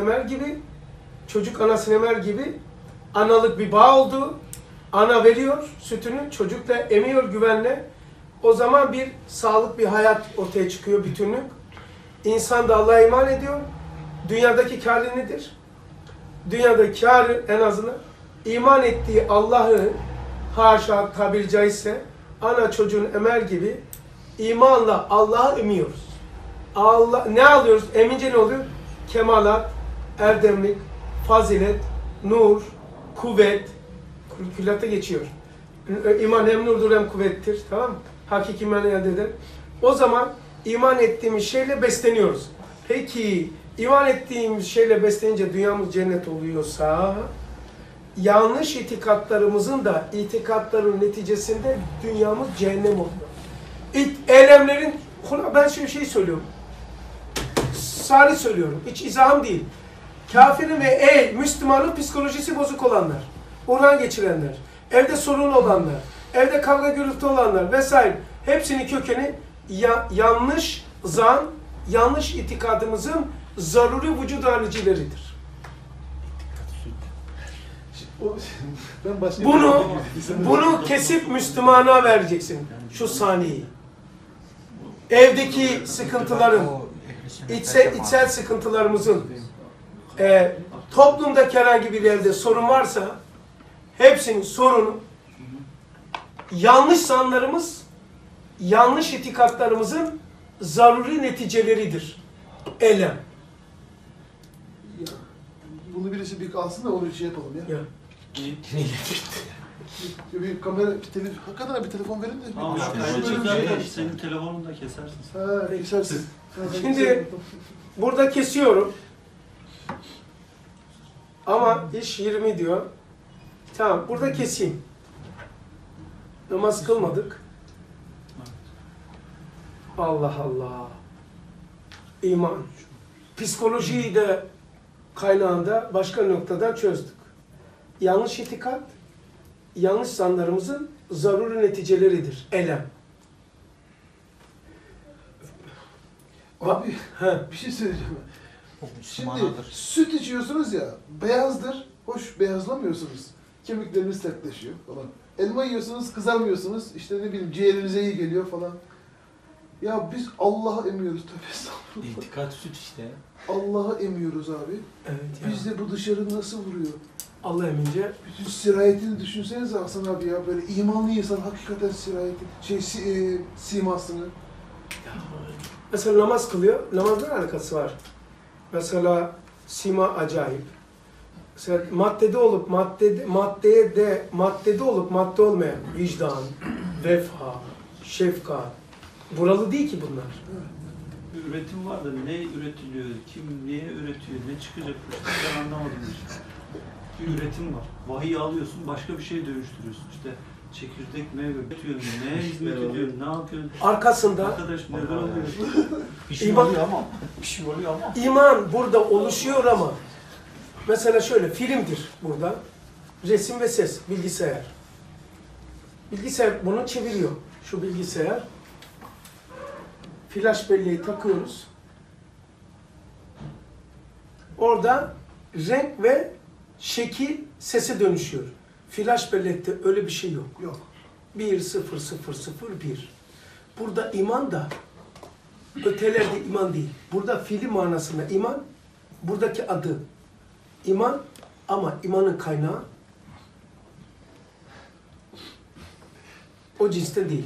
emer gibi analık bir bağ oldu. Ana veriyor sütünü, çocuk da emiyor güvenle. O zaman bir sağlık, bir hayat ortaya çıkıyor, bütünlük. İnsan da Allah'a iman ediyor. Dünyadaki kârı nedir? Dünyadaki kârı en azından iman ettiği Allah'ı haşa tabiri caizse ana çocuğun emer gibi imanla Allah'ı emiyoruz. Ne alıyoruz? Emince ne oluyor? Kemalat, erdemlik, fazilet, nur, kuvvet, küllata geçiyor. İman hem nurdur hem kuvvettir. Tamam mı? Hakiki imanı elde eder. O zaman iman ettiğimiz şeyle besleniyoruz. Peki iman ettiğimiz şeyle beslenince dünyamız cennet oluyorsa yanlış itikatlarımızın da itikatların neticesinde dünyamız cehennem oluyor. Eylemlerin, ben şöyle şey söylüyorum. Salih söylüyorum. Hiç izahım değil. Kafirin ve Müslümanın psikolojisi bozuk olanlar, buhran geçirenler, evde sorun olanlar, evde kavga gürültü olanlar vesaire. Hepsinin kökeni yanlış zan, yanlış itikadımızın zaruri vücud haricileridir. Bunu kesip Müslümana vereceksin. Şu saniyeyi. Evdeki sıkıntıların, içsel sıkıntılarımızın, toplumdaki herhangi bir yerde sorun varsa hepsinin sorunu yanlış sanlarımız, yanlış itikatlarımızın zaruri neticeleridir. Eylem. Bunu birisi bir alsın da onu şey yapalım ya. Bir kamera, hakikaten bir telefon verin de. Ama senin telefonunu da kesersin. Ha, kesersin. Şimdi burada kesiyorum. Ama iş 20 diyor. Tamam, burada keseyim. Namaz kılmadık. Allah Allah. İman. Psikolojiyi de kaynağında başka noktadan çözdük. Yanlış itikat, yanlış sanlarımızın zaruri neticeleridir. Elem. Abi, bir şey söyleyeceğim. Şimdi süt içiyorsunuz ya, beyazdır. Hoş, beyazlamıyorsunuz. Kemikleriniz sertleşiyor falan. Elma yiyorsunuz, kızarmıyorsunuz. İşte ne bileyim, ciğerinize iyi geliyor falan. Ya biz Allah'a emiyoruz, tövbe estağfurullah. İtikat süt işte. Allah'a emiyoruz abi. Evet ya. Bizde bu dışarı nasıl vuruyor? Allah emince. Bütün sirayetini düşünsenize Hasan abi ya. Böyle imanlı insan hakikaten simasını. Mesela namaz kılıyor. Namazla alakası var. Mesela sima acayip. Mesela maddede olup maddede olup madde olmayan vicdan, vefa, şefkat. Buralı değil ki bunlar. üretim var da ne üretiliyor, kim neye üretiyor, ne çıkacak ben anlamadım hiç. Bir üretim var. Vahiy alıyorsun, başka bir şey dönüştürüyorsun. İşte çekirdek, meyve üretiyorsun, neye hizmet ediyorsun, ne yapıyorsun? Arkasında Arkadaş neler oluyor? Bir şey İman- oluyor ama. Bir şey oluyor ama. iman burada oluşuyor ama mesela şöyle filmdir burada. Resim ve ses, bilgisayar. Bilgisayar bunu çeviriyor. Şu bilgisayar. Flash belleği takıyoruz. Orada renk ve şekil sese dönüşüyor. Flash bellekte öyle bir şey yok. Yok. 1, 0, 0, 0, 1. Burada iman da ötelerde iman değil. Burada fiili manasında iman, buradaki adı iman ama imanın kaynağı o cinsten değil.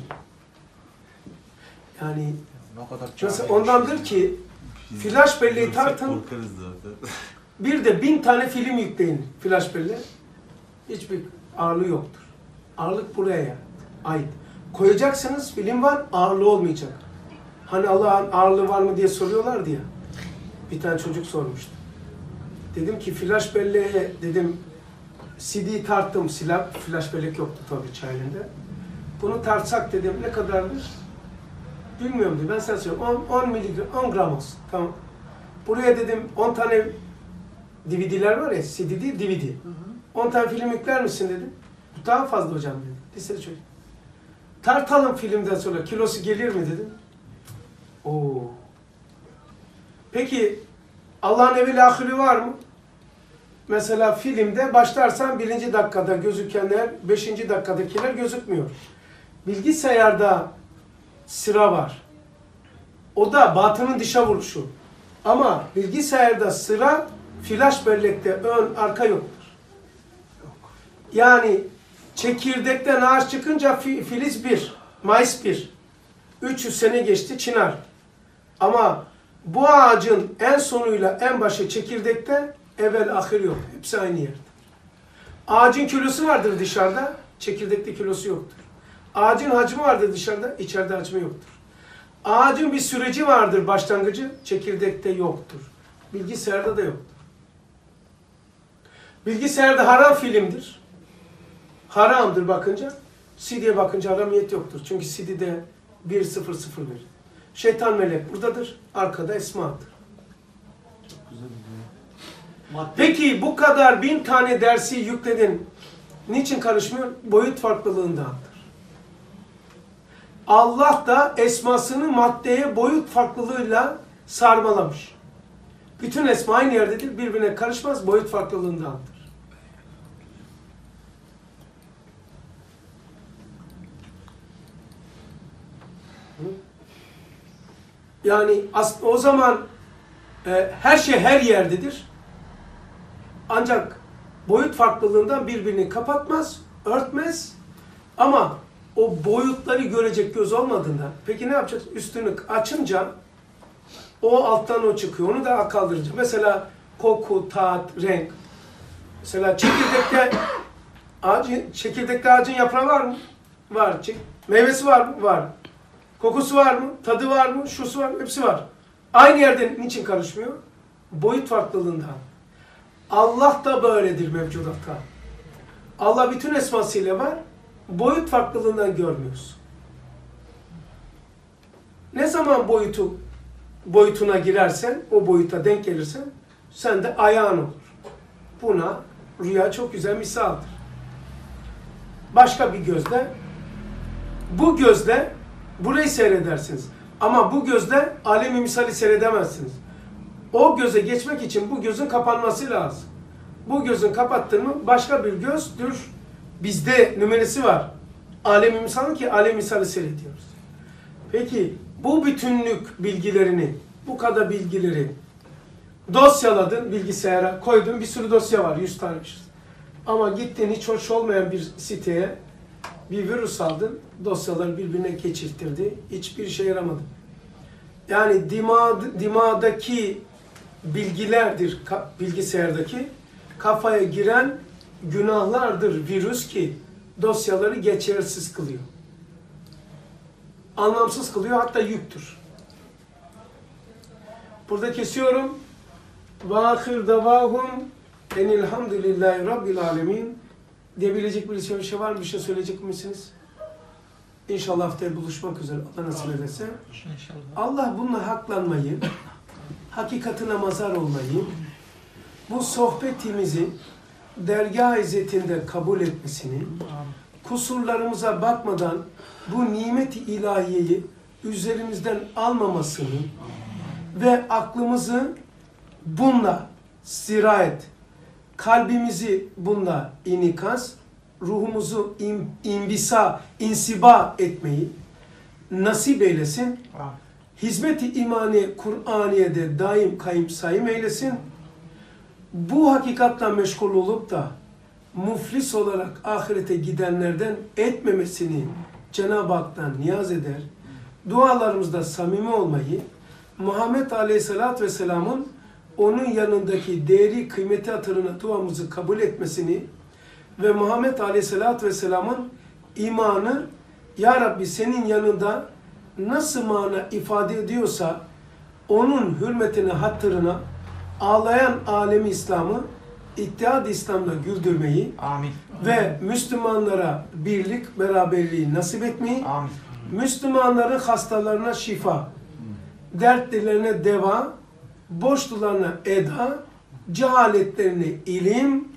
Yani O kadar mesela ondandır ki flash belleği tartın, bir de 1000 tane film yükleyin flash belleğe. Hiçbir ağırlığı yoktur. Ağırlık buraya ait. Koyacaksınız film var, ağırlığı olmayacak. Hani Allah'ın ağırlığı var mı diye soruyorlardı ya. Bir tane çocuk sormuştu. Dedim ki flash belleğe dedim CD tarttım. Flash bellek yoktu tabii çaylığında. Bunu tartsak dedim ne kadardır? Bilmiyorum dedi. Ben sana söylüyorum. 10 miligram, 10 gram olsun. Tamam. Buraya dedim 10 tane DVD'ler var ya, CD değil DVD. 10 tane film yükler misin dedim. Bu daha fazla hocam dedi. Liseli çocuk. Tartalım filmden sonra kilosu gelir mi dedim. Oo. Peki Allah'ın evveli ahiri var mı? Mesela filmde başlarsan 1. dakikada gözükenler, 5. dakikadakiler gözükmüyor. Bilgisayarda sıra var. O da batının dışa vuruşu. Ama bilgisayarda sıra flash bellekte ön arka yoktur. Yani çekirdekten ağaç çıkınca filiz 1, mayıs 1. 300 sene geçti çınar. Ama bu ağacın en sonuyla en başı çekirdekte, evvel ahir yok. Hepsi aynı yerde. Ağacın kilosu vardır dışarıda, çekirdekte kilosu yoktur. Ağacın hacmi vardır dışarıda, içeride hacmi yoktur. Ağacın bir süreci vardır başlangıcı, çekirdekte yoktur. Bilgisayarda da yoktur. Bilgisayarda haram filmdir. Haramdır bakınca. CD'ye bakınca haramiyet yoktur. Çünkü CD'de 1-0-0 verir. Şeytan melek buradadır. Arkada esmadır. Peki bu kadar 1000 tane dersi yükledin. Niçin karışmıyor? Boyut farklılığındandır. Allah da esmasını maddeye boyut farklılığıyla sarmalamış. Bütün esma aynı yerdedir. Birbirine karışmaz. Boyut farklılığındandır. Yani o zaman her şey her yerdedir. Ancak boyut farklılığından birbirini kapatmaz, örtmez. Ama o boyutları görecek göz olmadığında, peki ne yapacağız? Üstünü açınca o alttan o çıkıyor. Onu da kaldıracak. Mesela koku, tat, renk. Mesela çekirdekte ağacın yaprağı var mı? Var. Meyvesi var mı? Var. Kokusu var mı? Tadı var mı? Şusu var mı? Hepsi var. Aynı yerde niçin karışmıyor? Boyut farklılığından. Allah da böyledir mevcudatta. Allah bütün esmasıyla var. Boyut farklılığından görmüyoruz. Ne zaman boyutuna girersen, o boyuta denk gelirsen, sen de ayağın olur. Buna rüya çok güzel misaldır. Başka bir gözle, bu gözle burayı seyredersiniz. Ama bu gözle alemi misali seyredemezsiniz. O göze geçmek için bu gözün kapanması lazım. Bu gözün kapattın mı başka bir gözdür. Bizde numarası var. Alem-i misal ki alem misali seyrediyoruz. Peki bu bütünlük bilgilerini, bu kadar bilgileri dosyaladın bilgisayara, koydun, bir sürü dosya var, 100 tane. Ama gittin hiç hoş olmayan bir siteye bir virüs aldın, dosyaları birbirine geçirtirdi, hiçbir işe yaramadı. Yani dimağdaki bilgilerdir, bilgisayardaki kafaya giren günahlardır virüs ki dosyaları geçersiz kılıyor. Anlamsız kılıyor, hatta yüktür. Burada kesiyorum. Ve ahir davahum enilhamdülillahi rabbil alemin. Diyebilecek bir şey var mı? Bir şey söyleyecek misiniz? İnşallah haftaya buluşmak üzere. Allah nasip ederse. Allah bununla haklanmayı, hakikatine mazhar olmayı, bu sohbetimizi dergâh izzetinde kabul etmesini, kusurlarımıza bakmadan bu nimet-i ilahiyeyi üzerimizden almamasını ve aklımızı bununla sirayet, kalbimizi bununla inikas, ruhumuzu insiba etmeyi nasip eylesin. Hizmet-i imani Kur'aniye'de daim kayım sayım eylesin. Bu hakikatla meşgul olup da muflis olarak ahirete gidenlerden etmemesini Cenab-ı Hak'tan niyaz eder. Dualarımızda samimi olmayı, Muhammed Aleyhisselatü Vesselam'ın onun yanındaki değeri, kıymeti hatırına duamızı kabul etmesini ve Muhammed Aleyhisselatü Vesselam'ın imanı, Ya Rabbi senin yanında nasıl mana ifade ediyorsa onun hürmetine, hatırına ağlayan alemi İslam'ı İttihad-ı İslam'la güldürmeyi Amin. ve Müslümanlara birlik, beraberliği nasip etmeyi, Amin. Müslümanların hastalarına şifa, dertlerine deva, boşlularına eda, cehaletlerine ilim,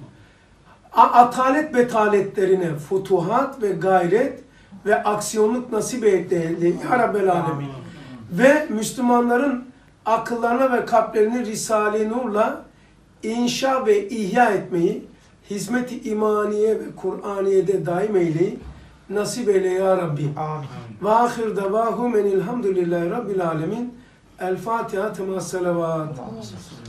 atalet betaletlerine futuhat ve gayret ve aksiyonluk nasip eyle Ya Rabbel Alemin. Ve Müslümanların akıllarına ve kalplerini Risale-i Nur'la inşa ve ihya etmeyi, hizmet-i imaniye ve Kur'aniye'de daim eyleyi nasip eyle Ya Rabbi. Amin. Ve ahir davahum enilhamdülillahi Rabbil Alemin. El Fatiha tema salavat.